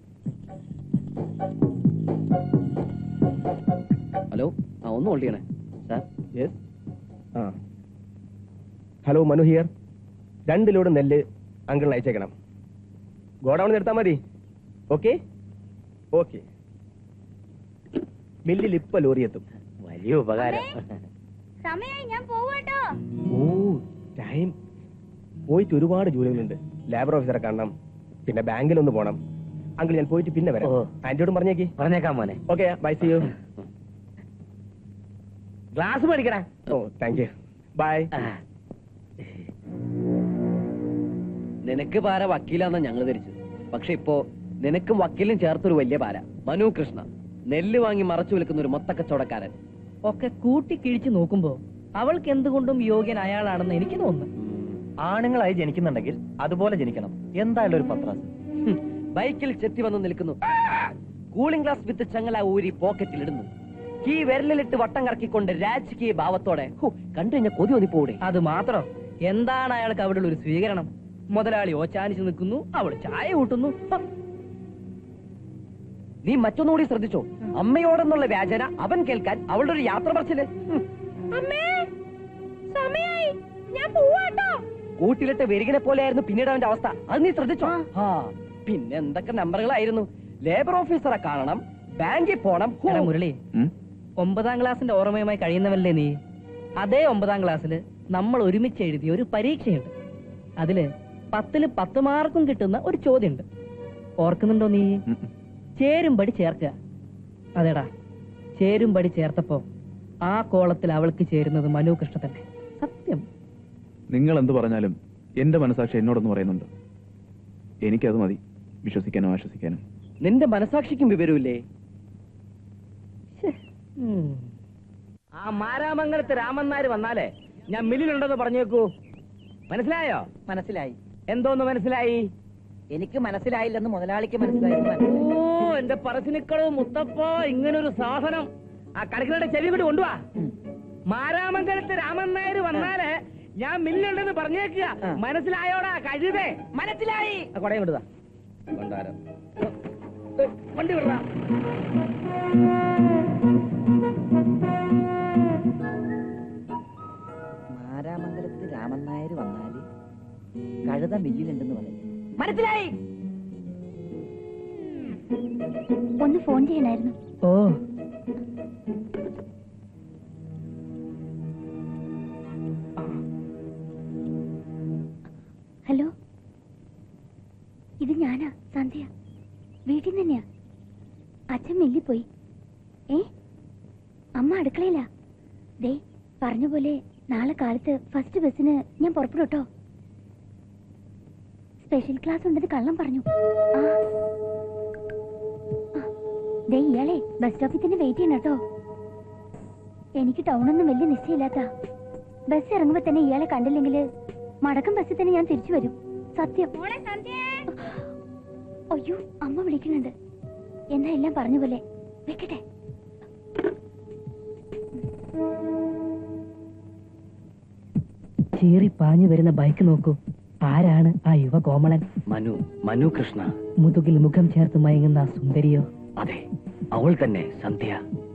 Hello, ആ ഒന്ന് ഹോൾഡ് ചെയ്യണേ സാർ. യെസ്. ആ ഹലോ, മനു ഹിയർ. രണ്ട് ലോഡ് നെല്ല് അങ്കിളിന് അയച്ചേക്കണം. ഗോഡൌണിൽ എടുത്താൽ മതി. Okay okay. മില്ലിൽ ഇപ്പൊ ലോറി എത്തും. വലിയ ഉപകാരം. സമയായി, ഞാൻ പോവാട്ടോ. ഓ, ടൈം. പോയിട്ട് ഒരുപാട് ജോലികളുണ്ട്. ലേബർ ഓഫീസറെ കാണണം, പിന്നെ ബാങ്കിലൊന്ന് പോണം. അങ്കിൾ ഞാൻ പോയിട്ട് പിന്നെ വരാം. ആന്റിയോടും പറഞ്ഞേക്ക്. പറഞ്ഞേക്കാം മോനെ. Okay, bye, see you. Glass മേടിക്കടാ. ഓ, താങ്ക് യു. ബൈ. നിനക്ക് പാര വക്കീലാന്നാ ഞങ്ങൾ ധരിച്ചു. പക്ഷെ ഇപ്പോ നിനക്കും വക്കീലും ചേർത്തൊരു വലിയ പാര, മനു കൃഷ്ണ. നെല്ല് വാങ്ങി മറച്ചു വിൽക്കുന്ന ഒരു മൊത്തക്കച്ചവടക്കാരൻ. ഒക്കെ കൂട്ടിക്കിഴിച്ച് നോക്കുമ്പോ അവൾക്ക് എന്തുകൊണ്ടും യോഗ്യൻ അയാളാണെന്ന് എനിക്ക് തോന്നുന്നു. ആണുങ്ങളായി ജനിക്കുന്നുണ്ടെങ്കിൽ അതുപോലെ ജനിക്കണം. എന്തായാലും ഒരു പത്രാസ്. ബൈക്കിൽ ചെത്തി വന്ന് നിൽക്കുന്നു. കൂളിംഗ് ഗ്ലാസ് വിത്ത് ചങ്ങല ഊരി പോക്കറ്റിൽ ഇടുന്നു. കീ വിരലിലിട്ട് വട്ടം കറക്കിക്കൊണ്ട് രാജകീയ ഭാവത്തോടെ കണ്ടു കഴിഞ്ഞ കൊതി ഒന്നിപ്പോടെ. അത് മാത്രം എന്താണ് അയാൾക്ക് അവിടെ ഒരു സ്വീകരണം? മുതലാളി ഓച്ചാനിച്ച് നിൽക്കുന്നു, അവൾ ചായ കൂട്ടുന്നു. നീ മറ്റൊന്നുകൂടി ശ്രദ്ധിച്ചോ? അമ്മയോടെന്നുള്ള വ്യാജന അവൻ കേൾക്കാൻ അവളുടെ ഒരു യാത്ര പറച്ചില്. കൂട്ടിലിട്ട് വെരുകിനെ പോലെയായിരുന്നു പിന്നീട് അവന്റെ അവസ്ഥ. അത് നീ ശ്രദ്ധിച്ചോ? ആ പിന്നെ എന്തൊക്കെ നമ്പറുകളായിരുന്നു. ലേബർ ഓഫീസറെ കാണണം, ബാങ്കിൽ പോണം. മുരളി, ഒമ്പതാം ക്ലാസ്സിന്റെ ഓർമ്മയുമായി കഴിയുന്നവല്ലേ നീ? അതേ ഒമ്പതാം ക്ലാസ്സിൽ നമ്മൾ ഒരുമിച്ച് എഴുതിയ ഒരു പരീക്ഷയുണ്ട്. അതില് പത്തില് പത്ത് മാർക്കും കിട്ടുന്ന ഒരു ചോദ്യമുണ്ട്. ഓർക്കുന്നുണ്ടോ നീ? ചേരുംപടി ചേർക്കുക. അതെടാ, ചേരുംപടി ചേർത്തപ്പോ ആ കോളത്തിൽ അവൾക്ക് ചേരുന്നത് മനു കൃഷ്ണ തന്നെ. സത്യം. നിങ്ങൾ എന്ത് പറഞ്ഞാലും എന്റെ മനസാക്ഷി എന്നോടൊന്ന് പറയുന്നുണ്ട്. എനിക്കത് മതി, വിശ്വസിക്കാനോ ആശ്വസിക്കാനോ. നിന്റെ മനസാക്ഷിക്കും വിവരമില്ലേ? ആ മാരാമംഗലത്ത് രാമൻ നായർ വന്നാലേ ഞാൻ മില്ലിലുണ്ടെന്ന് പറഞ്ഞേക്കൂ. മനസ്സിലായോ? മനസ്സിലായി. എന്തോന്ന് മനസ്സിലായി? എനിക്ക് മനസ്സിലായില്ലെന്ന് മുതലാളിക്ക് മനസ്സിലായി. ഓ എന്റെ പറശ്ശിനിക്കളവ് മുത്തപ്പ, ഇങ്ങനൊരു സാധനം ആ കടക്കിലൂടെ ചെവി കൂടി കൊണ്ടുവാ. മാരാമംഗലത്ത് രാമൻ നായർ വന്നാല് ഞാൻ മില്ലുണ്ടെന്ന് പറഞ്ഞേക്കുക. മനസ്സിലായോടാ കഴുതേ? മനസ്സിലായി. കൊടയും കൊണ്ടുവാ. കൊണ്ടാരം വണ്ടി വിടാ. മാരാമംഗലത്ത് രാമൻ നായർ വന്നാല് കഴുത മില്ലിലുണ്ടെന്ന് പറഞ്ഞു. മനസ്സിലായി. ഒന്ന് ഫോൺ ചെയ്യണായിരുന്നു. ഓ ഹലോ, ഇത് ഞാനാ, സന്ധ്യ. വീട്ടിൽ നിന്ന് തന്നെയാ. അച്ഛൻ മില്ലിപ്പോയി. ഏ അമ്മ അടുക്കളയില്ല. ദേ പറഞ്ഞ പോലെ നാളെ കാലത്ത് ഫസ്റ്റ് ബസ്സിന് ഞാൻ പുറപ്പെടും കേട്ടോ. സ്പെഷ്യൽ ക്ലാസ് ഉണ്ടെന്ന് കള്ളം പറഞ്ഞു. ആ ദേ ഇയാളെ ബസ് സ്റ്റോപ്പിൽ തന്നെ വെയിറ്റ് ചെയ്യണം കേട്ടോ. എനിക്ക് ടൗണൊന്നും വലിയ നിശ്ചയില്ലാത്ത. ബസ് ഇറങ്ങുമ്പോ തന്നെ ഇയാളെ കണ്ടില്ലെങ്കിൽ മടക്കം ബസ്സിൽ തന്നെ ഞാൻ തിരിച്ചു വരും. സത്യം. അയ്യോ, അമ്മ വിളിക്കുന്നുണ്ട്. എന്നാ എല്ലാം പറഞ്ഞ പോലെ വെക്കട്ടെ. ചീറി പാഞ്ഞു വരുന്ന ബൈക്ക് നോക്കൂ. ആരാണ് ആ യുവ കോമളൻ? മനു, മനു കൃഷ്ണ. മുതുകിൽ മുഖം ചേർത്ത് മയങ്ങുന്ന ആ സുന്ദരിയോ? അതെ, അവൾ തന്നെ, സന്ധ്യ.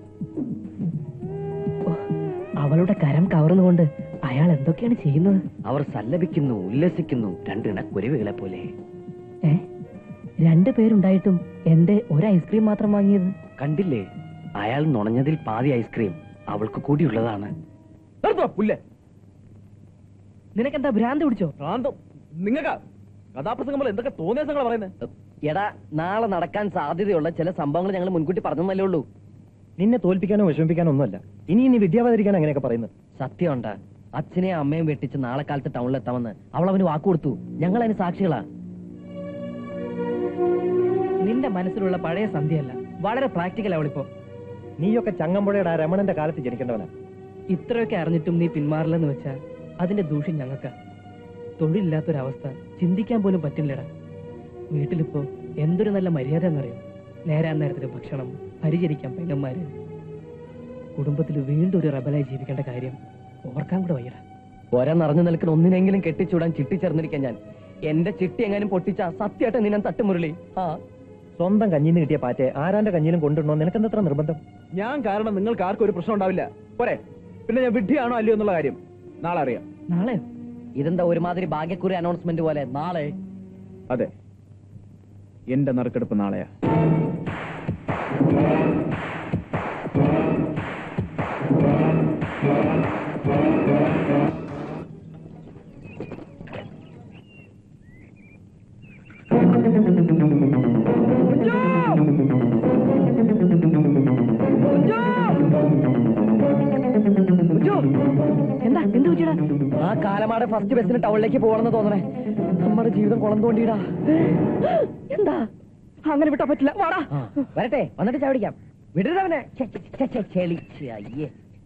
അവളുടെ കരം കവർന്നുകൊണ്ട് അയാൾ എന്തൊക്കെയാണ് ചെയ്യുന്നത്? അവർ സല്ലപിക്കുന്നു, ഉല്ലസിക്കുന്നു, രണ്ടിണ കുരുവികളെ പോലെ. ഏ രണ്ടു പേരുണ്ടായിട്ടും എന്റെ ഒരു ഐസ്ക്രീം മാത്രം വാങ്ങിയത്? കണ്ടില്ലേ, അയാൾ നുണഞ്ഞതിൽ പാതി ഐസ്ക്രീം അവൾക്ക് കൂടിയുള്ളതാണ്. നിനക്കെന്താ ഭ്രാന്ത് പിടിച്ചോ? ഭ്രാന്തം നിങ്ങൾക്ക് കഥാപ്രസംഗം പോലെ എന്തൊക്കെ തോന്നിയ സംഘങ്ങൾ പറയുന്നത്? എടാ, നാളെ നടക്കാൻ സാധ്യതയുള്ള ചില സംഭവങ്ങൾ ഞങ്ങൾ മുൻകൂട്ടി പറഞ്ഞതല്ലേ ഉള്ളൂ. നിന്നെ തോൽപ്പിക്കാനോ വിഷമിപ്പിക്കാനോ ഒന്നുമല്ല. ഇനി ഇനി വിദ്യാവതരിക്കാൻ അങ്ങനെയൊക്കെ പറയുന്നത്. സത്യമുണ്ട്. അച്ഛനെയും അമ്മയും വെട്ടിച്ച് നാളെ കാലത്ത് ടൗണിലെത്താമെന്ന് അവൾ അവന് വാക്കുകൊടുത്തു. ഞങ്ങൾ അതിന് സാക്ഷികളാ. നിന്റെ മനസ്സിലുള്ള പഴയ സന്ധ്യയല്ല, വളരെ പ്രാക്ടിക്കൽ അവളിപ്പോ. നീയൊക്കെ ചങ്ങമ്പുഴയുടെ ആ രമണന്റെ കാലത്ത് ജനിക്കേണ്ടവനാ. ഇത്രയൊക്കെ അറിഞ്ഞിട്ടും നീ പിന്മാറില്ലെന്ന് വെച്ചാൽ അതിന്റെ ദൂഷ്യം ഞങ്ങൾക്കാ. തൊഴിലില്ലാത്തൊരവസ്ഥ ചിന്തിക്കാൻ പോലും പറ്റില്ലടാ. വീട്ടിലിപ്പോ എന്തൊരു നല്ല മര്യാദ എന്നറിയോ? നേരാൻ നേരത്തിന് ഭക്ഷണം, പരിചരിക്കാൻ പെങ്ങന്മാര്. കുടുംബത്തിൽ വീണ്ടും ഒരു റബലായി ജീവിക്കേണ്ട കാര്യം ഓർക്കാൻ കൂടെ വയ്യടാ. ഒര നിറഞ്ഞു നിൽക്കുന്ന ഒന്നിനെങ്കിലും കെട്ടിച്ചൂടാൻ ചിട്ടി ചേർന്നിരിക്കാൻ ഞാൻ. എന്റെ ചിട്ടി എങ്ങാനും പൊട്ടിച്ച സത്യമായിട്ട് നിന്നെ തട്ടുമുരളി. ആ സ്വന്തം കഞ്ഞിന്ന് കിട്ടിയ പാറ്റെ ആരാന്റെ കഞ്ഞിലും കൊണ്ടുണ്ടോ? നിനക്കെന്തത്ര നിർബന്ധം? ഞാൻ കാരണം നിങ്ങൾക്ക് ആർക്കും ഒരു പ്രശ്നം ഉണ്ടാവില്ല. പോരെ, പിന്നെ ഞാൻ വിഡ്ഢിയാണോ അല്ലയോ എന്നുള്ള കാര്യം നാളെ അറിയാം. നാളെ? ഇതെന്താ ഒരുമാതിരി ഭാഗ്യക്കുറി അനൗൺസ്മെന്റ് പോലെ? നാളെ? അതെ, എന്റെ നറുക്കെടുപ്പ് നാളെയാ. എന്താ എന്ത് പറ്റിയടാ? ആ കാലമാടെ ഫസ്റ്റ് ബസ്സിന് ടൗണിലേക്ക് പോകണമെന്ന് തോന്നണേ. നമ്മുടെ ജീവിതം കുളം തോണ്ടിയിടാ. എന്താ അങ്ങനെ വിട്ടാ പറ്റില്ല. വാടാ വരട്ടെ, വന്നിട്ട് ചാടിക്കാം. വിടരുതവനെ ചെളി അയ്യേ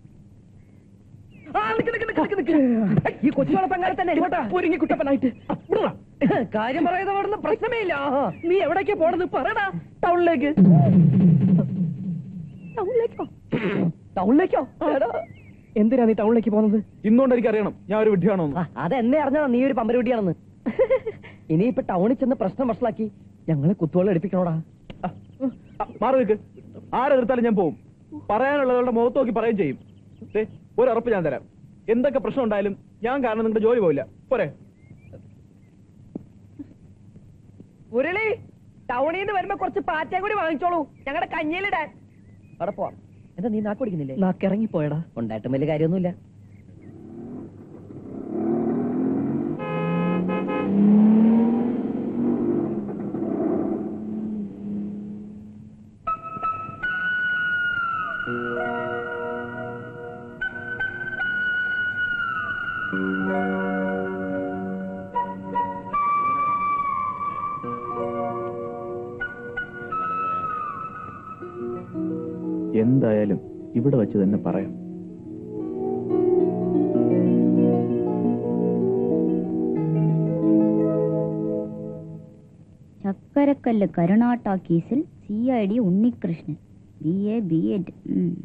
ഈ കൊച്ചുവളപ്പങ്ങനെ തന്നെ ഒരുങ്ങി കുട്ടപ്പനായിട്ട് കാര്യം പറയുന്ന പാടുന്ന പ്രശ്നമേ ഇല്ല. നീ എവിടേക്കാ പോണത് പറയടാ. ടൗണിലേക്ക്. ടൗണിലേക്കോ ടൗണിലേക്കോ എന്തിനാ നീ ടൗണിലേക്ക് പോകുന്നത്? ഇന്നുകൊണ്ട് എനിക്ക് അറിയണം ഞാൻ ഒരു വിഡ്ഢിയാണോ. അതെന്നെ അറിഞ്ഞാ നീ ഒരു പമ്പര വിഡ്ഢിയാണെന്ന്. ഇനിയിപ്പൊ ടൗണിൽ ചെന്ന് പ്രശ്നം വഷളാക്കി ഞങ്ങളെ കുത്തുവെള്ളം എടുപ്പിക്കണോടാ. മാറി നിൽക്ക്. ആരെടുത്താലും ഞാൻ പോവും. പറയാനുള്ളവരുടെ മുഖത്ത് നോക്കി പറയുകയും ചെയ്യും. ഒരു ഉറപ്പ് ഞാൻ തരാം. എന്തൊക്കെ പ്രശ്നം ഉണ്ടായാലും ഞാൻ കാരണം നിങ്ങളുടെ ജോലി പോയില്ല. പോരെ? മുരളി, ടൗണിൽ നിന്ന് വരുമ്പോ കുറച്ച് പാറ്റ കൂടി വാങ്ങിച്ചോളൂ, ഞങ്ങളുടെ കഞ്ഞിയിലിടാൻ. അവിടെ പോവാം. എന്താ നീ നാക്ക് പിടിക്കുന്നില്ലേ? നാക്കിറങ്ങി പോയടാ. ഉണ്ടായിട്ടും വലിയ കാര്യമൊന്നുമില്ല. എന്തായാലും ഇവിടെ വെച്ച് തന്നെ പറയാം. ചക്കരക്കല്ല് കരുണാട്ടാ കേസിൽ C I D Unnikrishnan B A B Ed.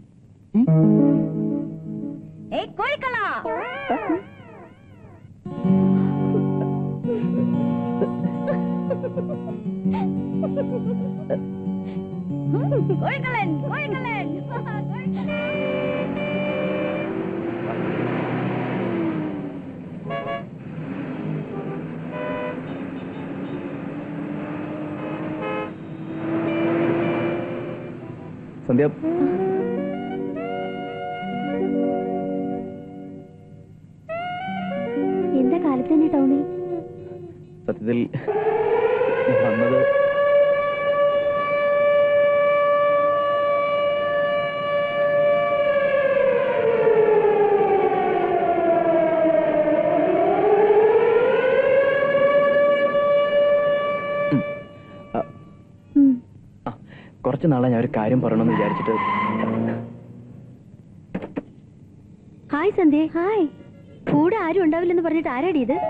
Sandhya, എന്താ കാലത്ത് തന്നെ ടൗണിൽ? സത്യത്തിൽ വന്നത് കുറച്ചു നാളെ ഞാൻ ഒരു കാര്യം പറയണമെന്ന് വിചാരിച്ചിട്ട്. ഹായ് സന്ധ്യ. ഹായ്. കൂടെ ആരും ഉണ്ടാവില്ലെന്ന് പറഞ്ഞിട്ട് ആരാടി ഇത്?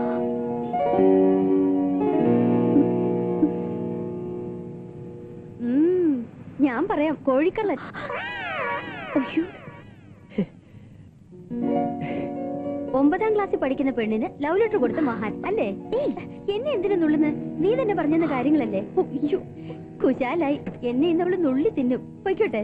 ഞാൻ പറയാം, കോഴിക്കള്ളൻ. ഒമ്പതാം ക്ലാസ്സിൽ പഠിക്കുന്ന പെണ്ണിന് ലവ് ലെറ്റർ കൊടുത്ത മഹാൻ അല്ലേ? എന്നെ എന്തിനു നുള്ളുന്ന്? നീ തന്നെ പറഞ്ഞെന്ന കാര്യങ്ങളല്ലേ? കുശാലായി. എന്നെ ഇന്ന് അവള് നുള്ളി തിന്നും. പൊയ്ക്കോട്ടെ.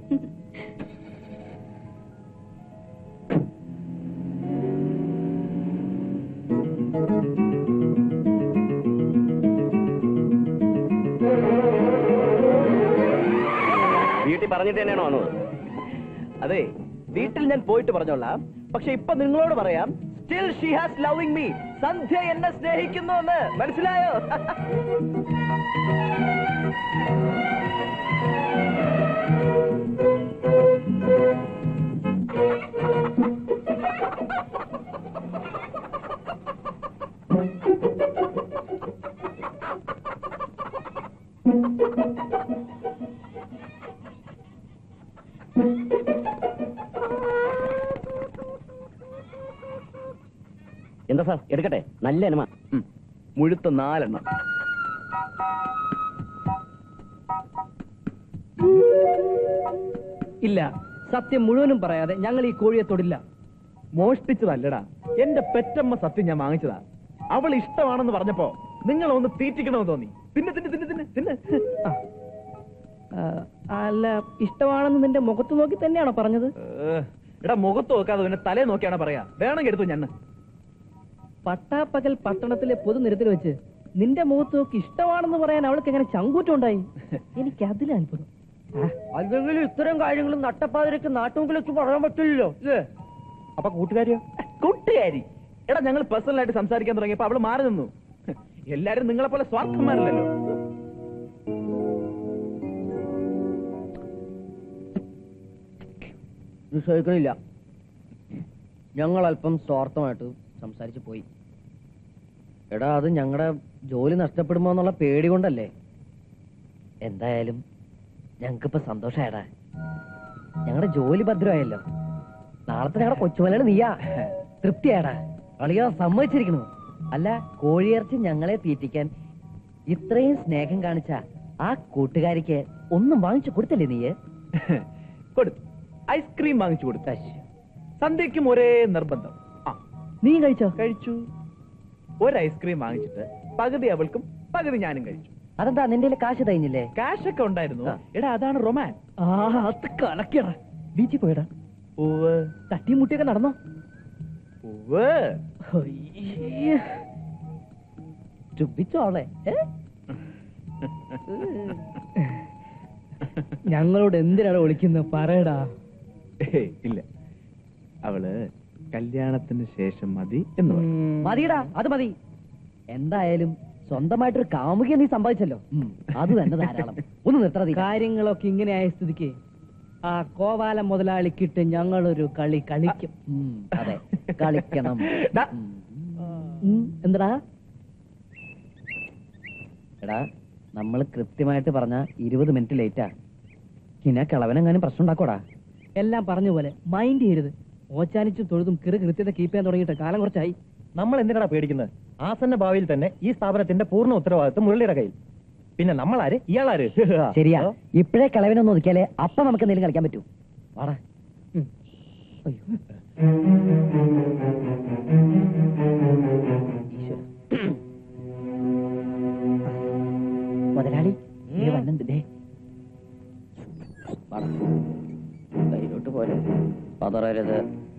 വീട്ടിൽ പറഞ്ഞിട്ട് തന്നെയാണോ വന്നത്? അതെ, വീട്ടിൽ ഞാൻ പോയിട്ട് പറഞ്ഞോളാം. പക്ഷെ ഇപ്പൊ നിങ്ങളോട് പറയാം, still she has loving me. Sandhya എന്നെ സ്നേഹിക്കുന്നു എന്ന് മനസ്സിലായോ? എന്താ സാർ, എടുക്കട്ടെ? നല്ല എനമ. മുഴുത്ത നാലെണ്ണം. ഇല്ല, സത്യം മുഴുവനും പറയാതെ ഞങ്ങൾ ഈ കോഴിയെ തൊടില്ല. മോഷ്ടിച്ചതല്ലടാ, എന്റെ പെറ്റമ്മ സത്യം ഞാൻ വാങ്ങിച്ചതാ. അവൾ ഇഷ്ടമാണെന്ന് പറഞ്ഞപ്പോ നിങ്ങൾ ഒന്ന് തീറ്റിക്കണമെന്ന് തോന്നി. പിന്നെ തിന്നെ തിന്നെ തിന്നെ തിന്നെ. അല്ല, ഇഷ്ടമാണെന്ന് നിന്റെ മുഖത്ത് നോക്കി തന്നെയാണോ പറഞ്ഞത്? എടാ, മുഖത്ത് നോക്കാതെ പിന്നെ തലേ നോക്കിയാണോ പറയാ? വേണമെങ്കിൽ എടുത്തു ഞാൻ. പട്ടാപ്പകൽ പട്ടണത്തിലെ പൊതുനിരത്തിൽ വെച്ച് നിന്റെ മുഖത്ത് നോക്കി ഇഷ്ടമാണെന്ന് പറയാൻ അവൾക്ക് എങ്ങനെ ചങ്കൂറ്റുണ്ടായി? എനിക്ക് അതിലെ അത്ഭുതം. അല്ലെങ്കിൽ ഇത്തരം കാര്യങ്ങളും നട്ടപ്പാതിരക്ക് നാട്ടുമുക്കിൽ വെച്ച് പറയാൻ പറ്റില്ലല്ലോ. അപ്പൊ കൂട്ടുകാരിയോ? കൂട്ടുകാരി? എടാ, ഞങ്ങൾ പേഴ്സണലായിട്ട് സംസാരിക്കാൻ തുടങ്ങിയപ്പോ അവള് മാറി നിന്നു. എല്ലാരും നിങ്ങളെ പോലെ സ്വാർത്ഥന്മാരല്ലോ. നിശ്ചയിക്കണില്ല. ഞങ്ങൾ അല്പം സ്വാർത്ഥമായിട്ട് സംസാരിച്ചു പോയി. എടാ, അത് ഞങ്ങളുടെ ജോലി നഷ്ടപ്പെടുമോ എന്നുള്ള പേടി കൊണ്ടല്ലേ. എന്തായാലും ഞങ്ങൾക്കിപ്പോ സന്തോഷായടാ. ഞങ്ങളുടെ ജോലി ഭദ്രമായല്ലോ. നാളത്തെ ഞങ്ങളുടെ കൊച്ചുമലയാണ് നീയാ. തൃപ്തിയാടാ. അളിയോ സമ്മതിച്ചിരിക്കണു. അല്ല, കോഴിയിറച്ചി ഞങ്ങളെ തീറ്റിക്കാൻ ഇത്രയും സ്നേഹം കാണിച്ച ആ കൂട്ടുകാരിക്ക് ഒന്നും വാങ്ങിച്ചു കൊടുത്തല്ലേ നീ? കൊടുത്തു. ഐസ്ക്രീം വാങ്ങിച്ചു കൊടുത്ത സന്ധ്യയ്ക്കും ഒരേ നിർബന്ധം. ആ, നീ കഴിച്ചോ? കഴിച്ചു. ഒരു ഐസ്ക്രീം വാങ്ങിച്ചിട്ട് പകുതി അവൾക്കും പകുതി ഞാനും കഴിച്ചു. അതെന്താ നിന്റെ കാശ് തയ്ഞ്ഞില്ലേ? കാശൊക്കെ ഉണ്ടായിരുന്നു. എടാ, അതാണ് റൊമാൻ. ആ അത് കലക്കിയടാ. ബീച്ചിൽ പോയടാ. ഉവ്വ്. തട്ടിയും മുട്ടിയൊക്കെ നടന്നോ? ഉവ്വ്. ചുപ്പിച്ചോളെ. ഞങ്ങളോട് എന്തിനാണ് വിളിക്കുന്നത് പറയടാ. ഇല്ല, അവള് കല്യാണത്തിന് ശേഷം മതി എന്ന് പറഞ്ഞു. മതിയടാ, അത് മതി. എന്തായാലും സ്വന്തമായിട്ടൊരു കാമുകിയെ നീ സമ്പാദിച്ചല്ലോ, അത് തന്നെ ധാരാളം. ഒന്ന് നിർത്തണ. കാര്യങ്ങളൊക്കെ ഇങ്ങനെ ആയ സ്ഥിതിക്ക് ആ കോവാല മുതലാളിക്കിട്ട് ഞങ്ങളൊരു കളി കളിക്കും. അതെ, കളിക്കണം. എന്താ എടാ, നമ്മൾ കൃത്യമായിട്ട് പറഞ്ഞ ഇരുപത് മിനിറ്റ് ലേറ്റാ. പിന്നെ കിളവനെങ്ങാനും പ്രശ്നം ഉണ്ടാക്കോടാ. എല്ലാം പറഞ്ഞ പോലെ മൈൻഡ് ചെയ്യരുത്. ഓച്ചാനിച്ചും തൊഴുതും കിറു കൃത്യത കീപ്പ് ചെയ്യാൻ തുടങ്ങിയിട്ട് കാലം കുറച്ചായി. നമ്മൾ എന്തിനാണ് പേടിക്കുന്നത്? ആസന്ന ഭാവിയിൽ തന്നെ ഈ സ്ഥാപനത്തിന്റെ പൂർണ്ണ ഉത്തരവാദിത്വം മുരളിയുടെ കയ്യിൽ. പിന്നെ നമ്മളാര്, ഇയാളാര്? ശരിയാ. ഇപ്പോഴേ കിളവനൊന്ന് ഒതുക്കിയാലേ അപ്പൊ നമുക്ക് എന്തെങ്കിലും കളിക്കാൻ പറ്റൂ. വാടാ. മുതലാളി വന്നിട്ടേ. കയ്യിലോട്ട് പോരെ, പതറരുത്.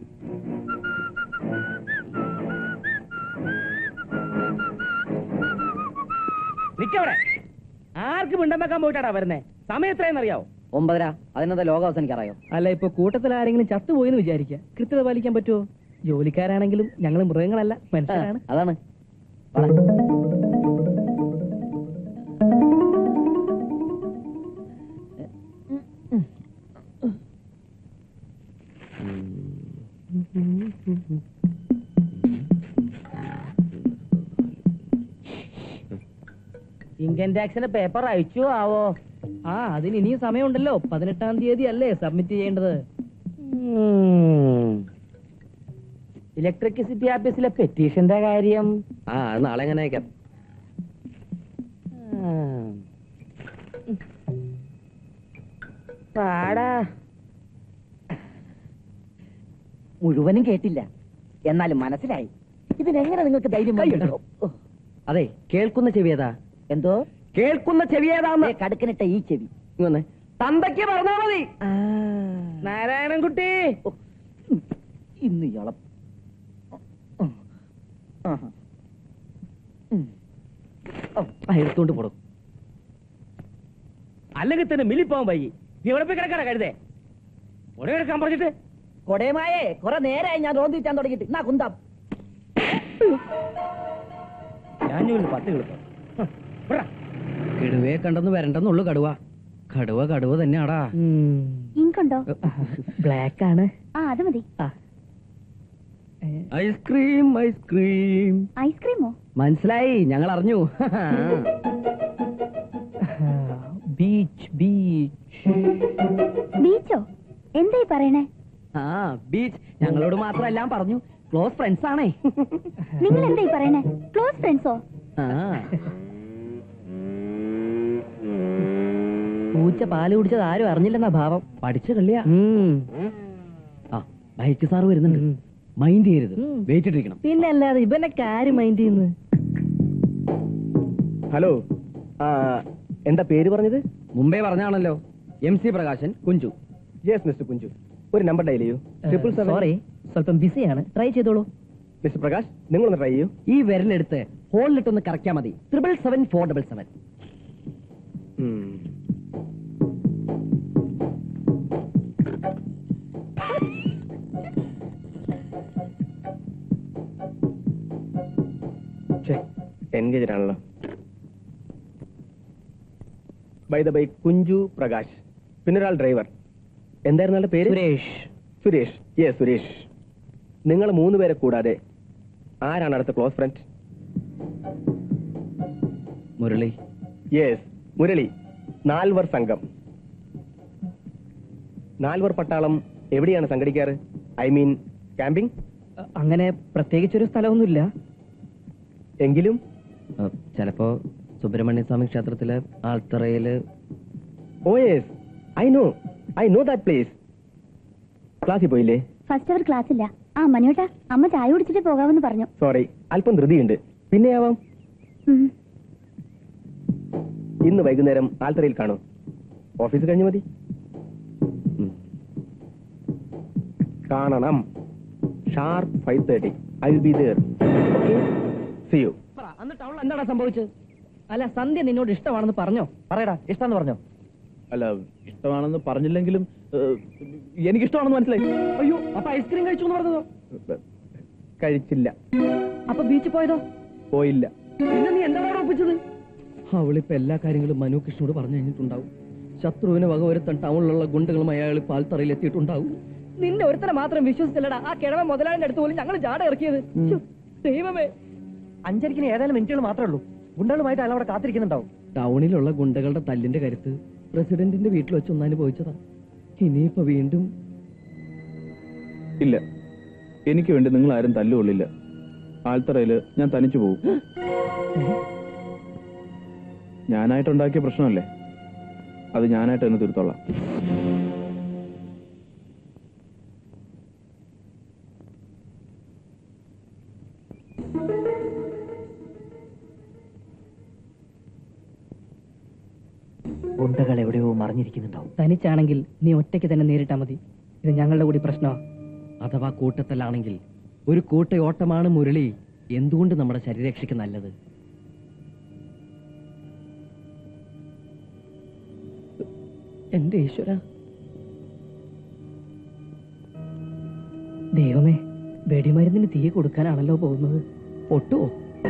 നിക്കവിടെ. ആർക്ക് മിണ്ടം വെക്കാൻ പോയിട്ടാടാ വരുന്നേ? സമയം എത്രയെന്നറിയാവോ? ഒമ്പതര. അതിനെന്താ ലോകം അവസാനിക്കാറായോ? അല്ല, ഇപ്പൊ കൂട്ടത്തിൽ ആരെങ്കിലും ചത്തുപോയെന്ന് വിചാരിക്കുക. കൃത്യത പാലിക്കാൻ പറ്റുമോ? ജോലിക്കാരാണെങ്കിലും ഞങ്ങൾ മൃഗങ്ങളല്ല, മനുഷ്യരാണ്. അതാണ്. ഇൻകം ടാക്സിന്റെ പേപ്പർ അയച്ചു ആവോ? ആ, അതിന് ഇനിയും സമയമുണ്ടല്ലോ. പതിനെട്ടാം തീയതി അല്ലേ സബ്മിറ്റ് ചെയ്യേണ്ടത്. ഇലക്ട്രിസിറ്റി ഓഫീസിലെ പെറ്റീഷന്റെ കാര്യം ആ അത് നാളെ എങ്ങനെ അയക്കാം. പാടാ. മുഴുവനും കേട്ടില്ല, എന്നാലും മനസ്സിലായി. ഇതിനെങ്ങനെ നിങ്ങൾക്ക് ധൈര്യം വന്നു? അതെ, കേൾക്കുന്ന ചെവിയേതാ? എന്തോ കേൾക്കുന്ന ചെവിയേതാന്ന്? കടുക്കനിട്ട ഈ ചെവി. ഇങ്ങനെ തന്തയ്ക്ക് പറഞ്ഞാ മതി. നാരായണൻകുട്ടി, ഇന്ന് ഇയാളെ എടുത്തോണ്ട് പോടും. അല്ലെങ്കിൽ തന്നെ മില്ലിപ്പോവാൻ വൈകി. നീ എവിടെ പോയി കിടക്കാടാ കഴുതേ? ഉടനെ കിടക്കാൻ പറഞ്ഞിട്ട് കൊടയമായേ കുറെ നേരമായി ഞാൻ റോന്തിച്ചാൻ തുടങ്ങിയിട്ട്. എന്നാ കുന്താം ഞാൻ പത്ത് കിളപ്പം. കടുവയെ കണ്ടെന്ന് വരണ്ടെന്നുള്ളു. കടുവ കടുവ കടുവ തന്നെയാടാ. ഇൻകുണ്ടോ? ബ്ലാക്ക് ആണ്. ആ, അത് മതി. Ice cream ice cream. ഐസ്ക്രീമോ? മനസ്സിലായി, ഞങ്ങൾ അറിഞ്ഞു. ബീച്ച് ബീച്ച് ബീച്ചോ? എന്തായി പറയണേ? ആ, ബീച്ച് ഞങ്ങളോട് മാത്രം എല്ലാം പറഞ്ഞു. ക്ലോസ് ഫ്രണ്ട്സ് ആണേ. നിങ്ങൾ എന്തായി പറയണേ? ക്ലോസ് ഫ്രണ്ട്സോ? ആ, പൂച്ച പാല് കുടിച്ചത് ആരും അറിഞ്ഞില്ലെന്നാ ഭാവം. പഠിച്ച കള്ളിയാ. ആ, ബൈക്ക് സാറ് വരുന്നുണ്ട്. മൈൻഡ് ചെയ്യരുത്, വെയിറ്റ് ഇട്ടിരിക്കണം. പിന്നെ അല്ലാതെ ഇവനൊക്കെ ആര് മൈൻഡ് ചെയ്യുന്നു? ഹലോ, എന്താ പേര് പറഞ്ഞത്? മുമ്പേ പറഞ്ഞാണല്ലോ, M C Prakashan, Kunju. Yes mister Kunju. ഒരു നമ്പർ ഡയൽ ചെയ്യൂ. Triple seven. സോറി, സ്വല്പം ബിസിയാണ്. ട്രൈ ചെയ്തോളൂ. മിസ്റ്റർ പ്രകാശ്, നിങ്ങളൊന്ന് ട്രൈ ചെയ്യൂ. ഈ വിരലെടുത്ത് ഹോളിലിട്ടൊന്ന് കറക്കിയാൽ മതി. Triple seven four double seven. Engage ആണല്ലോ. By the by, Kunju Prakash, പിന്നൊരാൾ ഡ്രൈവർ. എന്തായിരുന്നു ആളുടെ പേര്? സുരേഷ്. സുരേഷ്. യെസ് സുരേഷ്. നിങ്ങൾ മൂന്ന് പേരെ കൂടാതെ ആരാണ് അടുത്ത close friend? Murali. Yes Murali. നാൽവർ സംഘം. നാൽവർ പട്ടാളം എവിടെയാണ് സംഘടിക്കാറ്? I mean camping? അങ്ങനെ പ്രത്യേകിച്ചൊരു സ്ഥലമൊന്നുമില്ല. എങ്കിലും ചിലപ്പോ സുബ്രഹ്മണ്യ സ്വാമി ക്ഷേത്രത്തിലെ ആൽത്തറയില്. Oh yes, I know I know that place. ക്ലാസ്സിൽ പോയില്ലേ? ഫസ്റ്റ് അവർ ക്ലാസ് ഇല്ല. ആ മനുവേട്ടാ, അമ്മ ചായ കുടിച്ചിട്ട് പോകാമെന്ന് പറഞ്ഞു. സോറി, അല്പം ധൃതിയുണ്ട്. പിന്നെ ആവാം. ഇന്ന് വൈകുന്നേരം ആൽത്തറയിൽ കാണൂ. ഓഫീസ് കഴിഞ്ഞു മതി. കാണണം. Sharp five thirty. I will be there. Okay, see you. എന്നിട്ട് അവൾ എന്താടാ സംഭവിച്ചത്? അല്ല, സന്ധ്യ നിന്നോട് ഇഷ്ടമാണെന്ന് പറഞ്ഞോ? പറയടാ, ഇഷ്ടമെന്ന് പറഞ്ഞോ? അല്ല, ഇഷ്ടമാണെന്ന് പറഞ്ഞില്ലെങ്കിലും എനിക്ക് ഇഷ്ടമാണെന്ന് മനസ്സിലായി. അയ്യോ, അപ്പൊ ഐസ്ക്രീം കഴിച്ചു എന്ന് പറഞ്ഞതോ? കഴിച്ചില്ല. അപ്പൊ ബീച്ചിൽ പോയതോ? പോയില്ല. പിന്നെ നീ എന്താണ് ഉറപ്പിച്ചത്? അവളിപ്പോ എല്ലാ കാര്യങ്ങളും മനു കൃഷ്ണനോട് പറഞ്ഞു കഴിഞ്ഞിട്ടുണ്ടാവും. ശത്രുവിനെ വകവരുത്താൻ ടൗണിലുള്ള ഗുണ്ടകളും അയാൾ പാൽത്തറയിൽ എത്തിയിട്ടുണ്ടാവും. നിന്റെ ഒരുത്തനെ മാത്രം വിശ്വസിച്ചില്ലടാ ആ കിഴവ മുതലാളിന്റെ അടുത്ത് പോലും ഞങ്ങൾ ജാട ഇറക്കിയത്. ദൈവമേ, അഞ്ചരിക്കിന് ഏതായാലും മിനിറ്റുകൾ മാത്രമേ ഉള്ളൂ. ഗുണ്ടകളുമായിട്ട് അയാൾ അവിടെ കാത്തിരിക്കുന്നുണ്ടാവും. ടൗണിലുള്ള ഗുണ്ടകളുടെ തല്ലിന്റെ കരുത്ത് പ്രസിഡന്റിന്റെ വീട്ടിൽ വെച്ച് ഒന്ന് അനുഭവിച്ചതാ. ഇനിയിപ്പോ വീണ്ടും ഇല്ല, എനിക്ക് വേണ്ടി നിങ്ങൾ ആരും തല്ലുകൊള്ളില്ല. ആൽത്തറയില് ഞാൻ തനിച്ചു പോകും. ഞാനായിട്ടുണ്ടാക്കിയ പ്രശ്നമല്ലേ, അത് ഞാനായിട്ട് തന്നെ തീർത്തോളാം. ഗുണ്ടകൾ എവിടെയോ മറിഞ്ഞിരിക്കുന്നുണ്ടാവും. തനിച്ചാണെങ്കിൽ നീ ഒറ്റയ്ക്ക് തന്നെ നേരിട്ടാ മതി. ഇത് ഞങ്ങളുടെ കൂടി പ്രശ്നമാണ്. അഥവാ കൂട്ടത്തിലാണെങ്കിൽ ഒരു കൂട്ടയോട്ടമാണ് മുരളി എന്തുകൊണ്ട് നമ്മുടെ ശരീരരക്ഷയ്ക്ക് നല്ലത്. എന്റെ ഈശ്വര, ദൈവമേ, വെടിമരുന്നിന് തീ കൊടുക്കാനാണല്ലോ പോകുന്നത്. പൊട്ടുവോ?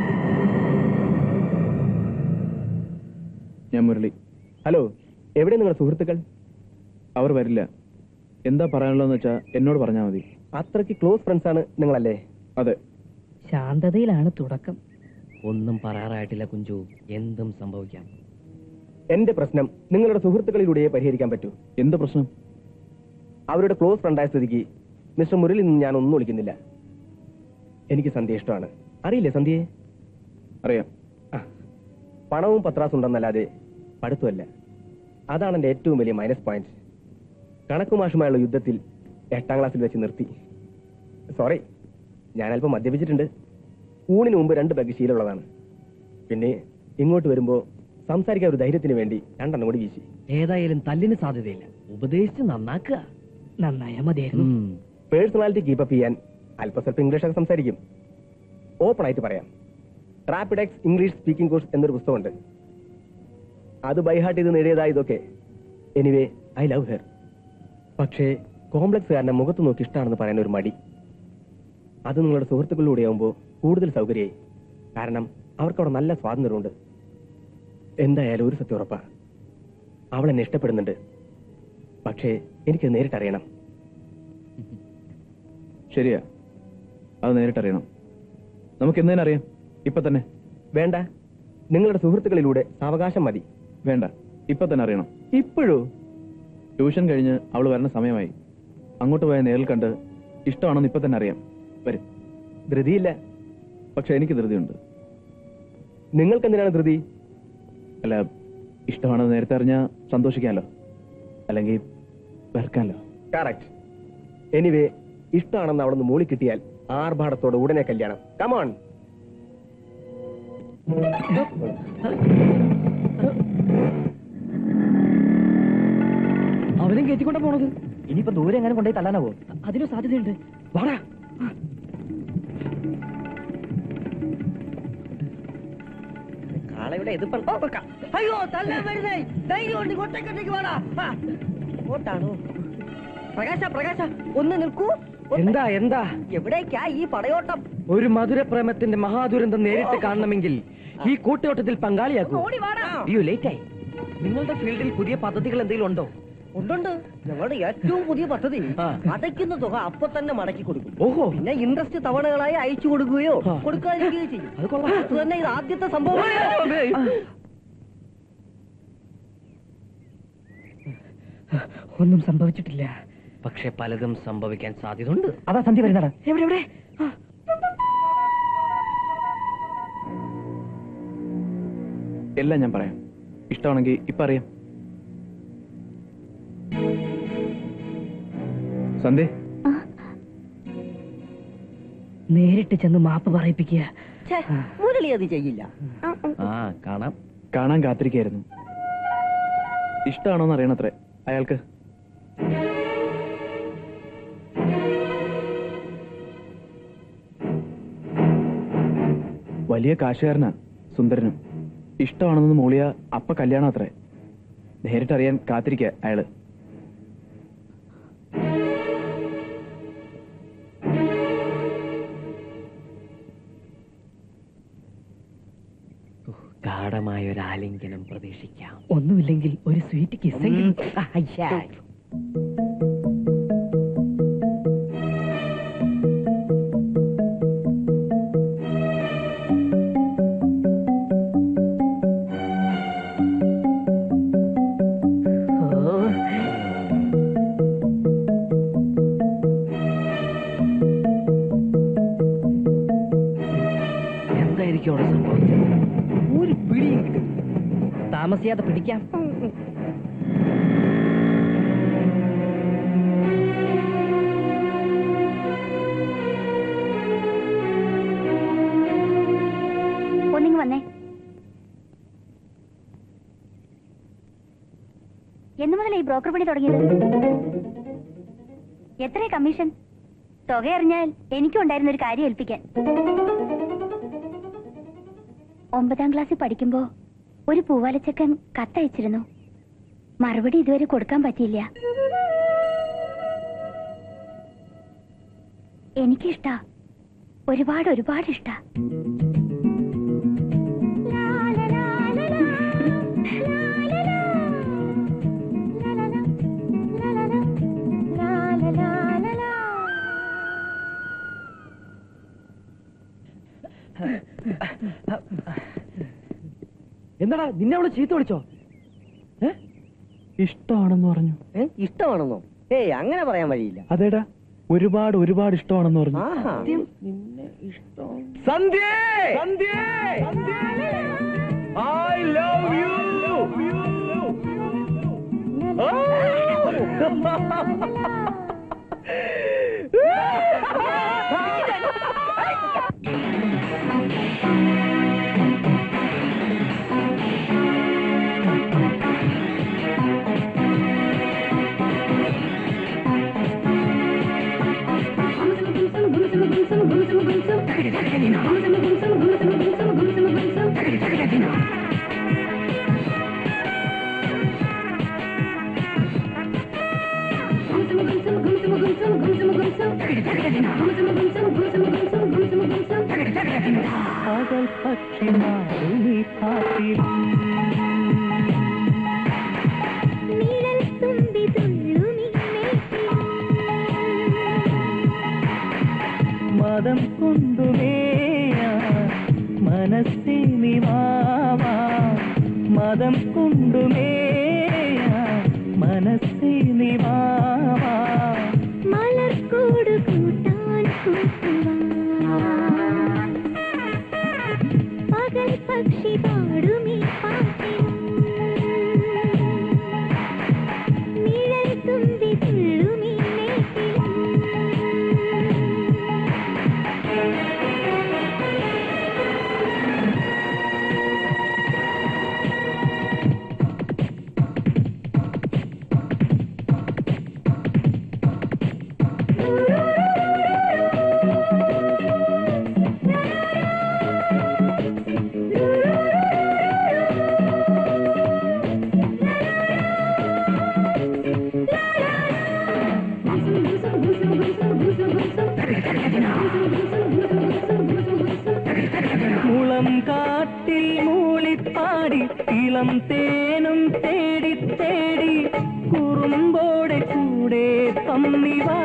ഞാൻ മുരളി. ഹലോ, എവിടെ നിങ്ങളുടെ സുഹൃത്തുക്കൾ? അവർ വരില്ല. എന്താ പറയാനുള്ളതെന്ന് വെച്ചാ എന്നോട് പറഞ്ഞാൽ മതി. അത്രയ്ക്ക് ക്ലോസ് ഫ്രണ്ട്സ് ആണ് നിങ്ങളല്ലേ? അതെ. ശാന്തതയിലാണ് തുടക്കം. ഒന്നും പറയാറായിട്ടില്ല കുഞ്ചു, എന്തും സംഭവിക്കാം. എന്റെ പ്രശ്നം നിങ്ങളുടെ സുഹൃത്തുക്കളിലൂടെ പരിഹരിക്കാൻ പറ്റൂ. എന്ത് പ്രശ്നം? അവരുടെ ക്ലോസ് ഫ്രണ്ടായ സ്ഥിതിക്ക് മിസ്റ്റർ മുരളി നിന്ന് ഞാൻ ഒന്നും വിളിക്കുന്നില്ല. എനിക്ക് സന്ധ്യ ഇഷ്ടമാണ്. അറിയില്ലേ സന്ധ്യയെ? അറിയാം. പണവും പത്രാസും ഉണ്ടെന്നല്ലാതെ പഠിത്തമല്ല. അതാണ് എന്റെ ഏറ്റവും വലിയ മൈനസ് പോയിന്റ്. കണക്കുമാഷുമായുള്ള യുദ്ധത്തിൽ എട്ടാം ക്ലാസ്സിൽ വെച്ച് നിർത്തി. സോറി, ഞാൻ അല്പം മദ്യപിച്ചിട്ടുണ്ട്. ഊണിന് മുമ്പ് രണ്ട് ബാഗ് ശീലമുള്ളതാണ്. പിന്നെ ഇങ്ങോട്ട് വരുമ്പോ സംസാരിക്കാൻ ഒരു ധൈര്യത്തിന് വേണ്ടി രണ്ടെണ്ണം കൂടി വീശി. ഏതായാലും തല്ലിന് സാധ്യതയില്ല. ഉപദേശിച്ച് നന്നാക്കുക. നന്നായാ മതിയായിരുന്നു. പേഴ്സണാലിറ്റി കീപ്പപ്പ് ചെയ്യാൻ അല്പസ്വല്പം ഇംഗ്ലീഷൊക്കെ സംസാരിക്കും. ഓപ്പൺ ആയിട്ട് പറയാം. റാപ്പിഡെക്സ് ഇംഗ്ലീഷ് സ്പീക്കിംഗ് കോഴ്സ് എന്നൊരു പുസ്തകമുണ്ട്. അത് ബൈഹാർട്ട് ചെയ്ത് നേടിയതാ ഇതൊക്കെ. Anyway, I love her. പക്ഷേ കോംപ്ലക്സ് കാരണം മുഖത്ത് നോക്കി ഇഷ്ടമാണെന്ന് പറയുന്ന ഒരു മടി. അത് നിങ്ങളുടെ സുഹൃത്തുക്കളിലൂടെ ആവുമ്പോൾ കൂടുതൽ സൗകര്യമായി. കാരണം അവർക്കവിടെ നല്ല സ്വാതന്ത്ര്യമുണ്ട്. എന്തായാലും ഒരു സത്യം ഉറപ്പാ, അവൾ എന്നെ ഇഷ്ടപ്പെടുന്നുണ്ട്. പക്ഷേ എനിക്ക് നേരിട്ടറിയണം. ശരിയാ, അത് നേരിട്ടറിയണം. നമുക്ക് എന്നതിനറിയാം? ഇപ്പൊ തന്നെ വേണ്ട, നിങ്ങളുടെ സുഹൃത്തുക്കളിലൂടെ സാവകാശം മതി. വേണ്ട, ഇപ്പൊ തന്നെ അറിയണം. ഇപ്പോഴോ? ട്യൂഷൻ കഴിഞ്ഞ് അവൾ വരണ സമയമായി. അങ്ങോട്ട് പോയ നേരിൽ കണ്ട് ഇഷ്ടമാണെന്ന് ഇപ്പൊ തന്നെ അറിയാം. വരും. ധൃതിയില്ല. പക്ഷെ എനിക്ക് ധൃതിയുണ്ട്. നിങ്ങൾക്ക് എന്തിനാണ് ധൃതി? അല്ല, ഇഷ്ടമാണെന്ന് നേരത്തെ അറിഞ്ഞാൽ സന്തോഷിക്കാമല്ലോ, അല്ലെങ്കിൽ വെറുക്കാമല്ലോ. കറക്റ്റ്. എനിവേ, ഇഷ്ടമാണെന്ന് അവിടെ നിന്ന് മൂളി കിട്ടിയാൽ ആർഭാടത്തോടെ ഉടനെ കല്യാണം. കമോൺ. അവനും കയറ്റിക്കൊണ്ടാ പോണത്. ഇനിയിപ്പോ ദൂരെ എങ്ങനെ കൊണ്ടുപോയി തല്ലാനാവോ? അതിനും സാധ്യതയുണ്ട്. വാടാ. അയ്യോ, തല്ലാൻ വരുന്നേ. ധൈര്യം കൊണ്ട് ഒറ്റയ്ക്കൊറ്റയ്ക്ക് വാടാ. ഓട്ടാണോ? പ്രകാശ, പ്രകാശ, ഒന്ന് നിൽക്കൂ. എന്താ എന്താ എവിടേക്കാ ഈ പടയോട്ടം? ഒരു മധുരപ്രേമത്തിന്റെ മഹാദുരന്തം നേരിട്ട് കാണണമെങ്കിൽ ഈ കൂട്ടയോട്ടത്തിൽ പങ്കാളിയാക്കൂ. ഓടി വാടാ. അയ്യോ, ലേറ്റായി. നിങ്ങളുടെ ഫീൽഡിൽ പുതിയ പദ്ധതികൾ എന്തെങ്കിലും ഉണ്ടോ? ഉണ്ടുണ്ട്. ഞങ്ങളുടെ ഏറ്റവും പുതിയ പദ്ധതി അടയ്ക്കുന്ന തുക അപ്പൊ തന്നെ മടക്കി കൊടുക്കും. ഓഹോ. പിന്നെ ഇൻട്രസ്റ്റ് തവണകളായി അയച്ചു കൊടുക്കുകയോ കൊടുക്കാതിരിക്കുകയോ ചെയ്യും. അത് തന്നെ ഇത് ആദ്യത്തെ സംഭവം. ഒന്നും സംഭവിച്ചിട്ടില്ല. പക്ഷെ പലതും സംഭവിക്കാൻ സാധ്യതയുണ്ട്. അതാ സന്ധ്യ വരുന്നടാ. എവിടെ എവിടെ? എല്ലാം ഞാൻ പറയാം. ഇഷ്ടമാണെങ്കിൽ ഇപ്പൊ അറിയാം. സന്ധ്യ, നേരിട്ട് ചെന്ന് മാപ്പ് പറയിപ്പിക്കുക. മുരളി അത് ചെയ്യില്ല. ആ കാണാം. കാണാൻ കാത്തിരിക്കായിരുന്നു. ഇഷ്ടമാണോന്ന് അറിയണത്രേ അയാൾക്ക്. വലിയ കാശുകാരനാ സുന്ദരനും. ഇഷ്ടമാണെന്ന് മൂളിയ അപ്പ കല്യാണം അത്രേ. നേരിട്ടറിയാൻ കാത്തിരിക്ക അയാള്. ഗാഢമായ ഒരു ആലിംഗനം പ്രതീക്ഷിക്കാം. ഒന്നുമില്ലെങ്കിൽ ഒരു സ്വീറ്റ് കിസ്സെങ്കിലും. എന്തായിരിക്കും അവിടെ സംഭവിച്ചത്? ഒരു പിടിയും കിട്ടും. താമസിയാതെ പിടിക്കാം. ഒന്നിങ്ങ് വന്നേ. എന്നു മുതൽ ഈ ബ്രോക്കർ പണി തുടങ്ങിയത്? എത്രയാ കമ്മീഷൻ? തുക അറിഞ്ഞാൽ എനിക്കും ഉണ്ടായിരുന്ന ഒരു കാര്യം ഏൽപ്പിക്കാൻ. ഒമ്പതാം ക്ലാസ്സിൽ പഠിക്കുമ്പോ ഒരു പൂവാലച്ചക്കൻ കത്തയച്ചിരുന്നു. മറുപടി ഇതുവരെ കൊടുക്കാൻ പറ്റിയില്ല. എനിക്കിഷ്ടാ, ഒരുപാട് ഒരുപാട് ഇഷ്ടാ. എന്താടാ നിന്നെ അവള് ചീത്ത വിളിച്ചോ? ഇഷ്ടമാണെന്ന് പറഞ്ഞു. ഇഷ്ടമാണെന്നോ? ഏയ് അങ്ങനെ പറയാൻ വഴിയില്ല. അതേടാ, ഒരുപാട് ഒരുപാട് ഇഷ്ടമാണെന്ന് പറഞ്ഞു. നിന്നെ ഇഷ്ടം. Sandhya, Sandhya, I love you. പകൽ പക്ഷി മാറി പാട്ടിൽ മതം കൊണ്ടുമേയ മനസ്സിനി വാവാ, മതം കൊണ്ടുമേയ മനസ്സിനി വാവാ, മലർക്കോട് കൂട്ടാൻ പകൽ പക്ഷി പാടുമീ പാട്ടിൽ നിഴൽ തുമ്പി തുള്ളുമീ മുളം കാട്ടിൽ മൂളിപ്പാടി ഇളം തേനും തേടി തേടി കുറുമ്പോടെ കൂടെ പമ്മിവാ.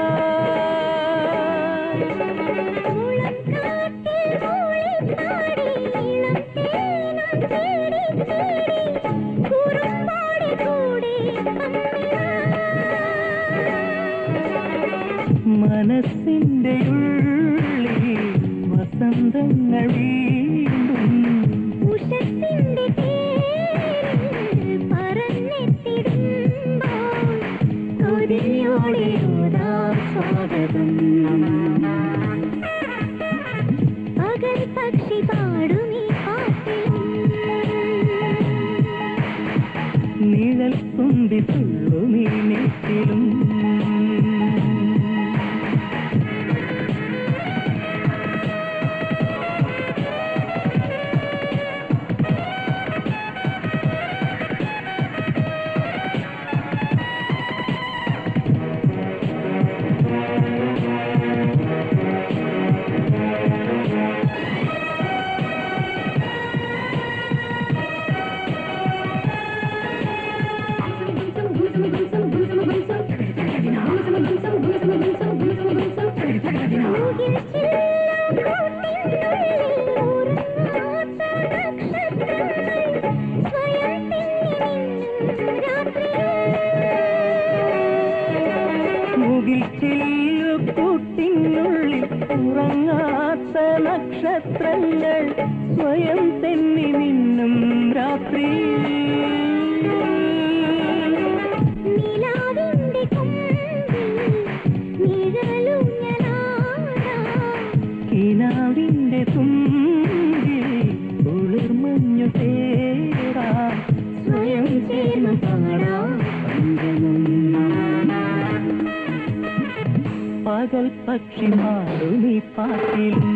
മനസ്സിന്റെ ഉള്ളിൽ വസന്തങ്ങൾ വീണ്ടും ഉഷസ്സിന്റെ തേരിൽ പറന്നെത്തിടുമ്പോൾ കൊതിയോടെ ഓതാം സ്വാഗതം. പകൽ പക്ഷി പാടുമീ പാട്ടിലും നിഴൽ തുമ്പി തുള്ളുമീ നെറ്റിലും മുകിൽ ചില്ലുകൂട്ടിനുള്ളിൽ ഉറങ്ങാത്ത നക്ഷത്രങ്ങൾ സ്വയം തെന്നി നിന്നും രാത്രി നിലാവിന്റെ കൊമ്പിൽ നിഴലുഞ്ഞലാടാം. കിനാവിന്റെ തുമ്പിൽ കുളിർമഞ്ഞു തേടാ സ്വയം ചേർന്ന് പാടാം പകൽ പക്ഷി മാറുമീ പാട്ടിലും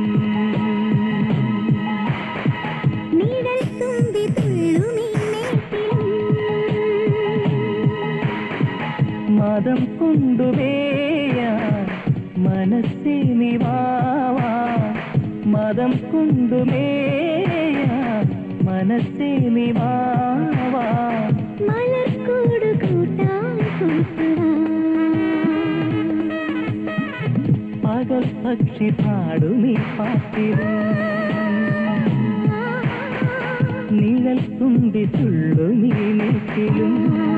നിഴൽ തുമ്പി തുള്ളുമീ മേട്ടിലും മതം കൊണ്ടുമേയാൻ മനസ്സേ നിവാവാ മതം കൊണ്ടുമേയാൻ മനസ്സേ നിവാവാ മലർക്കൂട് കൂട്ടാൻ കൂട്ടുവാ. പകൽ പക്ഷി പാടുമീ പാട്ടിലും നിഴൽ തുമ്പി തുള്ളുമീ നെറ്റിലും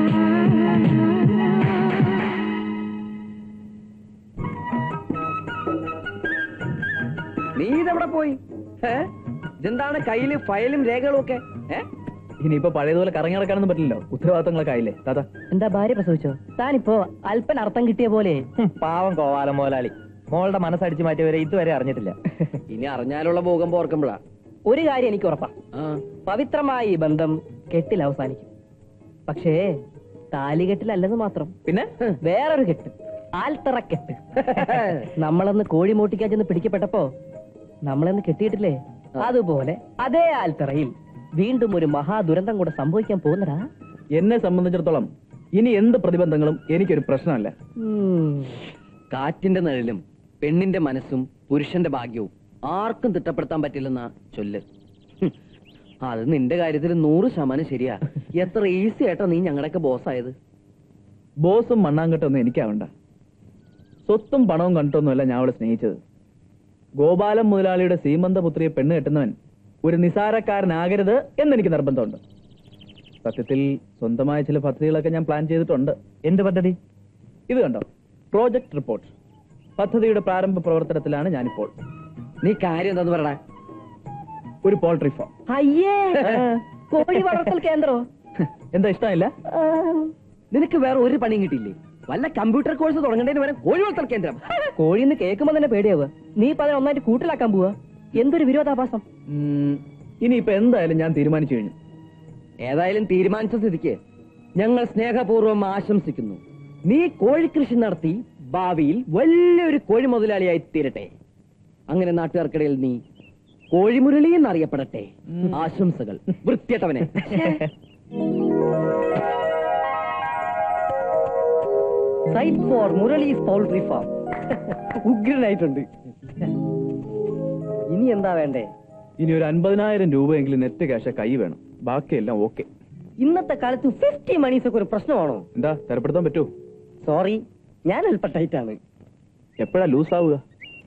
നീ ഇതെവിടെ പോയി? ഇതെന്താണ് കയ്യില് ഫയലും രേഖകളും ഒക്കെ? ഇനിയിപ്പോ പഴയതുപോലെ കറങ്ങി നടക്കാനൊന്നും പറ്റില്ലല്ലോ, ഉത്തരവാദിത്തങ്ങളൊക്കെ ആയില്ലേ താത്ത. എന്താ ഭാര്യ പ്രസവിച്ചോ? താനിപ്പോ അല്പൻ അർത്ഥം കിട്ടിയ പോലെ. പാവം കോവാല മോലാളി, മോളുടെ മനസ്സടിച്ചു മാറ്റിയവരെ ഇതുവരെ അറിഞ്ഞിട്ടില്ല. ഇനി അറിഞ്ഞാലുള്ള ഭൂകമ്പം ഓർക്കുമ്പോഴാ. ഒരു കാര്യം എനിക്ക് ഉറപ്പാ, പവിത്രമായ ഈ ബന്ധം കെട്ടിൽ അവസാനിക്കും. പക്ഷേ താലികെട്ടിലല്ലെന്ന് മാത്രം. പിന്നെ വേറൊരു കെട്ട്, ആൽത്തറക്കെട്ട്. നമ്മളന്ന് കോഴി മോട്ടിക്കാൻ ചെന്ന് പിടിക്കപ്പെട്ടപ്പോ നമ്മളന്ന് കെട്ടിയിട്ടില്ലേ, അതുപോലെ അതേ ആൽത്തറയിൽ വീണ്ടും ഒരു മഹാദുരന്തം കൂടെ സംഭവിക്കാൻ പോകുന്നടാ. എന്നെ സംബന്ധിച്ചിടത്തോളം ഇനി എന്ത് പ്രതിബന്ധങ്ങളും എനിക്കൊരു പ്രശ്നമല്ല. കാറ്റിന്റെ നിഴലും പെണ്ണിന്റെ മനസ്സും പുരുഷന്റെ ഭാഗ്യവും ആർക്കും തിട്ടപ്പെടുത്താൻ പറ്റില്ലെന്ന ചൊല്ല്. ഹും, അത് നിന്റെ കാര്യത്തിൽ നൂറ് ശതമാനം ശരിയാ. എത്ര ഈസി ആയിട്ടാ നീ ഞങ്ങളുടെയൊക്കെ ബോസായത്. ബോസും മണ്ണാങ്കട്ടൊന്നും എനിക്കാവണ്ട. സ്വത്തും പണവും കണ്ടിട്ടൊന്നുമല്ല ഞാൻ അവളെ സ്നേഹിച്ചത്. ഗോപാലൻ മുതലാളിയുടെ സീമന്തപുത്രിയെ പെണ്ണ് കെട്ടുന്നവൻ ഒരു നിസാരക്കാരനാകരുത് എന്നെനിക്ക് നിർബന്ധമുണ്ട്. സത്യത്തിൽ സ്വന്തമായ ചില പദ്ധതികളൊക്കെ ഞാൻ പ്ലാൻ ചെയ്തിട്ടുണ്ട്. എന്ത് പദ്ധതി? ഇത് കണ്ടോ, പ്രോജക്ട് റിപ്പോർട്ട്. പദ്ധതിയുടെ പ്രാരംഭ പ്രവർത്തനത്തിലാണ് ഞാനിപ്പോൾ. നീ കാര്യം എന്താന്ന് പറയണ? ഒരു പോൾട്രി ഫാം. അയ്യേ, കോഴി വളർത്തൽ കേന്ദ്രോ? എന്താ ഇഷ്ടമില്ല? നിനക്ക് വേറെ ഒരു പണിയും കിട്ടിയില്ലേ? വല്ല കമ്പ്യൂട്ടർ കോഴ്സ് തുടങ്ങേണ്ടതിന് വരെ കോഴി വളർത്തൽ കേന്ദ്രം. കോഴിന്ന് കേൾക്കുമ്പോ തന്നെ പേടിയാവുക. നീ ഇപ്പൊ അതിനെ ഒന്നായിട്ട് കൂട്ടിലാക്കാൻ പോവാ. എന്തൊരു വിരോധാഭാസം. ഇനിയിപ്പോ എന്തായാലും ഞാൻ തീരുമാനിച്ചു കഴിഞ്ഞു. ഏതായാലും തീരുമാനിച്ച സ്ഥിതിക്ക് ഞങ്ങൾ സ്നേഹപൂർവ്വം ആശംസിക്കുന്നു. നീ കോഴിക്കൃഷി നടത്തി ഭാവിയിൽ വലിയൊരു കോഴി മുതലാളിയായി തീരട്ടെ. അങ്ങനെ നാട്ടുകാർക്കിടയിൽ നീ കോഴിമുരളി എന്നറിയപ്പെടട്ടെ. ആശംസകൾ. വൃത്തിയട്ടവനെ. Site for Murali's poultry farm. ഉഗ്രനായിട്ടുണ്ട്. ഇനി എന്താ വേണ്ടേ? ഇനി ഒരു അൻപതിനായിരം രൂപയെങ്കിലും നെറ്റ് ക്യാഷ് കൈ വേണം. ബാക്കിയെല്ലാം ഓക്കെ. ഇന്നത്തെ കാലത്ത് ഫിഫ്റ്റി മണീസ് ഒക്കെ ഒരു പ്രശ്നമാണോ? എന്താ തരപ്പെടുത്താൻ പറ്റുമോ? സോറി, ഞാൻ അല്പ ടൈറ്റ് ആണ്. എപ്പോഴാ ലൂസ് ആവുക?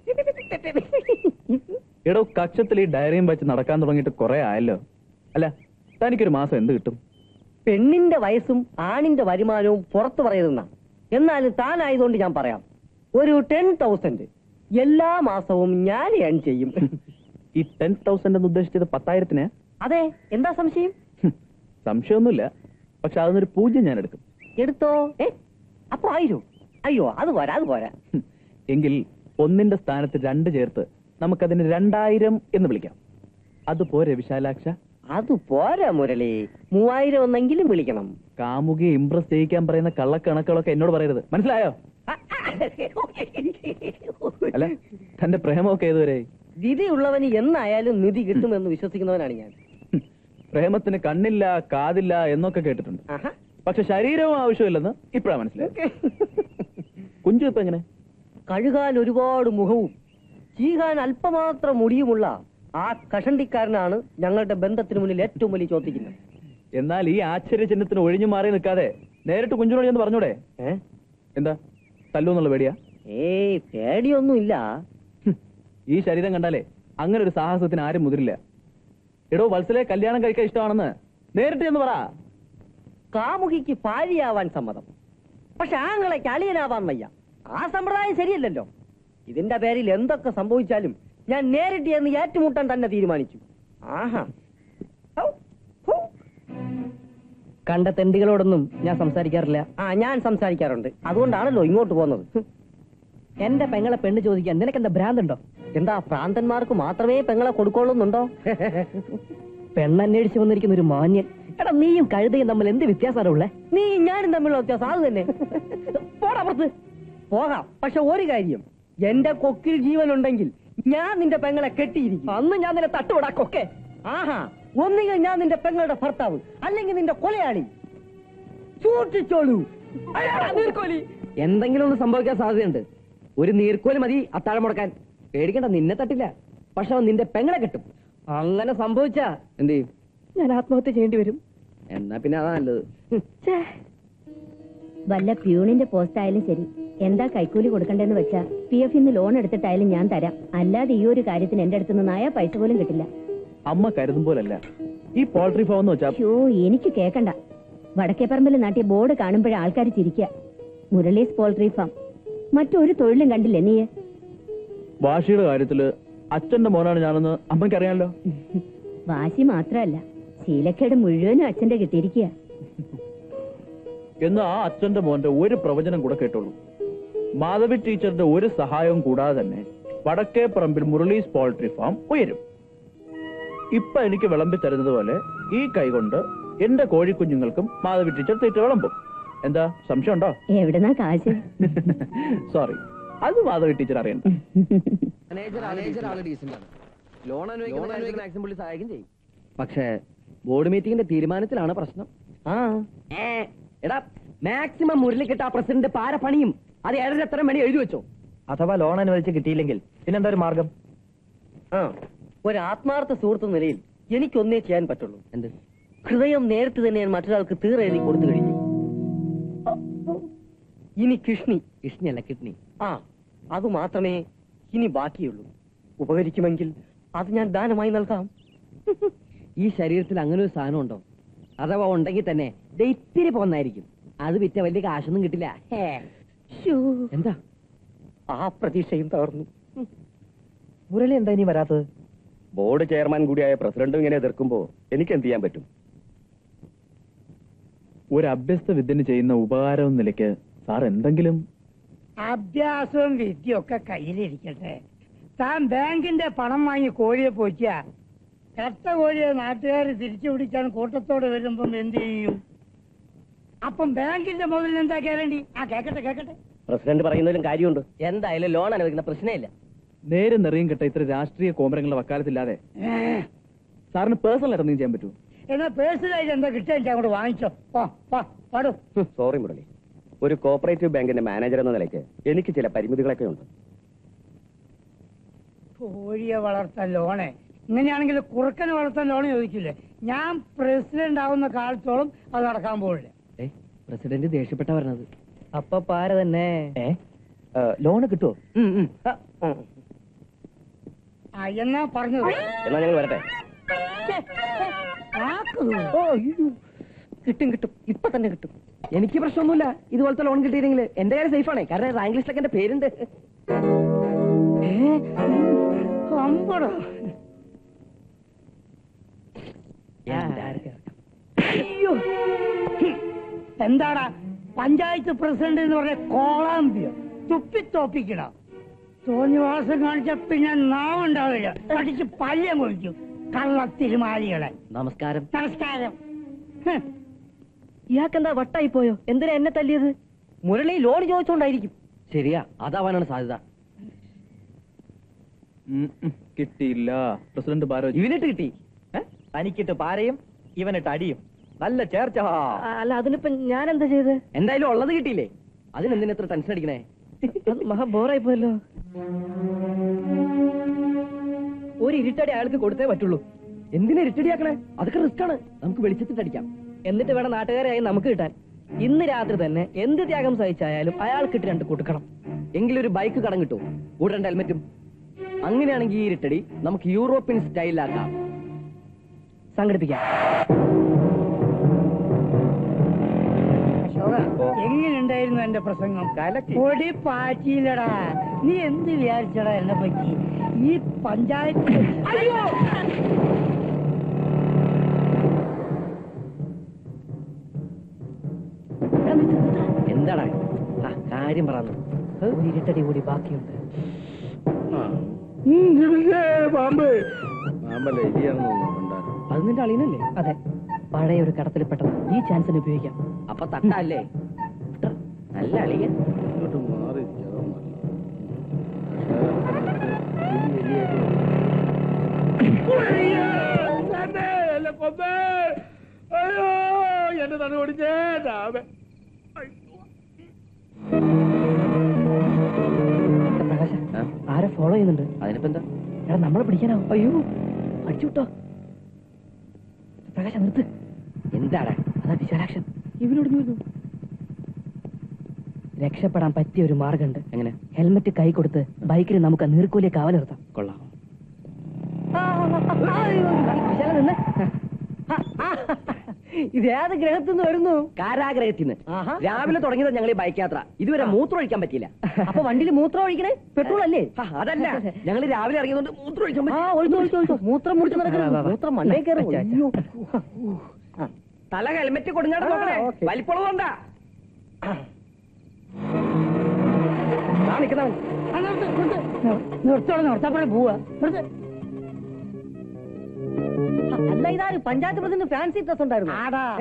എടോ, കക്ഷത്തിൽ ഈ ഡയറിയും വെച്ച് നടക്കാൻ തുടങ്ങിയിട്ട് കുറെ ആയല്ലോ. അല്ല, തനിക്കൊരു മാസം എന്ത് കിട്ടും? പെണ്ണിന്റെ വയസ്സും ആണിന്റെ വരുമാനവും പുറത്തു പറയുന്ന, എന്നാലും താനായതുകൊണ്ട് ഞാൻ പറയാം. ഒരു ടെൻ തൗസൻഡ് എല്ലാ മാസവും ഞാൻ ഏൺ ചെയ്യും. ഈ ടെൻ തൗസൻഡ് എന്ന് ഉദ്ദേശിച്ചത് പത്തായിരത്തിന്? അതെ, എന്താ സംശയം? സംശയമൊന്നുമില്ല, പക്ഷെ അതൊന്നൊരു പൂജ്യം ഞാൻ എടുക്കും. എടുത്തോ. ഏ അപ്പൊ ആയിരോ? അയ്യോ, അത് പോരാ, അത് പോരാ. എങ്കിൽ ഒന്നിന്റെ സ്ഥാനത്ത് രണ്ട് ചേർത്ത് നമുക്കതിന് രണ്ടായിരം എന്ന് വിളിക്കാം. അതുപോരെ വിശാലാക്ഷ? അത് പോരാ മുരളി, മൂവായിരം ഒന്നെങ്കിലും വിളിക്കണം. കാമുകിയെ ഇംപ്രസ് ചെയ്യിക്കാൻ പറയുന്ന കള്ളക്കണക്കുകളൊക്കെ എന്നോട് പറയരുത്, മനസ്സിലായോ? അല്ല, തന്റെ പ്രേമമൊക്കെ ഏതുവരെ? വിധിയുള്ളവന് എന്നായാലും നിധി കിട്ടുമെന്ന് വിശ്വസിക്കുന്നവനാണ് ഞാൻ. പ്രേമത്തിന് കണ്ണില്ല കാതില്ല എന്നൊക്കെ കേട്ടിട്ടുണ്ട്, പക്ഷെ ശരീരവും ആവശ്യമില്ലെന്ന് ഇപ്പഴാ മനസ്സിലായി. കുഞ്ചു ഇപ്പൊ എങ്ങനെ? കഴുകാൻ ഒരുപാട് മുഖവും ചീകാൻ അല്പമാത്രം മുടിയുമുള്ള ആ കഷണ്ടിക്കാരനാണ് ഞങ്ങളുടെ ബന്ധത്തിന് മുന്നിൽ ഏറ്റവും വലിയ ചോദിക്കുന്നത്. എന്നാൽ ഈ ആശ്ചര്യ ചിഹ്നത്തിന് ഒഴിഞ്ഞു മാറി നിൽക്കാതെ നേരിട്ട് കുഞ്ചിനോട് എന്ന് പറഞ്ഞൂടെ? ഏ എന്താ തല്ലൂന്നുള്ള പേടിയാ? ഏയ് പേടിയൊന്നുമില്ല. ഈ ശരീരം കണ്ടാലേ അങ്ങനെ ഒരു സാഹസത്തിന് ആരും മുതിരില്ല. എടോ വത്സലെ കല്യാണം കഴിക്കാൻ ഇഷ്ടമാണെന്ന് നേരിട്ട് എന്ന് പറ. കാമുകിക്ക് ഭാര്യയാവാൻ സമ്മതം, പക്ഷെ ആങ്ങളയ്ക്ക് അളിയനാവാൻ വയ്യ. ആ സമ്പ്രദായം ശരിയല്ലല്ലോ. ഇതിന്റെ പേരിൽ എന്തൊക്കെ സംഭവിച്ചാലും ഞാൻ നേരിട്ട് എന്ന് ഏറ്റുമുട്ടാൻ തന്നെ തീരുമാനിച്ചു. ആഹാ, കണ്ട തെണ്ടികളോടൊന്നും ഞാൻ സംസാരിക്കാറില്ല. ആ ഞാൻ സംസാരിക്കാറുണ്ട്, അതുകൊണ്ടാണല്ലോ ഇങ്ങോട്ട് പോകുന്നത്. എന്റെ പെങ്ങളെ പെണ്ണ് ചോദിക്കാൻ നിനക്ക് എന്താ ഭ്രാന്തുണ്ടോ? എന്താ ഭ്രാന്തന്മാർക്ക് മാത്രമേ പെങ്ങളെ കൊടുക്കൊള്ളുന്നുണ്ടോ? പെണ്ണന്വേഷിച്ച് വന്നിരിക്കുന്ന ഒരു മാന്യൻ. എടാ, നീയും കഴുതയും തമ്മിൽ എന്ത് വ്യത്യാസമാണ് ഉള്ളേ? നീ ഞാനും തമ്മിലുള്ള വ്യത്യാസം അത് തന്നെ. പോടാ പുറത്ത്. പോകാം, പക്ഷെ ഒരു കാര്യം, എന്റെ കൊക്കിൽ ജീവനുണ്ടെങ്കിൽ ഞാൻ നിന്റെ പെങ്ങളെ കെട്ടിയിരിക്കും. അന്ന് ഞാൻ നിന്നെ തട്ടുവിടാ കൊക്കെ. ആഹാ, ഒന്നുകിൽ ഞാൻ നിന്റെ പെങ്ങളുടെ ഭർത്താവ്, അല്ലെങ്കിൽ നിന്റെ കൊലയാളി. സൂക്ഷിച്ചോളൂ. നീർക്കോലി. എന്തെങ്കിലും ഒന്ന് സംഭവിക്കാൻ സാധ്യതയുണ്ട്. ഒരു നീർക്കോലി മതി അത്താഴം മുടക്കാൻ. പേടിക്കണ്ട, നിന്നെ തട്ടില്ല, പക്ഷെ അവൻ നിന്റെ പെങ്ങളെ കെട്ടും. അങ്ങനെ സംഭവിച്ചാ എന്ത് ചെയ്യും? ഞാൻ ആത്മഹത്യ ചെയ്യേണ്ടി വരും. എന്നാ പിന്നെ അതാ നല്ലത്. വല്ല പ്യൂണിന്റെ പോസ്റ്റ് ആയാലും ശരി, എന്താ കൈക്കൂലി കൊടുക്കണ്ടെന്ന് വെച്ചാ പി എഫ് ഇന്ന് ലോൺ എടുത്തിട്ടായാലും ഞാൻ തരാം. അല്ലാതെ ഈ ഒരു കാര്യത്തിന് എന്റെ അടുത്ത് നിന്ന് ആയാ പൈസ പോലും കിട്ടില്ല. അമ്മ കരുതും പോലല്ല ഈ പോൾട്രി ഫാം എന്ന് വെച്ചാ. ഷോ, എനിക്ക് കേക്കണ്ട. വടക്കേപ്പറമ്പിൽ നാട്ടിയ ബോർഡ് കാണുമ്പോഴേ ആൾക്കാർ ചിരിക്കുക. Murali's poultry farm. മറ്റൊരു തൊഴിലും കണ്ടില്ലേ നീ? വാശിയുടെ കാര്യത്തില് അച്ഛന്റെ മോനാണ് ഞാനെന്ന് അമ്മയ്ക്ക് അറിയാമല്ലോ. വാശി മാത്രല്ല, ശീലക്കേട് മുഴുവനും അച്ഛന്റെ കിട്ടിയിരിക്കുക. എന്ന് ആ അച്ഛന്റെ മോന്റെ ഒരു പ്രവചനം കൂടെ കേട്ടോളൂ. മാധവി ടീച്ചറുടെ ഒരു സഹായവും കൂടാതെ തന്നെ വടക്കേ പറമ്പിൽ മുരളീസ് പോൾട്രി ഫാം ഉയരും. ഇപ്പൊ എനിക്ക് വിളമ്പി തരുന്നത് പോലെ ഈ കൈകൊണ്ട് എന്റെ കോഴിക്കുഞ്ഞുങ്ങൾക്കും മാധവി ടീച്ചർ തീറ്റ വിളമ്പും. എന്താ സംശയം ഉണ്ടോ? എവിടെന്നാ കാശ്? സോറി, അത് മാധവി ടീച്ചർ അറിയണ്ട. പക്ഷേ ബോർഡ് മീറ്റിംഗിന്റെ തീരുമാനത്തിലാണ് പ്രശ്നം. ആ എടാ, മാക്സിമം മുരളിക്കിട്ട് ആ പ്രസിഡന്റ് പാര പണിയും. അത് ഏഴര എത്ര മണി എഴുതി വെച്ചോ. അഥവാ ലോൺ അനുവദിച്ച് കിട്ടിയില്ലെങ്കിൽ പിന്നെന്താ ഒരു മാർഗം? ആ ഒരു ആത്മാർത്ഥ സുഹൃത്ത് നിലയിൽ എനിക്കൊന്നേ ചെയ്യാൻ പറ്റുള്ളൂ. എന്ത്? ഹൃദയം നേരത്തെ തന്നെ ഞാൻ മറ്റൊരാൾക്ക് തീർ എഴുതി കൊടുത്തു കഴിഞ്ഞു. ഇനി കിഷ്ണി. കിഷ്ണിയല്ല, കിഡ്നി. ആ അത് മാത്രമേ ഇനി ബാക്കിയുള്ളൂ. ഉപകരിക്കുമെങ്കിൽ അത് ഞാൻ ദാനമായി നൽകാം. ഈ ശരീരത്തിൽ അങ്ങനെ ഒരു സാധനം ഉണ്ടോ? അഥവാ ഉണ്ടെങ്കിൽ തന്നെ ദേ ഇത്തിരി പോന്നായിരിക്കും. അത് വിറ്റ വലിയ കാശൊന്നും കിട്ടില്ല. എന്താ? ആ പ്രതീക്ഷയും തകർന്നു. മുരളി എന്താ ഇനി വരാത്തത്? ബോർഡ് ചെയർമാൻ കൂടിയായ പ്രസിഡന്റ് ഇങ്ങനെ എതിർക്കുമ്പോ എനിക്ക് എന്ത് ചെയ്യാൻ പറ്റും? ഒരു അഭ്യസ്ത വിദ്യന് ചെയ്യുന്ന ഉപകാരം നിലയ്ക്ക് സാർ എന്തെങ്കിലും. അഭ്യാസവും വിദ്യയൊക്കെ കയ്യിലിരിക്കട്ടെ. താൻ ബാങ്കിന്റെ പണം വാങ്ങി കോഴിയെ പോയിക്കാ. കട്ട കോഴിയെ നാട്ടുകാർ തിരിച്ചു പിടിക്കാൻ കൂട്ടത്തോടെ വരുമ്പം എന്ത് ചെയ്യും? അപ്പം ബാങ്കിന്റെ മുതൽ എന്താ കേരണ്ടി? ആ കേക്കട്ടെ കേക്കട്ടെ. പ്രസിഡന്റ് പറയുന്നതിലും കാര്യമുണ്ട്. എന്തായാലും ലോൺ അനുവദിക്കുന്ന പ്രശ്നമില്ല. നേരും നിറയും കെട്ട ഇത്ര രാഷ്ട്രീയ കോമരങ്ങളുടെ വക്കാലത്തില്ലാതെ സാറിന് പേഴ്സണൽ ഇറങ്ങുകയും ചെയ്യാൻ പറ്റൂ. എന്നാ പേഴ്സണലായിട്ട് എന്താ കിട്ടുക അങ്ങോട്ട് വാങ്ങിച്ചോ. പാടും. സോറി മുരളി, ഒരു കോപ്പറേറ്റീവ് ബാങ്കിന്റെ മാനേജർ എന്ന നിലയ്ക്ക് എനിക്ക് ചില പരിമിതികളൊക്കെ ഉണ്ട്. കോഴിയെ വളർത്താൻ ലോണേ, ഇങ്ങനെയാണെങ്കിൽ കുറുക്കനെ വളർത്താൻ ലോൺ ചോദിക്കില്ലേ? ഞാൻ പ്രസിഡന്റ് ആവുന്ന കാലത്തോളം അത് നടക്കാൻ പോകില്ല. പ്രസിഡന്റ് ദേഷ്യപ്പെട്ട പറഞ്ഞത്. അപ്പൊ പാര തന്നെ. ലോണ് കിട്ടുമോ? ആ എന്നാ പറഞ്ഞത്. എന്നാ ഞങ്ങൾ വരട്ടെ. കിട്ടും കിട്ടും, ഇപ്പൊ തന്നെ കിട്ടും. എനിക്ക് പ്രശ്നമൊന്നുമില്ല. ഇതുപോലത്തെ ലോൺ കിട്ടിയില്ലെങ്കിൽ എന്റെ കാര്യം സേഫ് ആണ്. കാരണം റാങ്ക് ലിസ്റ്റിലൊക്കെ എന്റെ പേരുണ്ട്. എന്താടാ പഞ്ചായത്ത് പ്രസിഡന്റ് എന്ന് പറഞ്ഞ കോളാമ്പിയോ തുപ്പിത്തോപ്പിക്കണ തോന്നിവാസം കാണിച്ച പിന്നെ നാവുണ്ടാവില്ല. പഠിച്ച് പല്യം കൊഴിക്കും കള്ളത്തിരുമാലികളെ. നമസ്കാരം. നമസ്കാരം. ഇയാൾക്കെന്താ വട്ടായി പോയോ? എന്തിനാ എന്നെ തല്ലിയത്? മുരളി ലോൺ ചോദിച്ചോണ്ടായിരിക്കും. ശരിയാ, അതാവാനാണ് സാധ്യത. കിട്ടിയില്ല. പ്രസിഡന്റ് പാര ഇവനിട്ട് കിട്ടി. തനിക്കിട്ട് പാരയും ഇവനിട്ട് അടിയും. നല്ല ചേർച്ച. അല്ല അതിനിപ്പോ ഞാൻ എന്താ ചെയ്ത്? എന്തായാലും ഉള്ളത് കിട്ടിയില്ലേ, അതിനെന്തിനാ എത്ര ടെൻഷൻ അടിക്കണേ? മഹാ ബോറായി പോയല്ലോ. ഒരു ഇരുട്ടടി അയാൾക്ക് കൊടുത്തേ പറ്റുള്ളൂ. എന്തിനാ ഇരുട്ടടിയാക്കണേ? അതൊക്കെ റിസ്ക് ആണ്. നമുക്ക് വെളിച്ചത്തിട്ടടിക്കാം. എന്നിട്ട് വേണം നാട്ടുകാരായി നമുക്ക് കിട്ടാൻ. ഇന്ന് രാത്രി തന്നെ എന്ത് ത്യാഗം സഹിച്ചായാലും അയാൾക്കിട്ട് രണ്ട് കൊടുക്കണം. എങ്കിലൊരു ബൈക്ക് കടം കിട്ടും, കൂടെ രണ്ട് ഹെൽമെറ്റും. അങ്ങനെയാണെങ്കിൽ ഈ ഇരുട്ടടി നമുക്ക് യൂറോപ്യൻ സ്റ്റൈലിലാക്കാം. സംഘടിപ്പിക്കാം. എങ്ങനെയുണ്ടായിരുന്നു എന്റെ പ്രസംഗം? പൊടി പാറ്റിയില്ലടാ. നീ എന്ത് വിചാരിച്ചടാ എന്നെ പറ്റി? ഈ പഞ്ചായത്ത് അയ്യോ എന്താടാ കാര്യം പറഞ്ഞു? ഒരു ഇരുട്ടടി കൂടി ബാക്കിയുണ്ട്. പാമ്പ് പാമ്പല്ലേ ഇരിയാണെന്ന് തോന്നുന്നു. അത് നിന്റെ അളിയനല്ലേ? അതെ, പഴയ ഒരു കടത്തിൽ പെട്ടത്. ഈ ചാൻസിന് ഉപയോഗിക്കാം. അപ്പൊ തട്ടല്ലേ? നല്ല അളിയൻ. ഇങ്ങോട്ട് മാറി അയ്യോ എന്റെ തന്നെ ഓടിച്ചേ. പ്രകാശ ആരെ ഫോളോ ചെയ്യുന്നുണ്ട്? അതിനിപ്പോ എന്താ? എടാ നമ്മളെ പിടിക്കാനാവും. അയ്യോ അടിച്ചു വിട്ടോ. പ്രകാശ നിർത്ത്. എന്താടാ? അതാ വിശാലാക്ഷൻ ഇവനോട് വരുന്നു. രക്ഷപ്പെടാൻ പറ്റിയ ഒരു മാർഗമുണ്ട്. എങ്ങനെ? ഹെൽമെറ്റ് കൈ കൊടുത്ത് ബൈക്കിന് നമുക്ക് നീർക്കൂലിയെ കാവൽ നിർത്താം. കൊള്ളാം. വിശാല നിന്ന്. ഇത് ഏത് ഗ്രഹത്തിൽ നിന്ന് വരുന്നു? കാരാഗ്രഹത്തിൽ നിന്ന്. രാവിലെ തുടങ്ങിയത് ഞങ്ങൾ ഈ ബൈക്ക് യാത്ര. ഇതുവരെ മൂത്രം ഒഴിക്കാൻ പറ്റിയില്ല. അപ്പൊ വണ്ടിയിൽ മൂത്രം ഒഴിക്കണേ? പെട്രോൾ അല്ലേ? അതല്ല, ഞങ്ങൾ രാവിലെ ഇറങ്ങിയതുകൊണ്ട് മൂത്രം ഒഴിക്കാൻ പറ്റും. മൂത്രം മുടിച്ച് നടക്കണം. മൂത്രം മണ്ടേ കയറും. തല ഹെൽമെറ്റ് കൊടുങ്ങാട് നോക്കണേ. വലിപ്പുള്ളതുണ്ടാ നിൽക്കുന്നവൻ. നിർത്തോളം നിർത്താപ്പഴ പോവാ. അല്ല ഇതാര്? പഞ്ചായത്ത് പ്രസിഡന്റ് ഫാൻസി ഡ്രസ് ഉണ്ടായിരുന്നു.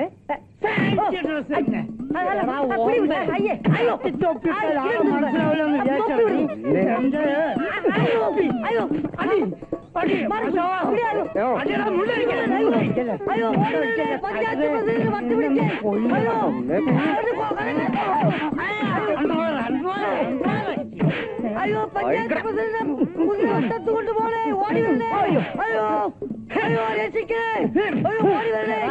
അയ്യോ പഞ്ചായത്ത് പ്രസിഡന്റ് പുതിയ വട്ടത്ത് കൊണ്ടുപോണേ. ഓടി വരണേ. അയ്യോ അയ്യോ രക്ഷിക്കേ. അയ്യോ ഓടി വരണേ.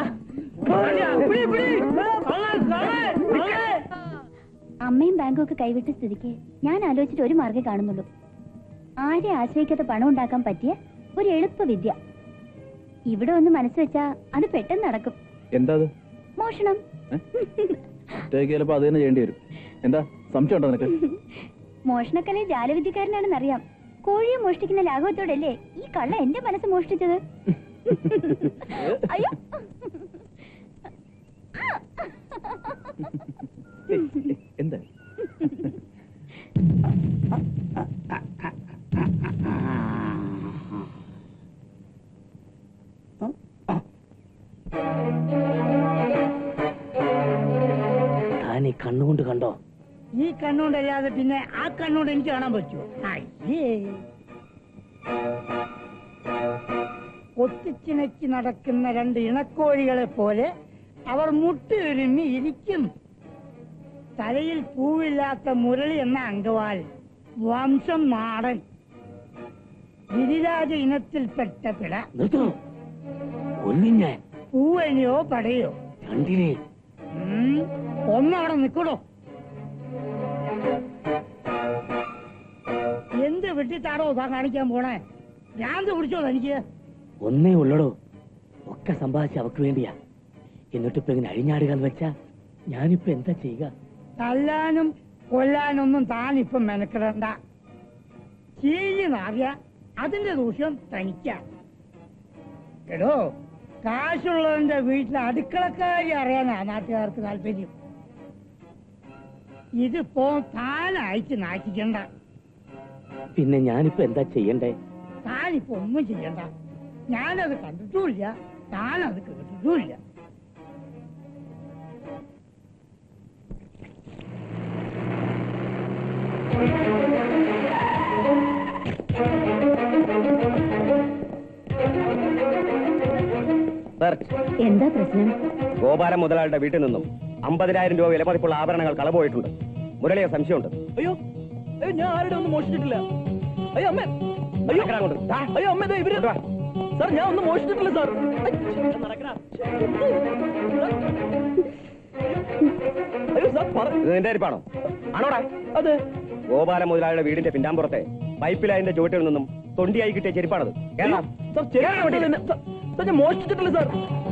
അമ്മയും ബാങ്കും ഒക്കെ കൈവിട്ട സ്ഥിതിക്ക് ഞാൻ ആലോചിച്ചിട്ട് ഒരു മാർഗ്ഗം കാണുന്നുള്ളൂ. ആരെ ആശ്രയിക്കാത്ത പണം ഉണ്ടാക്കാൻ പറ്റിയ ഒരു എളുപ്പ വിദ്യ. ഇവിടെ ഒന്ന് മനസ്സ് വെച്ചാ അത് പെട്ടെന്ന് നടക്കും. എന്താ? മോഷണം. ചിലപ്പോ അത് തന്നെ ചെയ്യേണ്ടി വരും. എന്താ സംശയം ഉണ്ടോ നിനക്ക്? മോഷണക്കലെ ജാലവിദ്യക്കാരനാണെന്നറിയാം. കോഴിയെ മോഷ്ടിക്കുന്ന ലാഘവത്തോടല്ലേ ഈ കള്ള എന്റെ മനസ്സ് മോഷ്ടിച്ചത്. അയ്യോ എന്താ? താനീ കണ്ണുകൊണ്ട് കണ്ടോ? ഈ കണ്ണുകൊണ്ടല്ലാതെ പിന്നെ ആ കണ്ണുകൊണ്ട് എനിക്ക് കാണാൻ പറ്റുമോ? ഒത്തിച്ചിണക്കി നടക്കുന്ന രണ്ട് ഇണക്കോഴികളെ പോലെ അവർ മുട്ടിയൊരുമി ഇരിക്കും. തലയിൽ പൂവില്ലാത്ത മുരളി എന്ന അങ്കവാൽ, വംശം നാടൻ, ഗിരിരാജ ഇനത്തിൽപ്പെട്ട പിട. പൂവനിയോ പടയോ ഒന്നവിടെ നിൽക്കണോ? എന്ത് വിട്ടിട്ടാണോ താ കാണിക്കാൻ പോണേ? ഭ്രാന്ത് പിടിച്ചോ തനിക്ക്? ഒന്നേ ഉള്ളടോ, ഒക്കെ സമ്പാദിച്ച അവക്ക് വേണ്ടിയാ. എന്നിട്ടിപ്പോ ഇങ്ങനെ അഴിഞ്ഞാടുക എന്ന് വെച്ചാ ഞാനിപ്പോ എന്താ ചെയ്യുക? തല്ലാനും കൊല്ലാനൊന്നും താനിപ്പം മെനക്കിടണ്ട. ചെയ്യുന്നറിയ അതിന്റെ ദൂഷ്യം തനിക്ക. എടോ, കാശുള്ളവന്റെ വീട്ടിലെ അടുക്കളക്കാരി അറിയാനാ നാട്ടുകാർക്ക് താല്പര്യം. ഇതിപ്പോ താനായിട്ട് നാട്ടിക്കണ്ട. പിന്നെ ഞാനിപ്പോ എന്താ ചെയ്യണ്ടേ? താനിപ്പോ ഒന്നും ചെയ്യണ്ട. ഞാനത് കണ്ടിട്ടുമില്ല, താനത് കേട്ടിട്ടുമില്ല. എന്താ പ്രശ്നം? ഗോപാലൻ മുതലാളിയുടെ വീട്ടിൽ നിന്നും അമ്പതിനായിരം രൂപ വിലമതിപ്പുള്ള ആഭരണങ്ങൾ കളപോയിട്ടുണ്ട്. മുരളിയെ സംശയമുണ്ട്. അയ്യോ അയ്യോ, ഞാൻ ആരുടെ ഒന്നും മോഷിച്ചിട്ടില്ല. അയ്യോ അമ്മ, അയ്യോ അയ്യോ അമ്മ, ഇവര് സാർ, ഞാൻ ഒന്നും മോഷിച്ചിട്ടില്ല സാർ. അയ്യോ സാർ, ഇത് നിന്റെ അരിപ്പാണോ? ആണോടാ? അതെ. ഗോപാലൻ മുതലാളിയുടെ വീടിന്റെ പിന്നാമ്പുറത്തെ പൈപ്പ് ലൈനിന്റെ ചുവട്ടിൽ നിന്നും തൊണ്ടിയായി കിട്ടിയ ചെരുപ്പാണത്. കേരളം സാർ, ഞാൻ മോഷിച്ചിട്ടില്ല സാർ.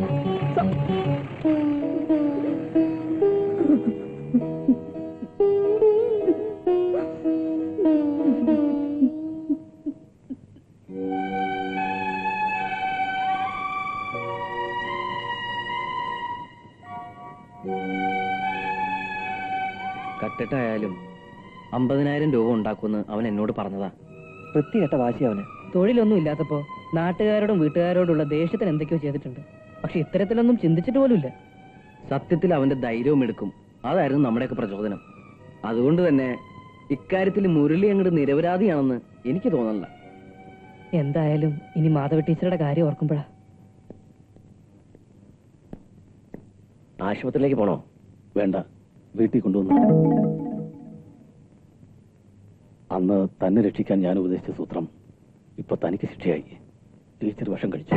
കട്ടിട്ടായാലും അമ്പതിനായിരം രൂപ ഉണ്ടാക്കുമെന്ന് അവൻ എന്നോട് പറഞ്ഞതാ. വൃത്തികെട്ട വാശി അവന്. തൊഴിലൊന്നും ഇല്ലാത്തപ്പോ നാട്ടുകാരോടും വീട്ടുകാരോടുള്ള ദേഷ്യത്തിന് എന്തൊക്കെയോ ചെയ്തിട്ടുണ്ട്. പക്ഷെ ഇത്തരത്തിലൊന്നും ചിന്തിച്ചിട്ട് പോലുമില്ല. സത്യത്തിൽ അവന്റെ ധൈര്യവും എടുക്കും അതായിരുന്നു നമ്മുടെയൊക്കെ പ്രചോദനം. അതുകൊണ്ട് തന്നെ ഇക്കാര്യത്തിൽ മുരളി അങ്ങോട്ട് നിരപരാധിയാണെന്ന് എനിക്ക് തോന്നണില്ല. എന്തായാലും ഇനി മാധവ ടീച്ചറുടെ കാര്യം ഓർക്കുമ്പോഴാ. ആശുപത്രിയിലേക്ക് പോണോ? വേണ്ട, വീട്ടിൽ കൊണ്ടുവന്നു. അന്ന് തന്നെ രക്ഷിക്കാൻ ഞാൻ ഉപദേശിച്ച സൂത്രം ഇപ്പൊ തനിക്ക് ശിക്ഷയായി. ടീച്ചർ വിഷം കഴിച്ചു.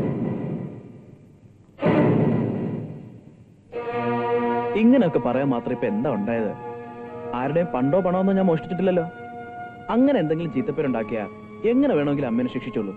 ഇങ്ങനെയൊക്കെ പറയാൻ മാത്രം ഇപ്പൊ എന്താ ഉണ്ടായത്? ആരുടെയും പണ്ടോ പണമൊന്നും ഞാൻ മോഷ്ടിച്ചിട്ടില്ലല്ലോ. അങ്ങനെ എന്തെങ്കിലും ചീത്തപ്പേരുണ്ടാക്കിയാ എങ്ങനെ വേണമെങ്കിലും അമ്മേനെ ശിക്ഷിച്ചോളൂ.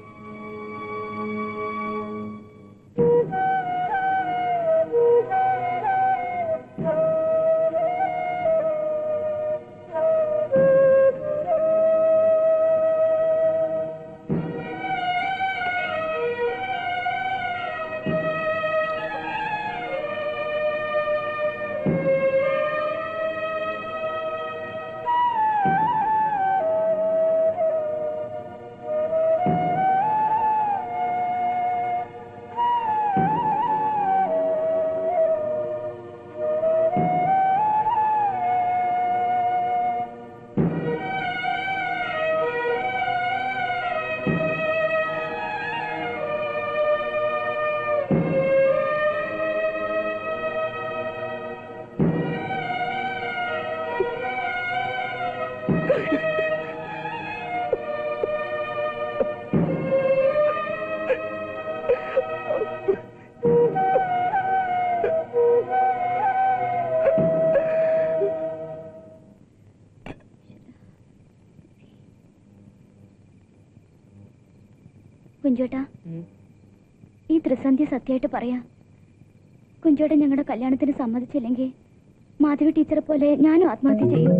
കുഞ്ചോട്ടാ, ഈ ത്രിസന്ധ്യ സത്യമായിട്ട് പറയാ. കുഞ്ചോട്ടൻ ഞങ്ങളുടെ കല്യാണത്തിന് സമ്മതിച്ചില്ലെങ്കിൽ മാധവി ടീച്ചറെ പോലെ ഞാനും ആത്മഹത്യ ചെയ്യും.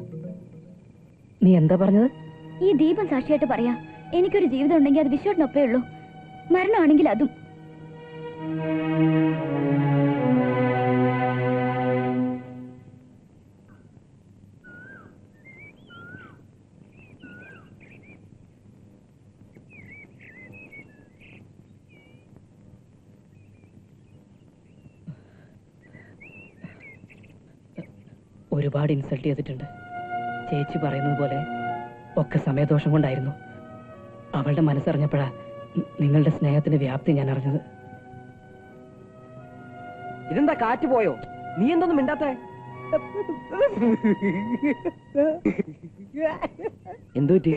നീ എന്താ പറഞ്ഞത്? ഈ ദീപം സാക്ഷിയായിട്ട് പറയാ. എനിക്കൊരു ജീവിതം ഉണ്ടെങ്കിൽ അത് വിശ്വട്ടിനൊപ്പേ ഉള്ളൂ. മരണമാണെങ്കിൽ അതും. ഒരുപാട് ഇൻസൾട്ട് ചെയ്തിട്ടുണ്ട്. ചേച്ചി പറയുന്നത് പോലെ ഒക്കെ സമയദോഷം കൊണ്ടായിരുന്നു. അവളുടെ മനസ്സറിഞ്ഞപ്പോഴാ നിങ്ങളുടെ സ്നേഹത്തിന്റെ വ്യാപ്തി ഞാൻ അറിഞ്ഞത്. ഇതെന്താ കാറ്റ് പോയോ? നീ എന്തൊന്നും മിണ്ടാത്തേ? എന്തു പറ്റി?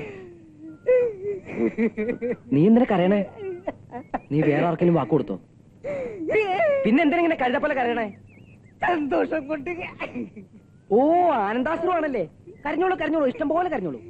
നീ എന്തിനാ കരയണേ? നീ വേറെ ആർക്കെങ്കിലും വാക്ക് കൊടുത്തോ? പിന്നെ എന്തിനാ ഇങ്ങനെ കഴുതപ്പോലെ കരയണേ? സന്തോഷം കൊണ്ട്. ഓ, ആനന്ദാശ്രമാണല്ലേ. കരഞ്ഞോളൂ കരഞ്ഞോളൂ, ഇഷ്ടം പോലെ കരഞ്ഞോളൂ.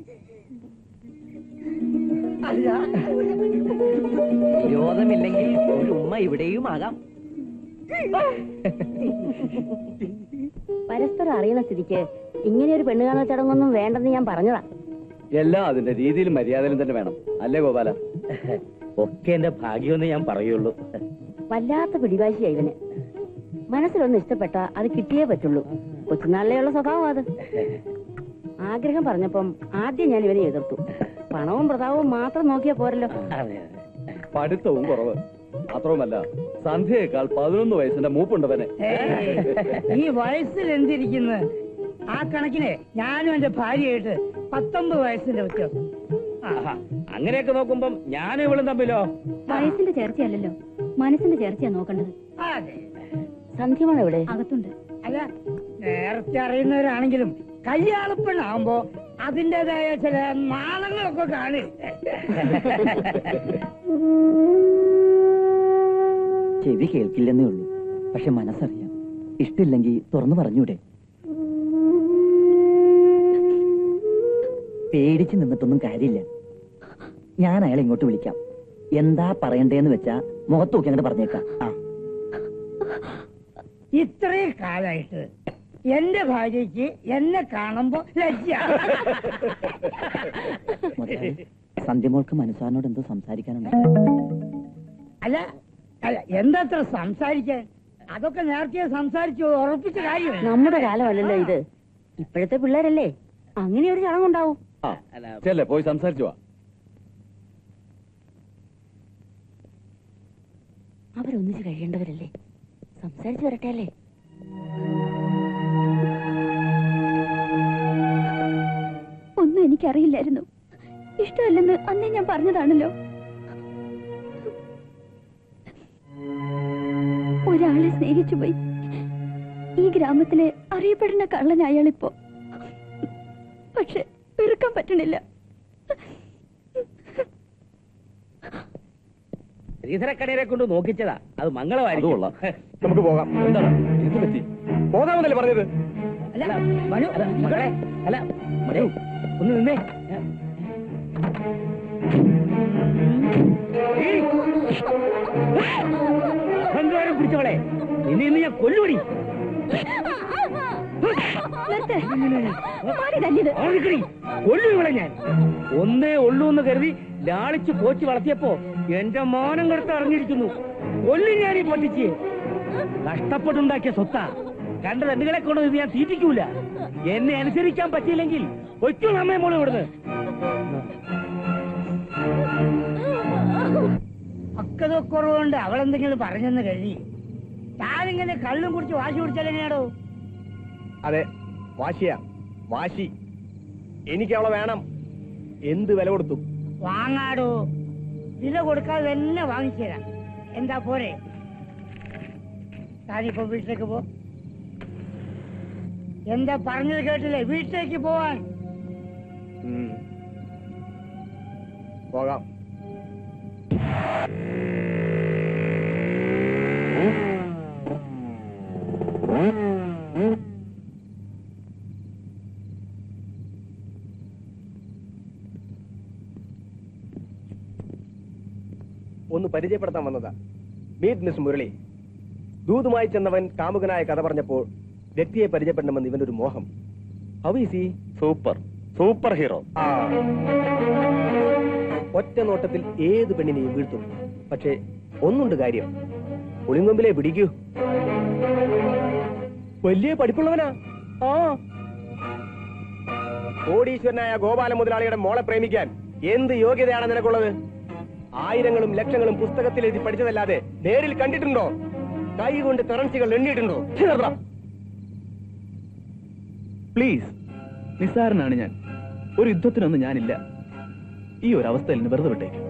വിരോധമില്ലെങ്കിൽ ഒരു ഉമ്മ ഇവിടെയും ആകാം. പരസ്പരം അറിയുന്ന സ്ഥിതിക്ക് ഇങ്ങനെ ഒരു പെണ്ണ് കാണൽ ചടങ്ങൊന്നും വേണ്ടെന്ന് ഞാൻ പറഞ്ഞതാ. എല്ലാം അതിന്റെ രീതിയിലും മര്യാദയിലും തന്നെ വേണം, അല്ലേ ഗോപാല? ഒക്കെ എന്റെ ഭാഗ്യമെന്ന് ഞാൻ പറയുള്ളൂ. വല്ലാത്ത പിടിവാശിയാ ഇവന്. മനസ്സിലൊന്ന് ഇഷ്ടപ്പെട്ട അത് കിട്ടിയേ പറ്റുള്ളൂ. കൊച്ചുനാളിലെയുള്ള സ്വഭാവം അത്. ആഗ്രഹം പറഞ്ഞപ്പം ആദ്യം ഞാൻ ഇവനെ എതിർത്തു. പണവും പ്രതാപവും മാത്രം നോക്കിയാ പോരല്ലോ. പഠിത്തവും കുറവ്, മാത്രവുമല്ല സന്ധ്യയേക്കാൾ പതിനൊന്ന് വയസ്സിന്റെ മൂപ്പുണ്ടവനെ. ഈ വയസ്സിൽ എന്തിരിക്കുന്നു? ആ കണക്കിന് ഞാനും എന്റെ ഭാര്യയായിട്ട് പത്തൊമ്പത് വയസ്സിന്റെ വ്യത്യാസം. അങ്ങനെയൊക്കെ നോക്കുമ്പം ഞാനും ഇവളും തമ്മിലോ? വയസ്സിന്റെ ചേർച്ചയല്ലല്ലോ, മനസ്സിന്റെ ചേർച്ചയാ നോക്കേണ്ടത്. അതെ. സന്ധ്യമോൾ എവിടെ? അകത്തുണ്ട്. അല്ല, നേരത്തെ അറിയുന്നവരാണെങ്കിലും കല്യാണപ്പെണ്ണാവുമ്പോ അതിൻ്റെതായ ചില നാളങ്ങളൊക്കെ കാണി. ചെവി കേൾക്കില്ലെന്നേ ഉള്ളൂ, പക്ഷെ മനസ്സറിയാം. ഇഷ്ടമില്ലെങ്കിൽ തുറന്നു പറഞ്ഞൂടെ? പേടിച്ചു നിന്നിട്ടൊന്നും കാര്യമില്ല. ഞാൻ അയാളെ ഇങ്ങോട്ട് വിളിക്കാം. എന്താ പറയണ്ടേന്ന് വെച്ചാ മുഖത്ത് നോക്കി അങ്ങോട്ട് പറഞ്ഞേക്കാം. ആ, ഇത്രയും കാലായിട്ട് എന്റെ ഭാര്യയ്ക്ക് എന്നെ കാണുമ്പോ ലജ്ജ. സന്ധ്യമോൾക്ക് മനസ്സാനോട് എന്തോ സംസാരിക്കാനുണ്ട്. അല്ല അല്ല എന്തത്ര സംസാരിക്കാൻ? അതൊക്കെ നേരത്തെ സംസാരിച്ചു ഉറപ്പിച്ച കാര്യം. നമ്മുടെ കാലമല്ലല്ലോ ഇത്. ഇപ്പോഴത്തെ പിള്ളേരല്ലേ, അങ്ങനെ ഒരു ചടങ്ങുണ്ടാവും. ചെല്ലേ പോയി സംസാരിച്ചു വാ. അവരൊന്നിച്ച് കഴിയേണ്ടവരല്ലേ, സംസാരിച്ചു വരട്ടെ അല്ലേ? ഒന്നും എനിക്കറിയില്ലായിരുന്നു. ഇഷ്ടമല്ലെന്ന് അന്നേ ഞാൻ പറഞ്ഞതാണല്ലോ. ഒരാളെ സ്നേഹിച്ചു പോയി. ഈ ഗ്രാമത്തിലെ അറിയപ്പെടുന്ന കള്ളൻ അയാളിപ്പോ. പക്ഷെ വെറുക്കാൻ പറ്റണില്ല. ശ്രീധരക്കടയെ കൊണ്ട് നോക്കിച്ചതാ, അത് മംഗളമായിരിക്കും. നമുക്ക് പോകാം. എന്താണ് എന്ത് പറ്റി? പോകാമെന്നല്ലേ പറഞ്ഞത്? അല്ല മനു, അല്ല മകളെ, അല്ല മനു ഒന്ന് നിന്നേ. ബംഗാരം പിടിച്ചവളെ, ഇനി ഇന്ന് ഞാൻ കൊല്ലുപടി. കൊല്ലുകളെ ഞാൻ ഒന്നേ ഉള്ളൂ എന്ന് കരുതി ലാളിച്ച് കോച്ച് വളർത്തിയപ്പോ എന്റെ മാനം കെടുത്ത് അറിഞ്ഞിരിക്കുന്നു. കൊല്ലു ഞാൻ ഈ പൊട്ടിച്ച്. കഷ്ടപ്പെട്ടുണ്ടാക്കിയ സ്വത്താ. കണ്ട രണ്ടുകളെ കൊണ്ട് ഇത് ഞാൻ തീറ്റിക്കൂല. എന്നെ അനുസരിക്കാൻ പറ്റിയില്ലെങ്കിൽ ഒറ്റ നമ്മെ മോള് ഇവിടുന്ന്. പക്വതക്കുറവുകൊണ്ട് അവളെന്തെങ്കിലും പറഞ്ഞെന്ന് കരുതി താനിങ്ങനെ കള്ളും കുടിച്ച് വാശി കുടിച്ചാലെങ്ങനെയാടോ? അതെ, വാശിയാ വാശി. എനിക്ക് അവളെ വേണം. എന്ത് വില കൊടുത്തു? വാങ്ങാടോ. വില കൊടുക്കാതെ തന്നെ വാങ്ങിച്ചു തരാം. എന്താ പോരെ? താനിപ്പോ വീട്ടിലേക്ക് പോ. എന്താ പറഞ്ഞത് കേട്ടില്ലേ? വീട്ടിലേക്ക് പോവാൻ. പോകാം. ഒന്ന് പരിചയപ്പെടുത്താൻ വന്നതാ. Meet miss Murali. ദൂതുമായി ചെന്നവൻ കാമുകനായ കഥ പറഞ്ഞപ്പോൾ വ്യക്തിയെ പരിചയപ്പെടണമെന്ന് ഇവന്റെ ഒരു മോഹം. How is he? Super super hero. ഒറ്റ നോട്ടത്തിൽ ഏത് പെണ്ണിനെയും വീഴ്ത്തും. പക്ഷേ ഒന്നുണ്ട് കാര്യം, ഒളിങ്കൊമ്പിലെ പിടിക്കൂ. വലിയ പഠിപ്പുള്ളവനാ. ആ കോടീശ്വരനായ ഗോപാല മുതലാളിയുടെ മോളെ പ്രേമിക്കാൻ എന്ത് യോഗ്യതയാണ് നിനക്കുള്ളത്? ആയിരങ്ങളും ലക്ഷങ്ങളും പുസ്തകത്തിൽ എഴുതി പഠിച്ചതല്ലാതെ നേരിൽ കണ്ടിട്ടുണ്ടോ? കൈ കൊണ്ട് കറൻസികൾ എണ്ണിയിട്ടുണ്ടോ? പ്ലീസ്, നിസ്സാരനാണ് ഞാൻ. ഒരു യുദ്ധത്തിനൊന്നും ഞാനില്ല. ഈ ഒരു അവസ്ഥയിൽ നിന്ന് വെറുതെ വിട്ടേക്ക്.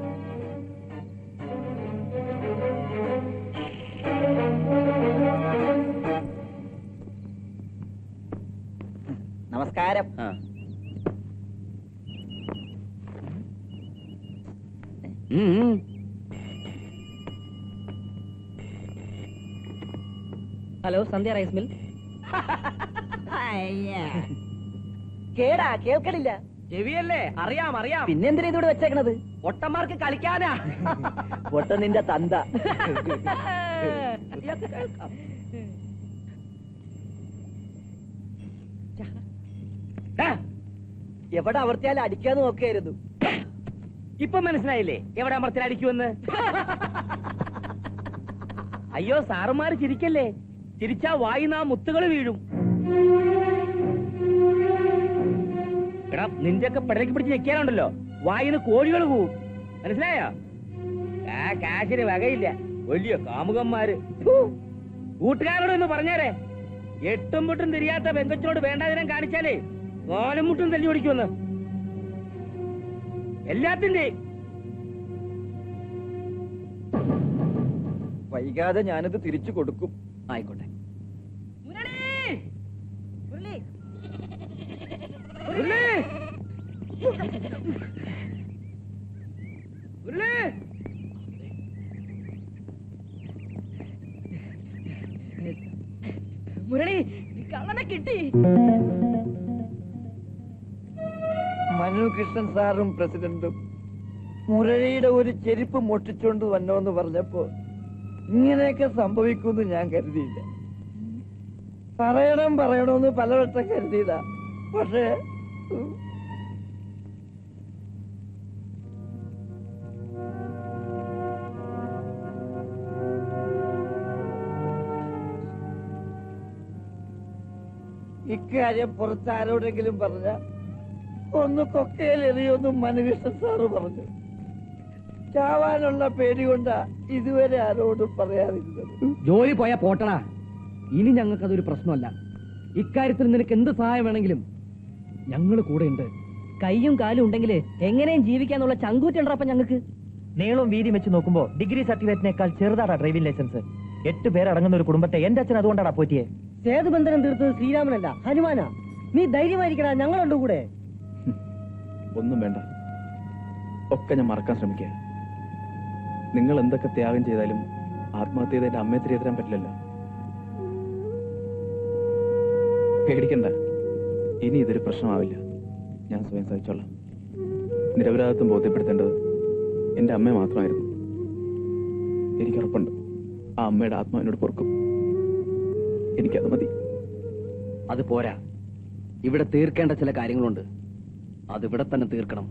നമസ്കാരം. Hello, Sandhya rice mill. കേടാ, കേൾക്കണില്ല. ചെവിയല്ലേ? അറിയാം അറിയാം. പിന്നെന്തിനാ ഇതോടെ വെച്ചേക്കണത്? ഒട്ടന്മാർക്ക് കളിക്കാനാ. ഒട്ട നിന്റെ തന്ത. എവിടെ അമർത്തിയാലും അടിക്കാന്ന് നോക്കിയായിരുന്നു. ഇപ്പൊ മനസ്സിലായില്ലേ എവിടെ അമർത്തിയാൽ അടിക്കുമെന്ന്? അയ്യോ സാറുമാര് ചിരിക്കല്ലേ, ചിരിച്ചാ വായിന്ന് ആ മുത്തുകൾ വീഴും. എടാ നിന്റെയൊക്കെ പെടലേക്ക് പിടിച്ച് ഞെക്കിയാലുണ്ടല്ലോ വായിന്ന് കോഴികൾ പോവും, മനസ്സിലായോ? ആ കാശിന് വകയില്ല, വലിയ കാമുകന്മാര്. കൂട്ടുകാരോട് ഒന്ന് പറഞ്ഞേരെ, എട്ടും മുട്ടും തിരിയാത്ത പെങ്കച്ചോട് വേണ്ടാതിനം കാണിച്ചാലേ നാലും മുട്ടും തല്ലി ഓടിക്കുമെന്ന്. എല്ലാത്തിന്റെ വൈകാതെ ഞാനത് തിരിച്ചു കൊടുക്കും. ആയിക്കോട്ടെ. മുരളി കള്ളനെ കിട്ടി. മനു കൃഷ്ണൻ സാറും പ്രസിഡന്റും മുരളിയുടെ ഒരു ചെരുപ്പ് മോഷ്ടിച്ചോണ്ട് വന്നോന്ന് പറഞ്ഞപ്പോ ഇങ്ങനെയൊക്കെ സംഭവിക്കുമെന്ന് ഞാൻ കരുതിയില്ല. പറയണം പറയണമെന്ന് പലവട്ടം കരുതിയതാ, പക്ഷേ ഇക്കാര്യം പുറത്താരോടെങ്കിലും പറഞ്ഞ ഒന്ന് കൊക്കയിൽ എറിയൊന്നും മനുകൃഷ്ണൻ സാറ് പറഞ്ഞു. ചാവാനുള്ള പേടി കൊണ്ടാ ഇതുവരെ ആരോടും പറയാതിരുന്നത്. ജോലി പോയാ പോട്ടടാ, ഇനി ഞങ്ങൾക്കതൊരു പ്രശ്നമല്ല. ഇക്കാര്യത്തിൽ നിനക്ക് എന്ത് സഹായം വേണമെങ്കിലും ഞങ്ങൾ കൂടെ ഉണ്ട്. കൈയും കാലും ഉണ്ടെങ്കിൽ എങ്ങനെയും ജീവിക്കാന്നുള്ള ചങ്കൂറ്റുണ്ടപ്പ ഞങ്ങൾക്ക്. നീളവും വീതി വെച്ച് നോക്കുമ്പോ ഡിഗ്രി സർട്ടിഫിക്കറ്റിനേക്കാൾ ചെറുതാടാ ഡ്രൈവിംഗ് ലൈസൻസ്. എട്ട് പേരടങ്ങുന്ന ഒരു കുടുംബത്തെ എന്റെ അച്ഛൻ അതുകൊണ്ടാടാ പോറ്റിയെ. സേതുബന്ധനം തീർത്തത് ശ്രീരാമനല്ല, ഹനുമാനാ. നീ ധൈര്യമായിരിക്കടാ, ഞങ്ങളുണ്ട് കൂടെ. ഒന്നും വേണ്ട, ഒക്കെ ഞാൻ മറക്കാൻ ശ്രമിക്കുക. നിങ്ങൾ എന്തൊക്കെ ത്യാഗം ചെയ്താലും ആത്മഹത്യ ചെയ്ത് എന്റെ അമ്മയെ തിരികെ തരാൻ പറ്റില്ലല്ലോ. പേടിക്കണ്ട, ഇനി ഇതൊരു പ്രശ്നമാവില്ല. ഞാൻ സ്വയം സഹിച്ചോളാം. നിരപരാധിത്വം ബോധ്യപ്പെടുത്തേണ്ടത് എന്റെ അമ്മയെ മാത്രമായിരുന്നു. എനിക്കുറപ്പുണ്ട് ആ അമ്മയുടെ ആത്മാവിനോട് പൊറുക്കും. എനിക്കത് മതി. അത് പോരാ, ഇവിടെ തീർക്കേണ്ട ചില കാര്യങ്ങളുണ്ട്. അതിവിടെ തന്നെ തീർക്കണം.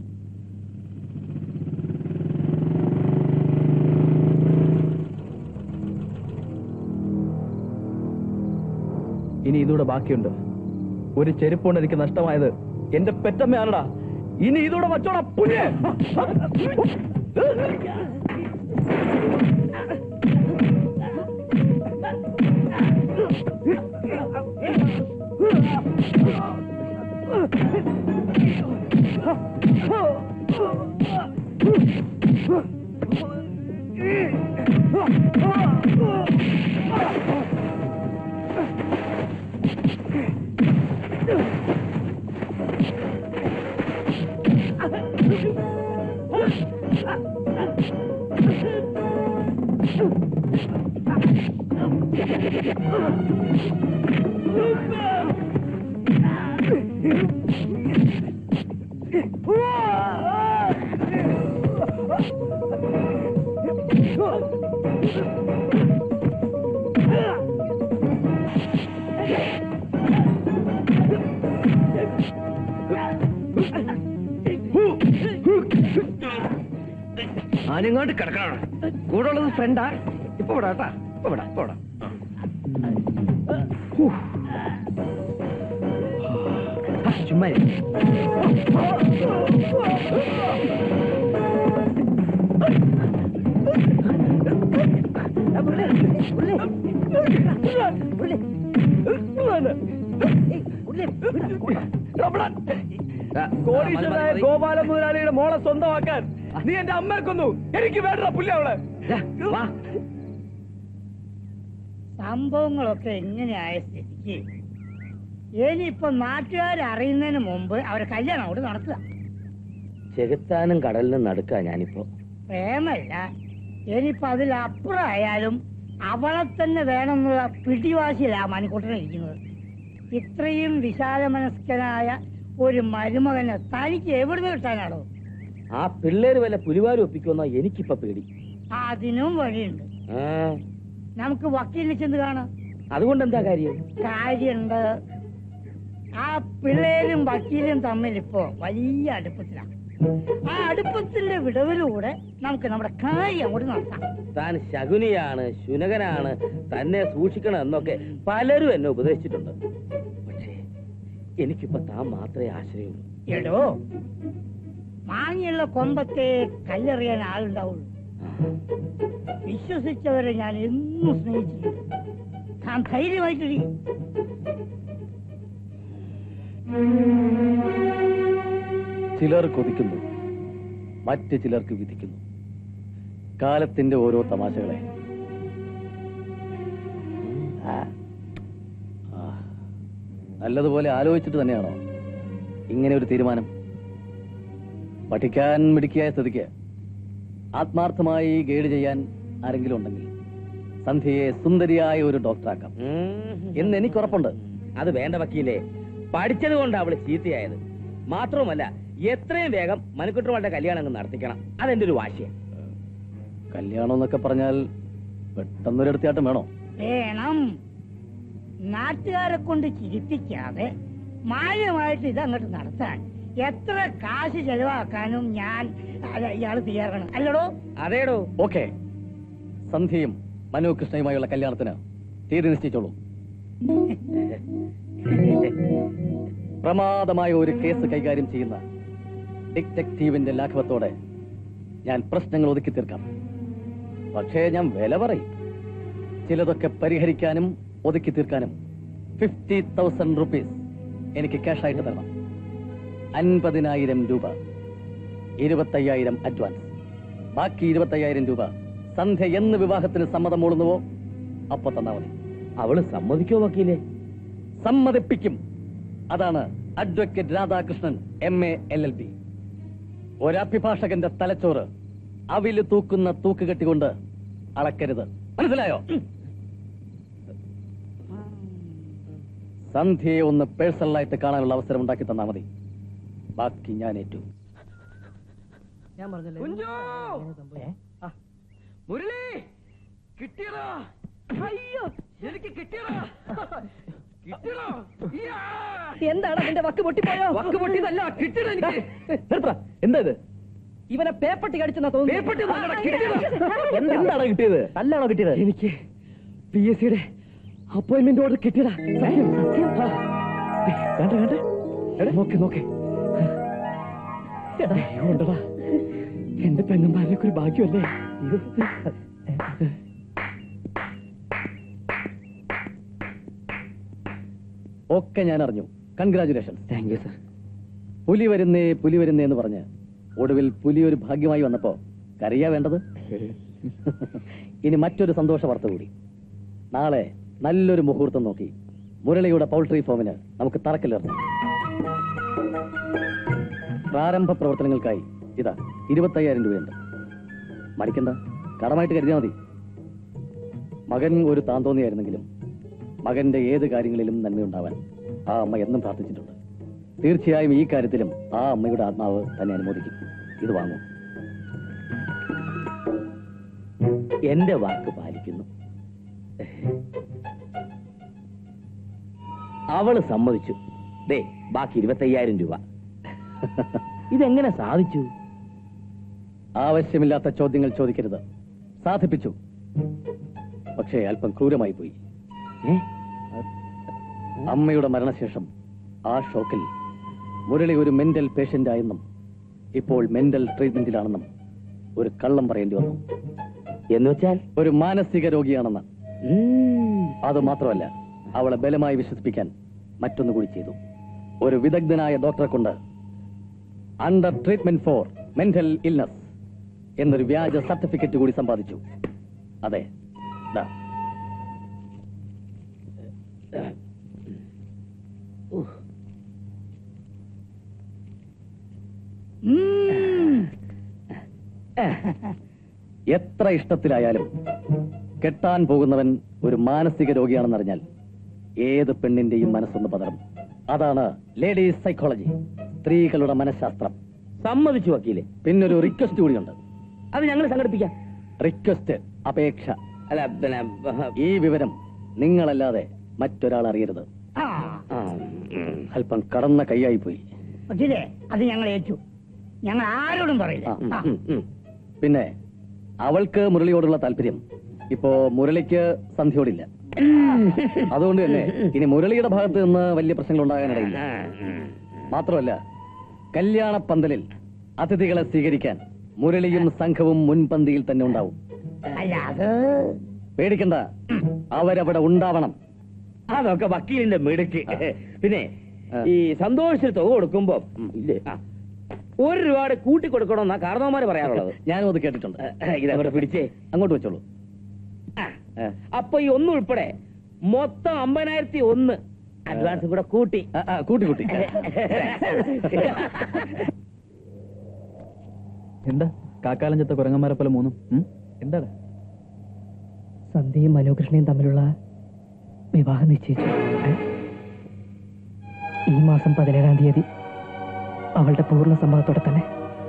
ഇനി ഇതൂടെ ബാക്കിയുണ്ട്. ഒരു ചെരുപ്പുകൊണ്ട് എനിക്ക് നഷ്ടമായത് എന്റെ പെറ്റമ്മയാണടാ. ഇനി ഇതൂടെ വച്ചോടാ പുല്ലേ. ഞാനിങ്ങോട്ട് കിടക്കണം. കൂടെ ഉള്ളത് ഫ്രണ്ടാ. ഇപ്പൊ വിടാട്ടാ, ഇപ്പൊ വിടാ, ഇപ്പൊ വിടാം. ചുമ്മാ കോടീശ്വരനായ ഗോപാല മുതലാളിയുടെ മോളെ സ്വന്തമാക്കാൻ നീ എന്റെ അമ്മയെ കൊന്നു. എനിക്ക് വേണ്ട പുല്ല അവളെ. സംഭവങ്ങളൊക്കെ എങ്ങനെയായ സ്ഥിതിക്ക് ഇനിയിപ്പൊ നാട്ടുകാരറിയുന്നതിന് മുമ്പ് അവരെ കല്യാണം അവിടെ നടത്തുക. ചെകുത്താനും കടലിനും നടുക്കാ ഞാനിപ്പോ. പ്രേമല്ല, ഇനിയിപ്പൊ അതിലപ്പുറമായാലും അവളെ തന്നെ വേണമെന്നുള്ള പിടിവാശിയിലാ മണിക്കൂട്ടനെ ഇരിക്കുന്നത്. ഇത്രയും വിശാല മനസ്കനായ ഒരു മരുമകനെ തനിക്ക് എവിടുന്ന് കിട്ടാനാണോ? ആ പിള്ളേര് വല്ല പുലിവാരും ഒപ്പിക്കുമെന്നാ എനിക്കിപ്പോ പേടി. അതിനും വഴിയുണ്ട്. നമുക്ക് വക്കീലിനെ ചെന്ന് കാണാം. അതുകൊണ്ട് എന്താ കാര്യം? കാര്യമുണ്ട്. ആ പിള്ളേരും വക്കീലും തമ്മിൽ ഇപ്പോ വലിയ അടുപ്പത്തിലാണ്. ആ അടുപ്പത്തിന്റെ വിടവിലൂടെ നമുക്ക് നമ്മുടെ കാര്യം അങ്ങോട്ട് നടത്താം. താൻ ശകുനിയാണ്, ശുനകനാണ്, തന്നെ സൂക്ഷിക്കണം എന്നൊക്കെ പലരും എന്നെ ഉപദേശിച്ചിട്ടുണ്ട്. പക്ഷേ എനിക്കിപ്പോ താൻ മാത്രമേ ആശ്രയമുള്ളൂ. എടോ, മാങ്ങിയുള്ള കൊമ്പത്തെ കല്ലെറിയാൻ ആളുണ്ടാവുള്ളൂ. വിശ്വസിച്ചവരെ ഞാൻ എന്നും സ്നേഹിച്ചിട്ടുണ്ട്. താൻ ധൈര്യമായിട്ടിരി. ചിലർ കൊതിക്കുന്നു, മറ്റ് ചിലർക്ക് വിധിക്കുന്നു. കാലത്തിന്റെ ഓരോ തമാശകളെ. ആ, ആ, നല്ലതുപോലെ ആലോചിച്ചിട്ട് തന്നെയാണോ ഇങ്ങനെ ഒരു തീരുമാനം? പഠിക്കാൻ മിടുക്കിയായ സ്ഥിതിക്ക് ആത്മാർത്ഥമായി ഗൈഡ് ചെയ്യാൻ ആരെങ്കിലും ഉണ്ടെങ്കിൽ സന്ധ്യയെ സുന്ദരിയായ ഒരു ഡോക്ടറാക്കാം എന്ന് എനിക്ക് ഉറപ്പുണ്ട്. അത് വേണ്ട വക്കീലേ, പഠിച്ചത് കൊണ്ട് അവള് ചീത്തയായത്. മാത്രവുമല്ല, എത്രയും വേഗം മനുക്കുട്ടറുടെ കല്യാണം അങ്ങ് നടത്തിക്കണം. അതെന്റെ ഒരു വാശിയാണ്. കല്യാണം എന്നൊക്കെ പറഞ്ഞാൽ പെട്ടെന്നൊരു എടുത്തിയാട്ടം വേണോ? വേണം. നാട്ടുകാരെ കൊണ്ട് ചിരിപ്പിക്കാതെ മാന്യമായിട്ട് ഇതങ്ങോട്ട് നടത്താൻ എത്ര കാശ് ചെലവാക്കാനും ഞാൻ ഇയാള് തയ്യാറാണ്. അല്ലടോ? അതേടോ. ഓക്കെ, സന്ധ്യയും മനു കൃഷ്ണയുമായുള്ള കല്യാണത്തിന് തീയതി നിശ്ചയിച്ചോളൂ. പ്രമാദമായ ഒരു കേസ് കൈകാര്യം ചെയ്യുന്ന ഡിറ്റക്റ്റീവിന്റെ ലാഘവത്തോടെ ഞാൻ പ്രശ്നങ്ങൾ ഒതുക്കി തീർക്കാം. പക്ഷേ ഞാൻ വില പറയും. ചിലതൊക്കെ പരിഹരിക്കാനും ഒതുക്കി തീർക്കാനും ഫിഫ്റ്റി തൗസൻഡ് റുപ്പീസ് എനിക്ക് ക്യാഷായിട്ട് തരണം. അൻപതിനായിരം രൂപ, ഇരുപത്തയ്യായിരം അഡ്വാൻസ്. ബാക്കി ഇരുപത്തയ്യായിരം രൂപ സന്ധ്യ എന്ന് വിവാഹത്തിന് സമ്മതം മൂളുന്നുവോ അപ്പൊ തന്നാ മതി. അവള് സമ്മതിക്കോ വക്കീലെ? സമ്മതിപ്പിക്കും. അതാണ് advocate Radhakrishnan, M A L L B. ഒരഭിഭാഷകന്റെ തലച്ചോറ് അവില് തൂക്കുന്ന തൂക്കുകെട്ടി കൊണ്ട് അളക്കരുത്. മനസ്സിലായോ? സന്ധ്യയെ ഒന്ന് പേഴ്സണലായിട്ട് കാണാനുള്ള അവസരം ഉണ്ടാക്കി തന്നാ മതി. ബാക്കി ഞാൻ ഏറ്റു. ഞാൻ പറഞ്ഞല്ലേ മുരളി, കിട്ടിയടാ. അയ്യോ, എനിക്ക് കിട്ടിയടാ. കിട്ടിയടാ. എന്താണ് എന്റെ വക്ക് പൊട്ടിപ്പോയോ? വക്ക് പൊട്ടിയതല്ല, കിട്ടിയടാ എനിക്ക്. എന്താ ഇത്? ഇവനെ പേപ്പട്ടി കടിച്ചെന്നാ തോന്നുന്നു. എന്താണ് കിട്ടിയത്? നല്ലാണോ കിട്ടിയത്? എനിക്ക് പി എസ് സിയുടെ അപ്പോയിന്റ്മെന്റ് ഓർഡർ കിട്ടിയടാ. സത്യം സത്യം. കണ്ടേ കണ്ടേ, നോക്കി നോക്കി. ഉണ്ടടാ, എന്റെ പെങ്ങന്മാരൊക്കെ ഒരു ഭാഗ്യമല്ലേ. ഒക്കെ ഞാൻ അറിഞ്ഞു. കൺഗ്രാചുലേഷൻ. Thank you sir. പുലി വരുന്നേ പുലി വരുന്നേ എന്ന് പറഞ്ഞ് ഒടുവിൽ പുലി ഒരു ഭാഗ്യമായി വന്നപ്പോ കരയാ വേണ്ടത്. ഇനി മറ്റൊരു സന്തോഷ വാർത്ത കൂടി. നാളെ നല്ലൊരു മുഹൂർത്തം നോക്കി മുരളിയുടെ പൗൾട്രി ഫോമിന് നമുക്ക് തറക്കല്ലിറങ്ങാം. പ്രാരംഭ പ്രവർത്തനങ്ങൾക്കായി ഇതാ ഇരുപത്തയ്യായിരം രൂപയുണ്ട്. മടിക്കണ്ട, കടമായിട്ട് കരുതിയാൽ മതി. മകൻ ഒരു താന്തോന്നിയായിരുന്നെങ്കിലും മകന്റെ ഏത് കാര്യങ്ങളിലും നന്മയുണ്ടാവാൻ ആ അമ്മ എന്നും പ്രാർത്ഥിച്ചിട്ടുണ്ട്. തീർച്ചയായും ഈ കാര്യത്തിലും ആ അമ്മയുടെ ആത്മാവ് തന്നെ അനുമോദിക്കും. ഇത് വാങ്ങൂ. എന്റെ വാക്ക് പാലിക്കുന്നു. അവള് സമ്മതിച്ചു. ദേ, ബാക്കി ഇരുപത്തയ്യായിരം രൂപ. ഇതെങ്ങനെ സാധിച്ചു? ആവശ്യമില്ലാത്ത ചോദ്യങ്ങൾ ചോദിക്കരുത്. സാധിപ്പിച്ചു, പക്ഷേ അല്പം ക്രൂരമായി പോയി. അമ്മയുടെ മരണശേഷം ആ ഷോക്കിൽ മുരളി ഒരു മെന്റൽ പേഷ്യന്റ് ആയെന്നും ഇപ്പോൾ മെന്റൽ ട്രീറ്റ്മെന്റിലാണെന്നും ഒരു കള്ളം പറയേണ്ടി വന്നു. എന്ന് വെച്ചാൽ ഒരു മാനസിക രോഗിയാണെന്ന്. അത് മാത്രമല്ല, അവളെ ബലമായി വിശ്വസിപ്പിക്കാൻ മറ്റൊന്നുകൂടി ചെയ്തു. ഒരു വിദഗ്ധനായ ഡോക്ടറെ കൊണ്ട് under treatment for mental illness എന്നൊരു വ്യാജ സർട്ടിഫിക്കറ്റ് കൂടി സമ്പാദിച്ചു. അതെ, ദാ. എത്ര ഇഷ്ടത്തിലായാലും കെട്ടാൻ പോകുന്നവൻ ഒരു മാനസിക രോഗിയാണെന്നറിഞ്ഞാൽ ഏത് പെണ്ണിന്റെയും മനസ്സൊന്ന് പതറും. അതാണ് ലേഡീസ് സൈക്കോളജി, സ്ത്രീകളുടെ മനഃശാസ്ത്രം. സമ്മതിച്ചു വക്കീലെ. പിന്നൊരു റിക്വസ്റ്റ് കൂടിയുണ്ട്. അത് ഞങ്ങൾ സംഘടിപ്പിക്കാം. റിക്വസ്റ്റ്, അപേക്ഷ. അല്ല പിന്നെ ഈ വിവരം നിങ്ങളല്ലാതെ മറ്റൊരാൾ അറിയരുത്. ആ അല്പം കടന്ന കൈയായി പോയി. വക്കീലേ, അത് ഞങ്ങൾ ഏറ്റു. ഞങ്ങൾ ആരോടും പറയില്ല. ആ. പിന്നെ അവൾക്ക് മുരളിയോടുള്ള താല്പര്യം ഇപ്പോ മുരളിക്ക് സന്ധ്യയോടില്ല. അതുകൊണ്ട് തന്നെ ഇനി മുരളിയുടെ ഭാഗത്ത് നിന്ന് വലിയ പ്രശ്നങ്ങൾ ഉണ്ടാകാനിടയില്ല. മാത്രമല്ല, കല്യാണ പന്തലിൽ അതിഥികളെ സ്വീകരിക്കാൻ മുരളിയും സംഘവും മുൻപന്തിയിൽ തന്നെ ഉണ്ടാവും. അല്ല, അത് പേടിക്കണ്ട, അവരവിടെ ഉണ്ടാവണം. അതൊക്കെ വക്കീലിന്റെ മിടുക്ക്. പിന്നെ ഈ സന്തോഷത്തിന് തുക കൊടുക്കുമ്പോ ഇല്ലേ, ഒരു രൂപയുടെ കൂട്ടി കൊടുക്കണമെന്നാ കാരണവന്മാര് പറയാറുള്ളത്. ഞാനും അത് കേട്ടിട്ടുണ്ട്. ഇതവിടെ പിടിച്ചേ, അങ്ങോട്ട് വെച്ചോളൂ. അപ്പൊ ഈ ഒന്നും ഉൾപ്പെടെ മൊത്തം അമ്പതിനായിരത്തി ഒന്ന് അഡ്വാൻസ് കൂടെ കൂട്ടി കൂട്ടി കൂട്ടി എന്താ കാക്കാലഞ്ചത്തെ കുരങ്ങന്മാരെ പോലെ മൂന്നും എന്താണ്? സന്ധ്യയും മനോകൃഷ്ണയും തമ്മിലുള്ള വിവാഹം നിശ്ചയിച്ചു. ഈ മാസം പതിനേഴാം തീയതി അവളുടെ പൂർണ്ണ സമ്മതത്തോടെ തന്നെ.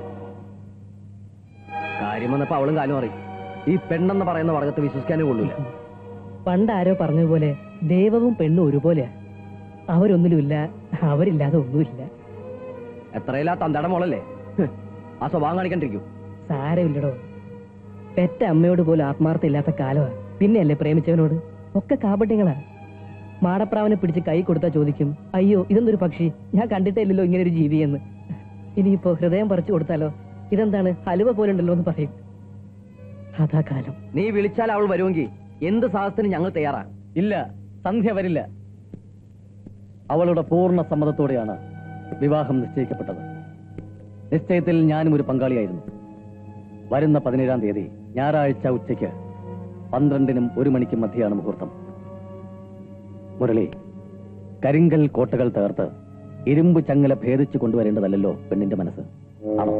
കാര്യം വന്നപ്പോ അവളും കാലും അറിയും. ഈ പെണ്ണെന്ന് പറയുന്ന വർഗത്തെ വിശ്വസിക്കാനേ കൊള്ളൂല. പണ്ട് ആരോ പറഞ്ഞതുപോലെ ദൈവവും പെണ്ണും ഒരുപോലെയാ. അവരൊന്നിലുമില്ല, അവരില്ലാതെ ഒന്നുമില്ല. എത്രയില്ലാ തന്തട മോളല്ലേ, ആ സ്വഭാവം കാണിക്കണ്ടിരിക്കും. സാരമില്ലടോ, പെറ്റ അമ്മയോട് പോലും ആത്മാർത്ഥ ഇല്ലാത്ത കാലമാ. പിന്നെയല്ലേ പ്രേമിച്ചവനോട് ഒക്കെ കാപട്യങ്ങളാ. മാടപ്രാവനെ പിടിച്ച് കൈ കൊടുത്താ ചോദിക്കും, അയ്യോ ഇതെന്തൊരു പക്ഷി, ഞാൻ കണ്ടിട്ടേ ഇല്ലല്ലോ ഇങ്ങനെ ഒരു ജീവിയെന്ന്. ഇനിയിപ്പോ ഹൃദയം പറിച്ചു കൊടുത്താലോ, ഇതെന്താണ് ഹലുവ പോലുണ്ടല്ലോ എന്ന് പറയും. അതാ കാലം. നീ വിളിച്ചാൽ അവൾ വരുമെങ്കിൽ എന്ത് സാഹസത്തിന് ഞങ്ങൾ തയ്യാറാ. ഇല്ല, സന്ധ്യ വരില്ല. അവളുടെ പൂർണ്ണ സമ്മതത്തോടെയാണ് വിവാഹം നിശ്ചയിക്കപ്പെട്ടത്. നിശ്ചയത്തിൽ ഞാനും ഒരു പങ്കാളിയായിരുന്നു. വരുന്ന പതിനേഴാം തീയതി ഞായറാഴ്ച ഉച്ചയ്ക്ക് പന്ത്രണ്ടിനും ഒരു മണിക്കും മധ്യയാണ് മുഹൂർത്തം. മുരളി, കരിങ്കൽ കോട്ടകൾ തകർത്ത് ഇരുമ്പ് ചങ്ങല ഭേദിച്ചു കൊണ്ടുവരേണ്ടതല്ലോ പെണ്ണിന്റെ മനസ്സ്, ആണോ?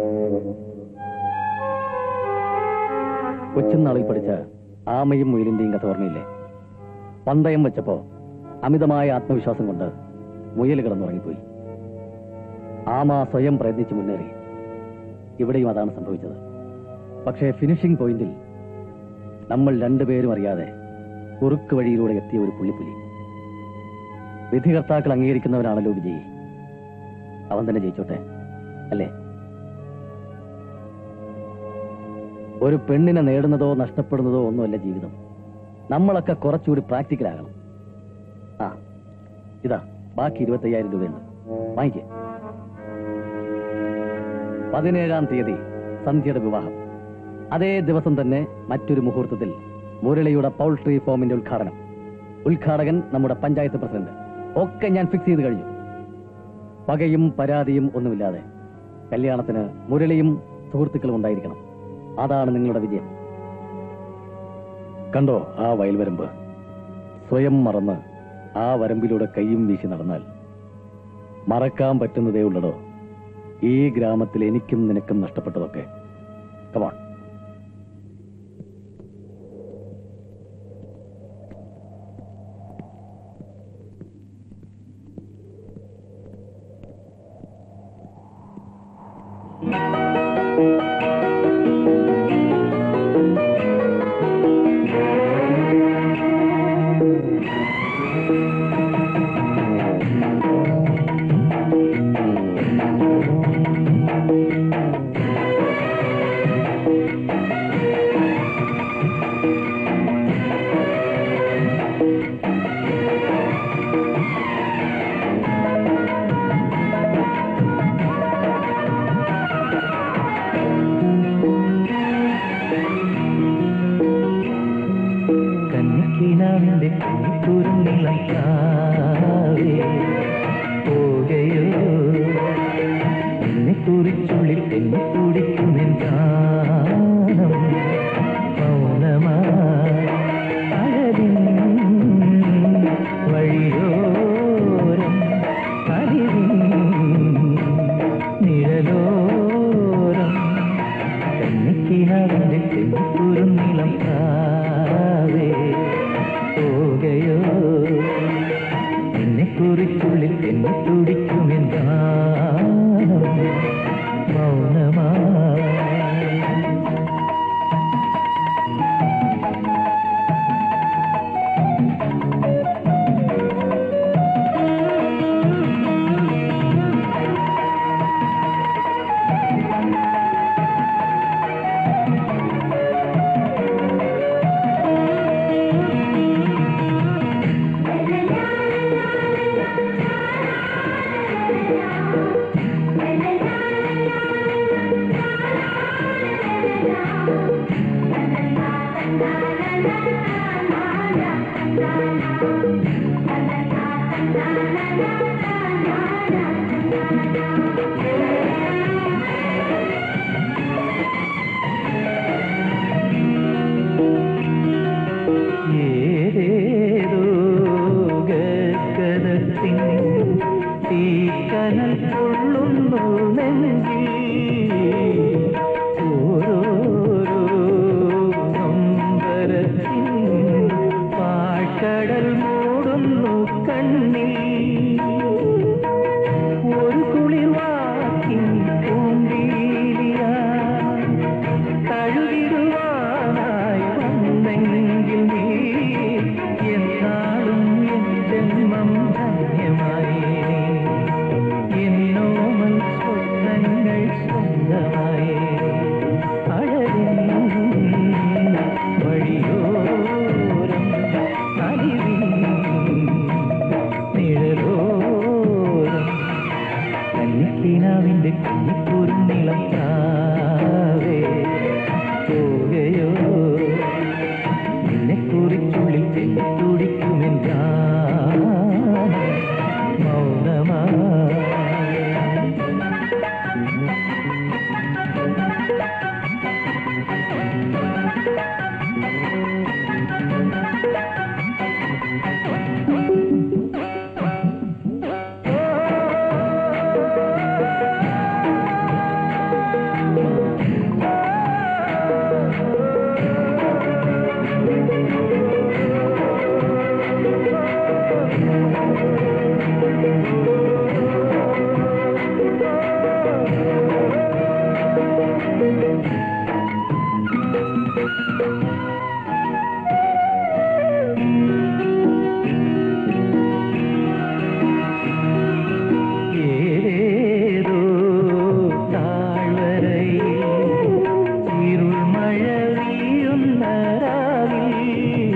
കൊച്ചുനാളിൽ പഠിച്ച ആമയും മുയലിന്റെയും കഥ ഓർമ്മയില്ലേ? പന്തയം വെച്ചപ്പോ അമിതമായ ആത്മവിശ്വാസം കൊണ്ട് മുയൽ കിടന്നുറങ്ങിപ്പോയി. ആമ സ്വയം പ്രയത്നിച്ച് മുന്നേറി. ഇവിടെയും അതാണ് സംഭവിച്ചത്. പക്ഷേ ഫിനിഷിംഗ് പോയിന്റിൽ നമ്മൾ രണ്ടുപേരും അറിയാതെ കുറുക്ക് വഴിയിലൂടെ എത്തിയ ഒരു പുള്ളിപ്പുലി. വിധികർത്താക്കൾ അംഗീകരിക്കുന്നവനാണല്ലോ വിജയി. അവൻ തന്നെ ജയിച്ചോട്ടെ, അല്ലേ? ഒരു പെണ്ണിനെ നേടുന്നതോ നഷ്ടപ്പെടുന്നതോ ഒന്നുമല്ല ജീവിതം. നമ്മളൊക്കെ കുറച്ചുകൂടി പ്രാക്ടിക്കലാകണം. ആ ഇതാ ബാക്കി ഇരുപത്തി അയ്യായിരം രൂപയുണ്ട്, വാങ്ങിക്കേ. പതിനേഴാം തീയതി സന്ധ്യയുടെ വിവാഹം. അതേ ദിവസം തന്നെ മറ്റൊരു മുഹൂർത്തത്തിൽ മുരളിയുടെ പൗൾട്രി ഫോമിന്റെ ഉദ്ഘാടനം. ഉദ്ഘാടകൻ നമ്മുടെ പഞ്ചായത്ത് പ്രസിഡന്റ്. ഒക്കെ ഞാൻ ഫിക്സ് ചെയ്ത് കഴിഞ്ഞു. പകയും പരാതിയും ഒന്നുമില്ലാതെ കല്യാണത്തിന് മുരളിയും സുഹൃത്തുക്കളും ഉണ്ടായിരിക്കണം. അതാണ് നിങ്ങളുടെ വിജയം. കണ്ടോ ആ വയൽവരമ്പ്? സ്വയം മറന്ന് ആ വരമ്പിലൂടെ കൈയും വീശി നടന്നാൽ മറക്കാൻ പറ്റുന്നതേ ഉള്ളടോ ഈ ഗ്രാമത്തിൽ എനിക്കും നിനക്കും നഷ്ടപ്പെട്ടതൊക്കെ. കമാൺ. മൗനമാ തീക്കനൽ കൊള്ളുന്നു നെഞ്ചിൽ ഓരോരോ നൊമ്പരത്തിൻ പാഴ്കടൽ മൂടുന്നു കണ്ണിൽ ഒരു കുളിർവാക്കിൻ പൂമ്പീലിയ തഴുകിടുവാനായി വന്നെങ്കിൽ നീ എന്നാളും എൻ ജന്മം ധന്യമായി എന്നോമൽ സ്വപ്നങ്ങൾ സ്വന്തമായി അഴലിൻ വഴിയോരം അലിവിൻ നിഴലോരം കന്നിക്കിനാവിന്റെ കന്നിക്കൂറും നിളം താവേ പോകയോ നിന്നെ കുറിച്ചുള്ളിൽ തെന്നി തുടിക്കുമെൻ മൗനമാ ഏതേതോ താഴ്വരയിൽ ഇരുൾമഴ വീഴുന്ന രാവിൽ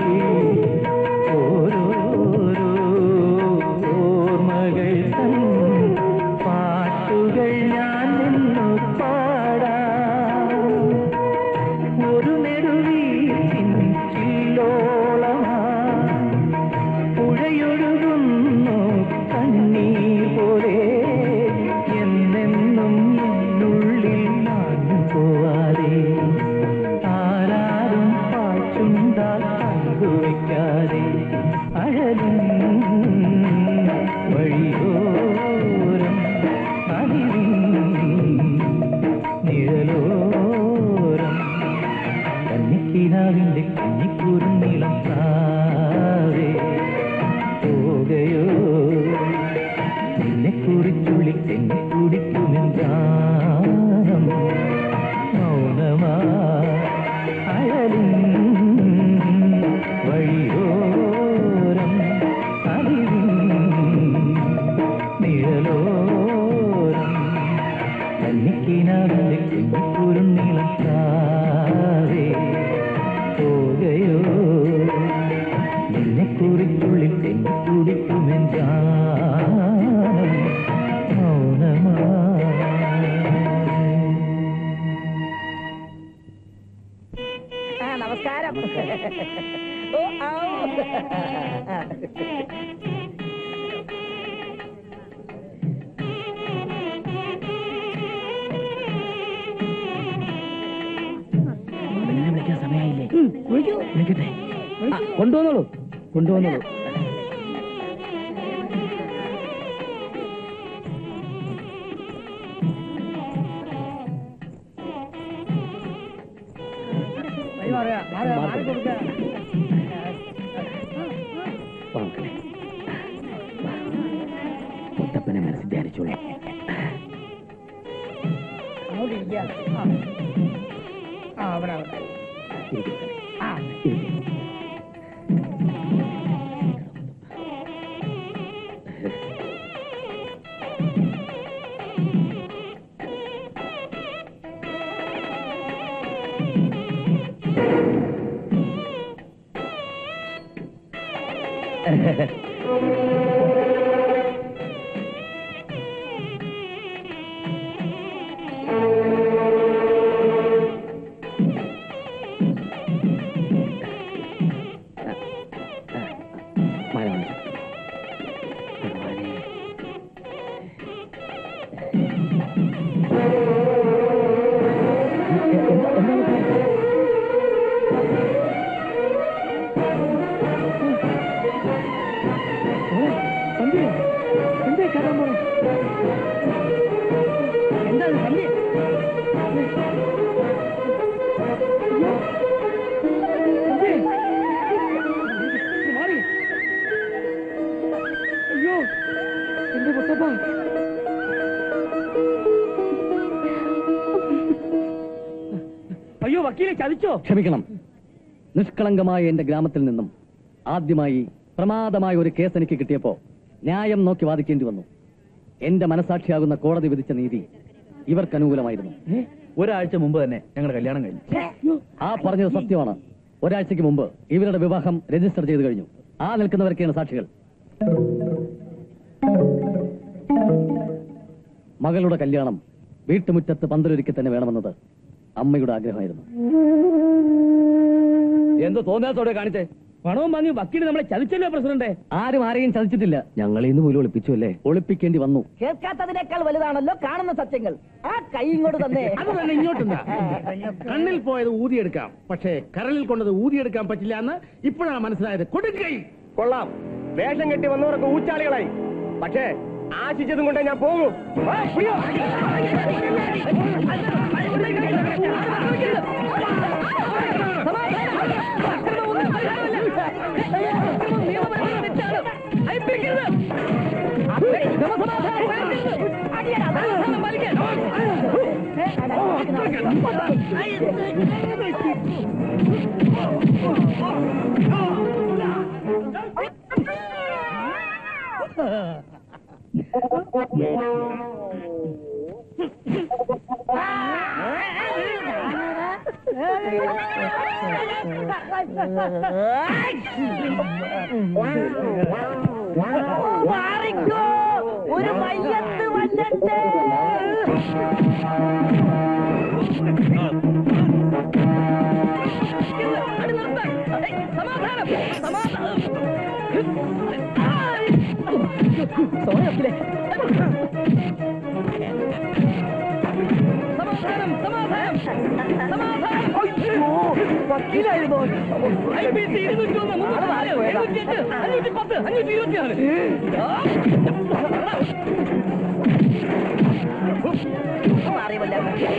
ഓരോരോ ഓർമ്മകൾ തൻ പാട്ടുകൾ ഞാൻ നിന്നു പാടാം ഒരു നെടുവീട്ടിൻ ചില്ലോളമാ പുഴയൊഴുകുന്നു കണ്ണീർ പോലെ എന്നെന്നും എന്നുള്ളിൽ മാഞ്ഞു പോവാതെ ആരാരും പാച്ചുണ്ടാൽ പങ്കുവയ്ക്കാതെ അഴലിൻ വഴിയോരം അലിവിൻ നിഴലോരം കന്നിക്കിനാവിന്റെ കന്നിക്കൂറും നീളം താവേ പോകയോ നിന്നെ കുറിച്ചുള്ളിൽ തെന്നി കുടിക്കുമെൻ ഗാനം മൗനമാ അഴലിൻ വഴിയോരം അലിവിൻ നിഴലോരം കന്നിക്കിനാവിന്റെ കന്നിക്കൂറും നീളം താവേ പോകയോ നിന്നെ കുറിച്ചുള്ളിൽ തെന്നി കുടിക്കുമെൻ ഗാനം മൗനമാ ആ, നമസ്കാരം ഓ ഔ. വിളിക്കാൻ സമയമായില്ലേ ഉം, വിളിക്കൂ. വിളിക്കട്ടെ ആ, കൊണ്ടുവന്നോളൂ കൊണ്ടുവന്നോളൂ വഴി മാറുക, മാറുക, മാറി കൊടുക്കുക. മുത്തപ്പനെ മനസ്സിൽ ധ്യാനിച്ചോളൂ അങ്ങോട്ട് ഇരിക്കുക. ആ. ആ, അവിടെ അവിടെ. ആ. എന്തേ കയറാൻ പോണേ വണ്ടി. മാറി. അയ്യോ എന്റെ മുത്തപ്പ. അയ്യോ വക്കീലെ ചതിച്ചോ? ക്ഷമിക്കണം. നിഷ്കളങ്കമായ എന്റെ ഗ്രാമത്തിൽ നിന്നും ആദ്യമായി പ്രമാദമായ ഒരു കേസ് എനിക്ക് കിട്ടിയപ്പോ ന്യായം നോക്കി വാദിക്കേണ്ടി വന്നു. എന്റെ മനസാക്ഷിയാകുന്ന കോടതി വിധിച്ച നീതി ഇവർക്ക് അനുകൂലമായിരുന്നു. ഒരാഴ്ച മുമ്പ് തന്നെ ഞങ്ങളുടെ കല്യാണം കഴിഞ്ഞു. ആ പറഞ്ഞത് സത്യമാണ്. ഒരാഴ്ചക്ക് മുമ്പ് ഇവരുടെ വിവാഹം രജിസ്റ്റർ ചെയ്തു കഴിഞ്ഞു. ആ നിൽക്കുന്നവരൊക്കെയാണ് സാക്ഷികൾ. മകളുടെ കല്യാണം വീട്ടുമുറ്റത്ത് പന്തലൊരുക്കി തന്നെ വേണമെന്നത് അമ്മയുടെ ആഗ്രഹമായിരുന്നു. എന്തോ തോന്നാത്തോടെ കാണിച്ചേ? പണവും വാങ്ങി വക്കീല് നമ്മളെ ചതിച്ചല്ലോ പ്രസിഡന്റ്. ആരും ആരെയും ചതിച്ചിട്ടില്ല. ഞങ്ങളെ ഇന്ന് പോലും ഒളിപ്പിച്ചു അല്ലേ? ഒളിപ്പിക്കേണ്ടി വന്നു. കേൾക്കാത്തതിനേക്കാൾ വലുതാണല്ലോ കാണുന്ന സത്യങ്ങൾ. ആ കൈ ഇങ്ങോട്ട് തന്നെ. അത് തന്നെ ഇങ്ങോട്ടുണ്ടാ. കണ്ണിൽ പോയത് ഊതിയെടുക്കാം, പക്ഷേ കരളിൽ കൊണ്ടത് ഊതിയെടുക്കാൻ പറ്റില്ല എന്ന് ഇപ്പോഴാണ് മനസ്സിലായത്. കൊടുക്കൈ. കൊള്ളാം, വേഷം കെട്ടി വന്നവരൊക്കെ ഊച്ചാളികളായി. പക്ഷേ ആശിച്ചതും കൊണ്ടേ ഞാൻ പോകൂ. ആ, പിടിയോ. മാറിക്കോ, ഒരു മയ്യത്ത് വന്നിട്ട്. സമാധാനം സമാധാനം. സമാധാനം സമാധാനം. വക്കീലായിരുന്നു. ഐ പി സി ഇരുന്നൂറ്റി ഒന്ന് മുന്നൂറ്റി നാല് എഴുന്നൂറ്റി എട്ട് അഞ്ഞൂറ്റി പത്ത് അഞ്ഞൂറ്റി ഇരുപത്തിനാല്. മാറിയവല്ല.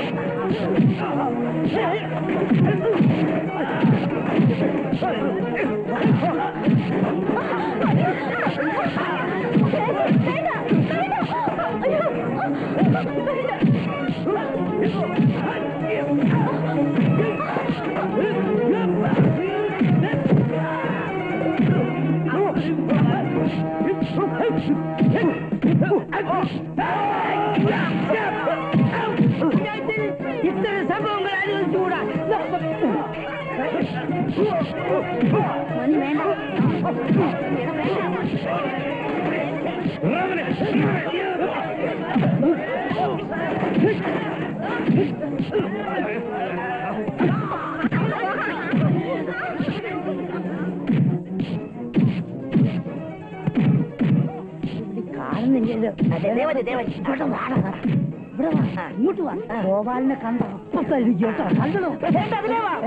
ഇത്തരം സംഭവങ്ങൾ അനുവദിച്ചുകൂടാ. കാണുന്നില്ലല്ലോ. ഇങ്ങോട്ട് വാ. ഗോപാലിനെ കണ്ട അപ്പൊ തല്ലിക്കും കേട്ടോ. കണ്ടോ? അതിലേ വാ.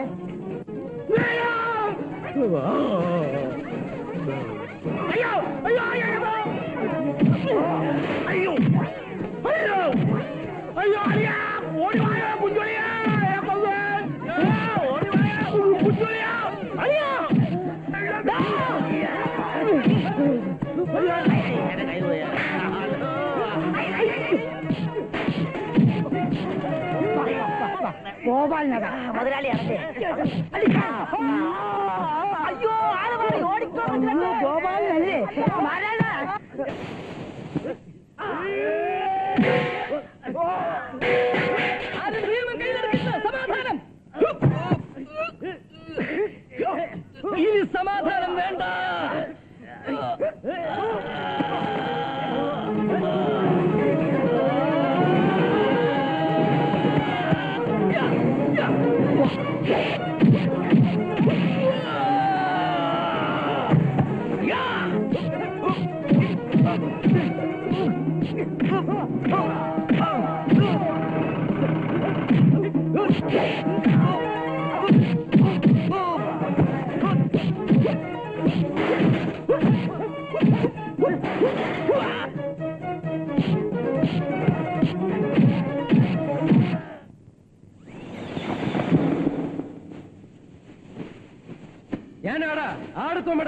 അയ്യോ അയ്യോ അയ്യോ അയ്യോ അയ്യോ അയ്യോ അയ്യോ ഓടി വായോ കുഞ്ഞുളിയാ. ഓടി വായോ കുഞ്ഞുളിയാ. അയ്യോ ഗോപാലിനതാ മുതലാളിയാണല്ലേ. അയ്യോ ആള് മാറി ഓടിക്കോ. ഗോപാലിനല്ലേ മരണ. സമാധാനം. ഇനി സമാധാനം വേണ്ട.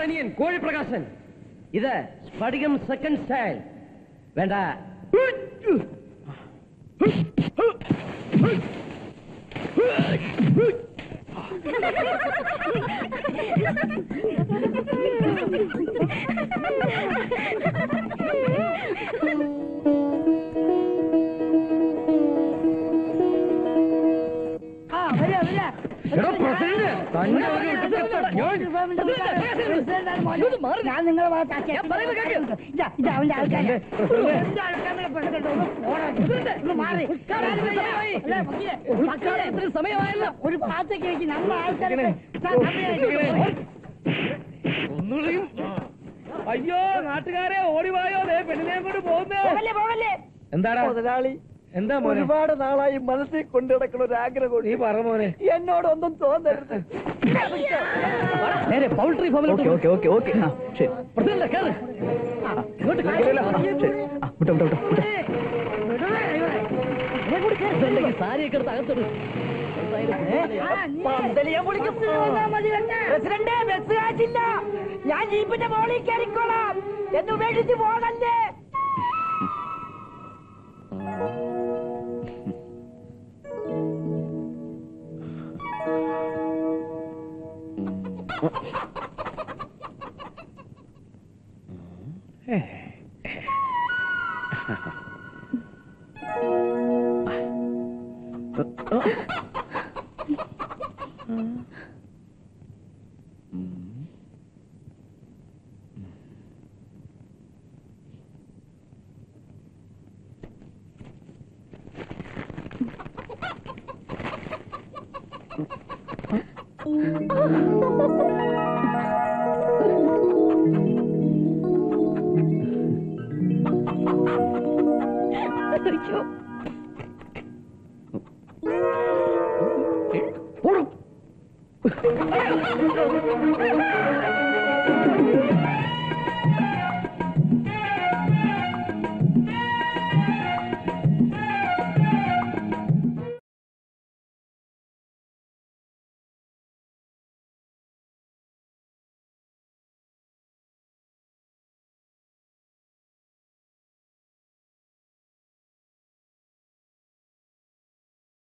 അനിയൻ കോഴിപ്രകാശൻ. ഇത് സ്ഫടികം സെക്കൻഡ് സ്റ്റൈൽ. വേണ്ട. ആ വരാ വരാ ഞാൻ നിങ്ങളെ ഭാഗത്താക്കി ഇത് അവന്റെ ആൾക്കാരെ സമയമായല്ലോ. ഒരു ഭാഗത്തേക്ക് വെച്ച് നമ്മൾ ആൾക്കാരെ അയ്യോ നാട്ടുകാരെ ഓടിവായോ പെണ്ണിനെ കൊണ്ട് പോകുന്നേ. പോകല്ലേ പോകല്ലേ. എന്താടാ മുതലാളി, എന്താ മോനെ? ഒരുപാട് നാളായി മനസ്സിൽ കൊണ്ടു നടക്കുന്ന ഒരു ആഗ്രഹം. നീ പറ മോനെ. എന്നോടൊന്നും തോന്നരുത്. നേരെ പൗൾട്രി ഫാമിലോട്ട്. ഓക്കെ ഓക്കെ ഓക്കെ ആ ശരി. പ്രസിഡന്റ് കേറ്. ഇങ്ങോട്ട് വിട്ടോ വിട്ടോ വിട്ടോ. സാരിയൊക്കെ എടുത്ത് അകത്തോട്ട്. പ്രസിഡന്റ് ബസ് കാശില്ല. ഞാൻ ജീപ്പിന്റെ മോളിൽ കയറിക്കോളാം. എന്നെ ഉപേക്ഷിച്ച് പോകല്ലേ. ഓടും.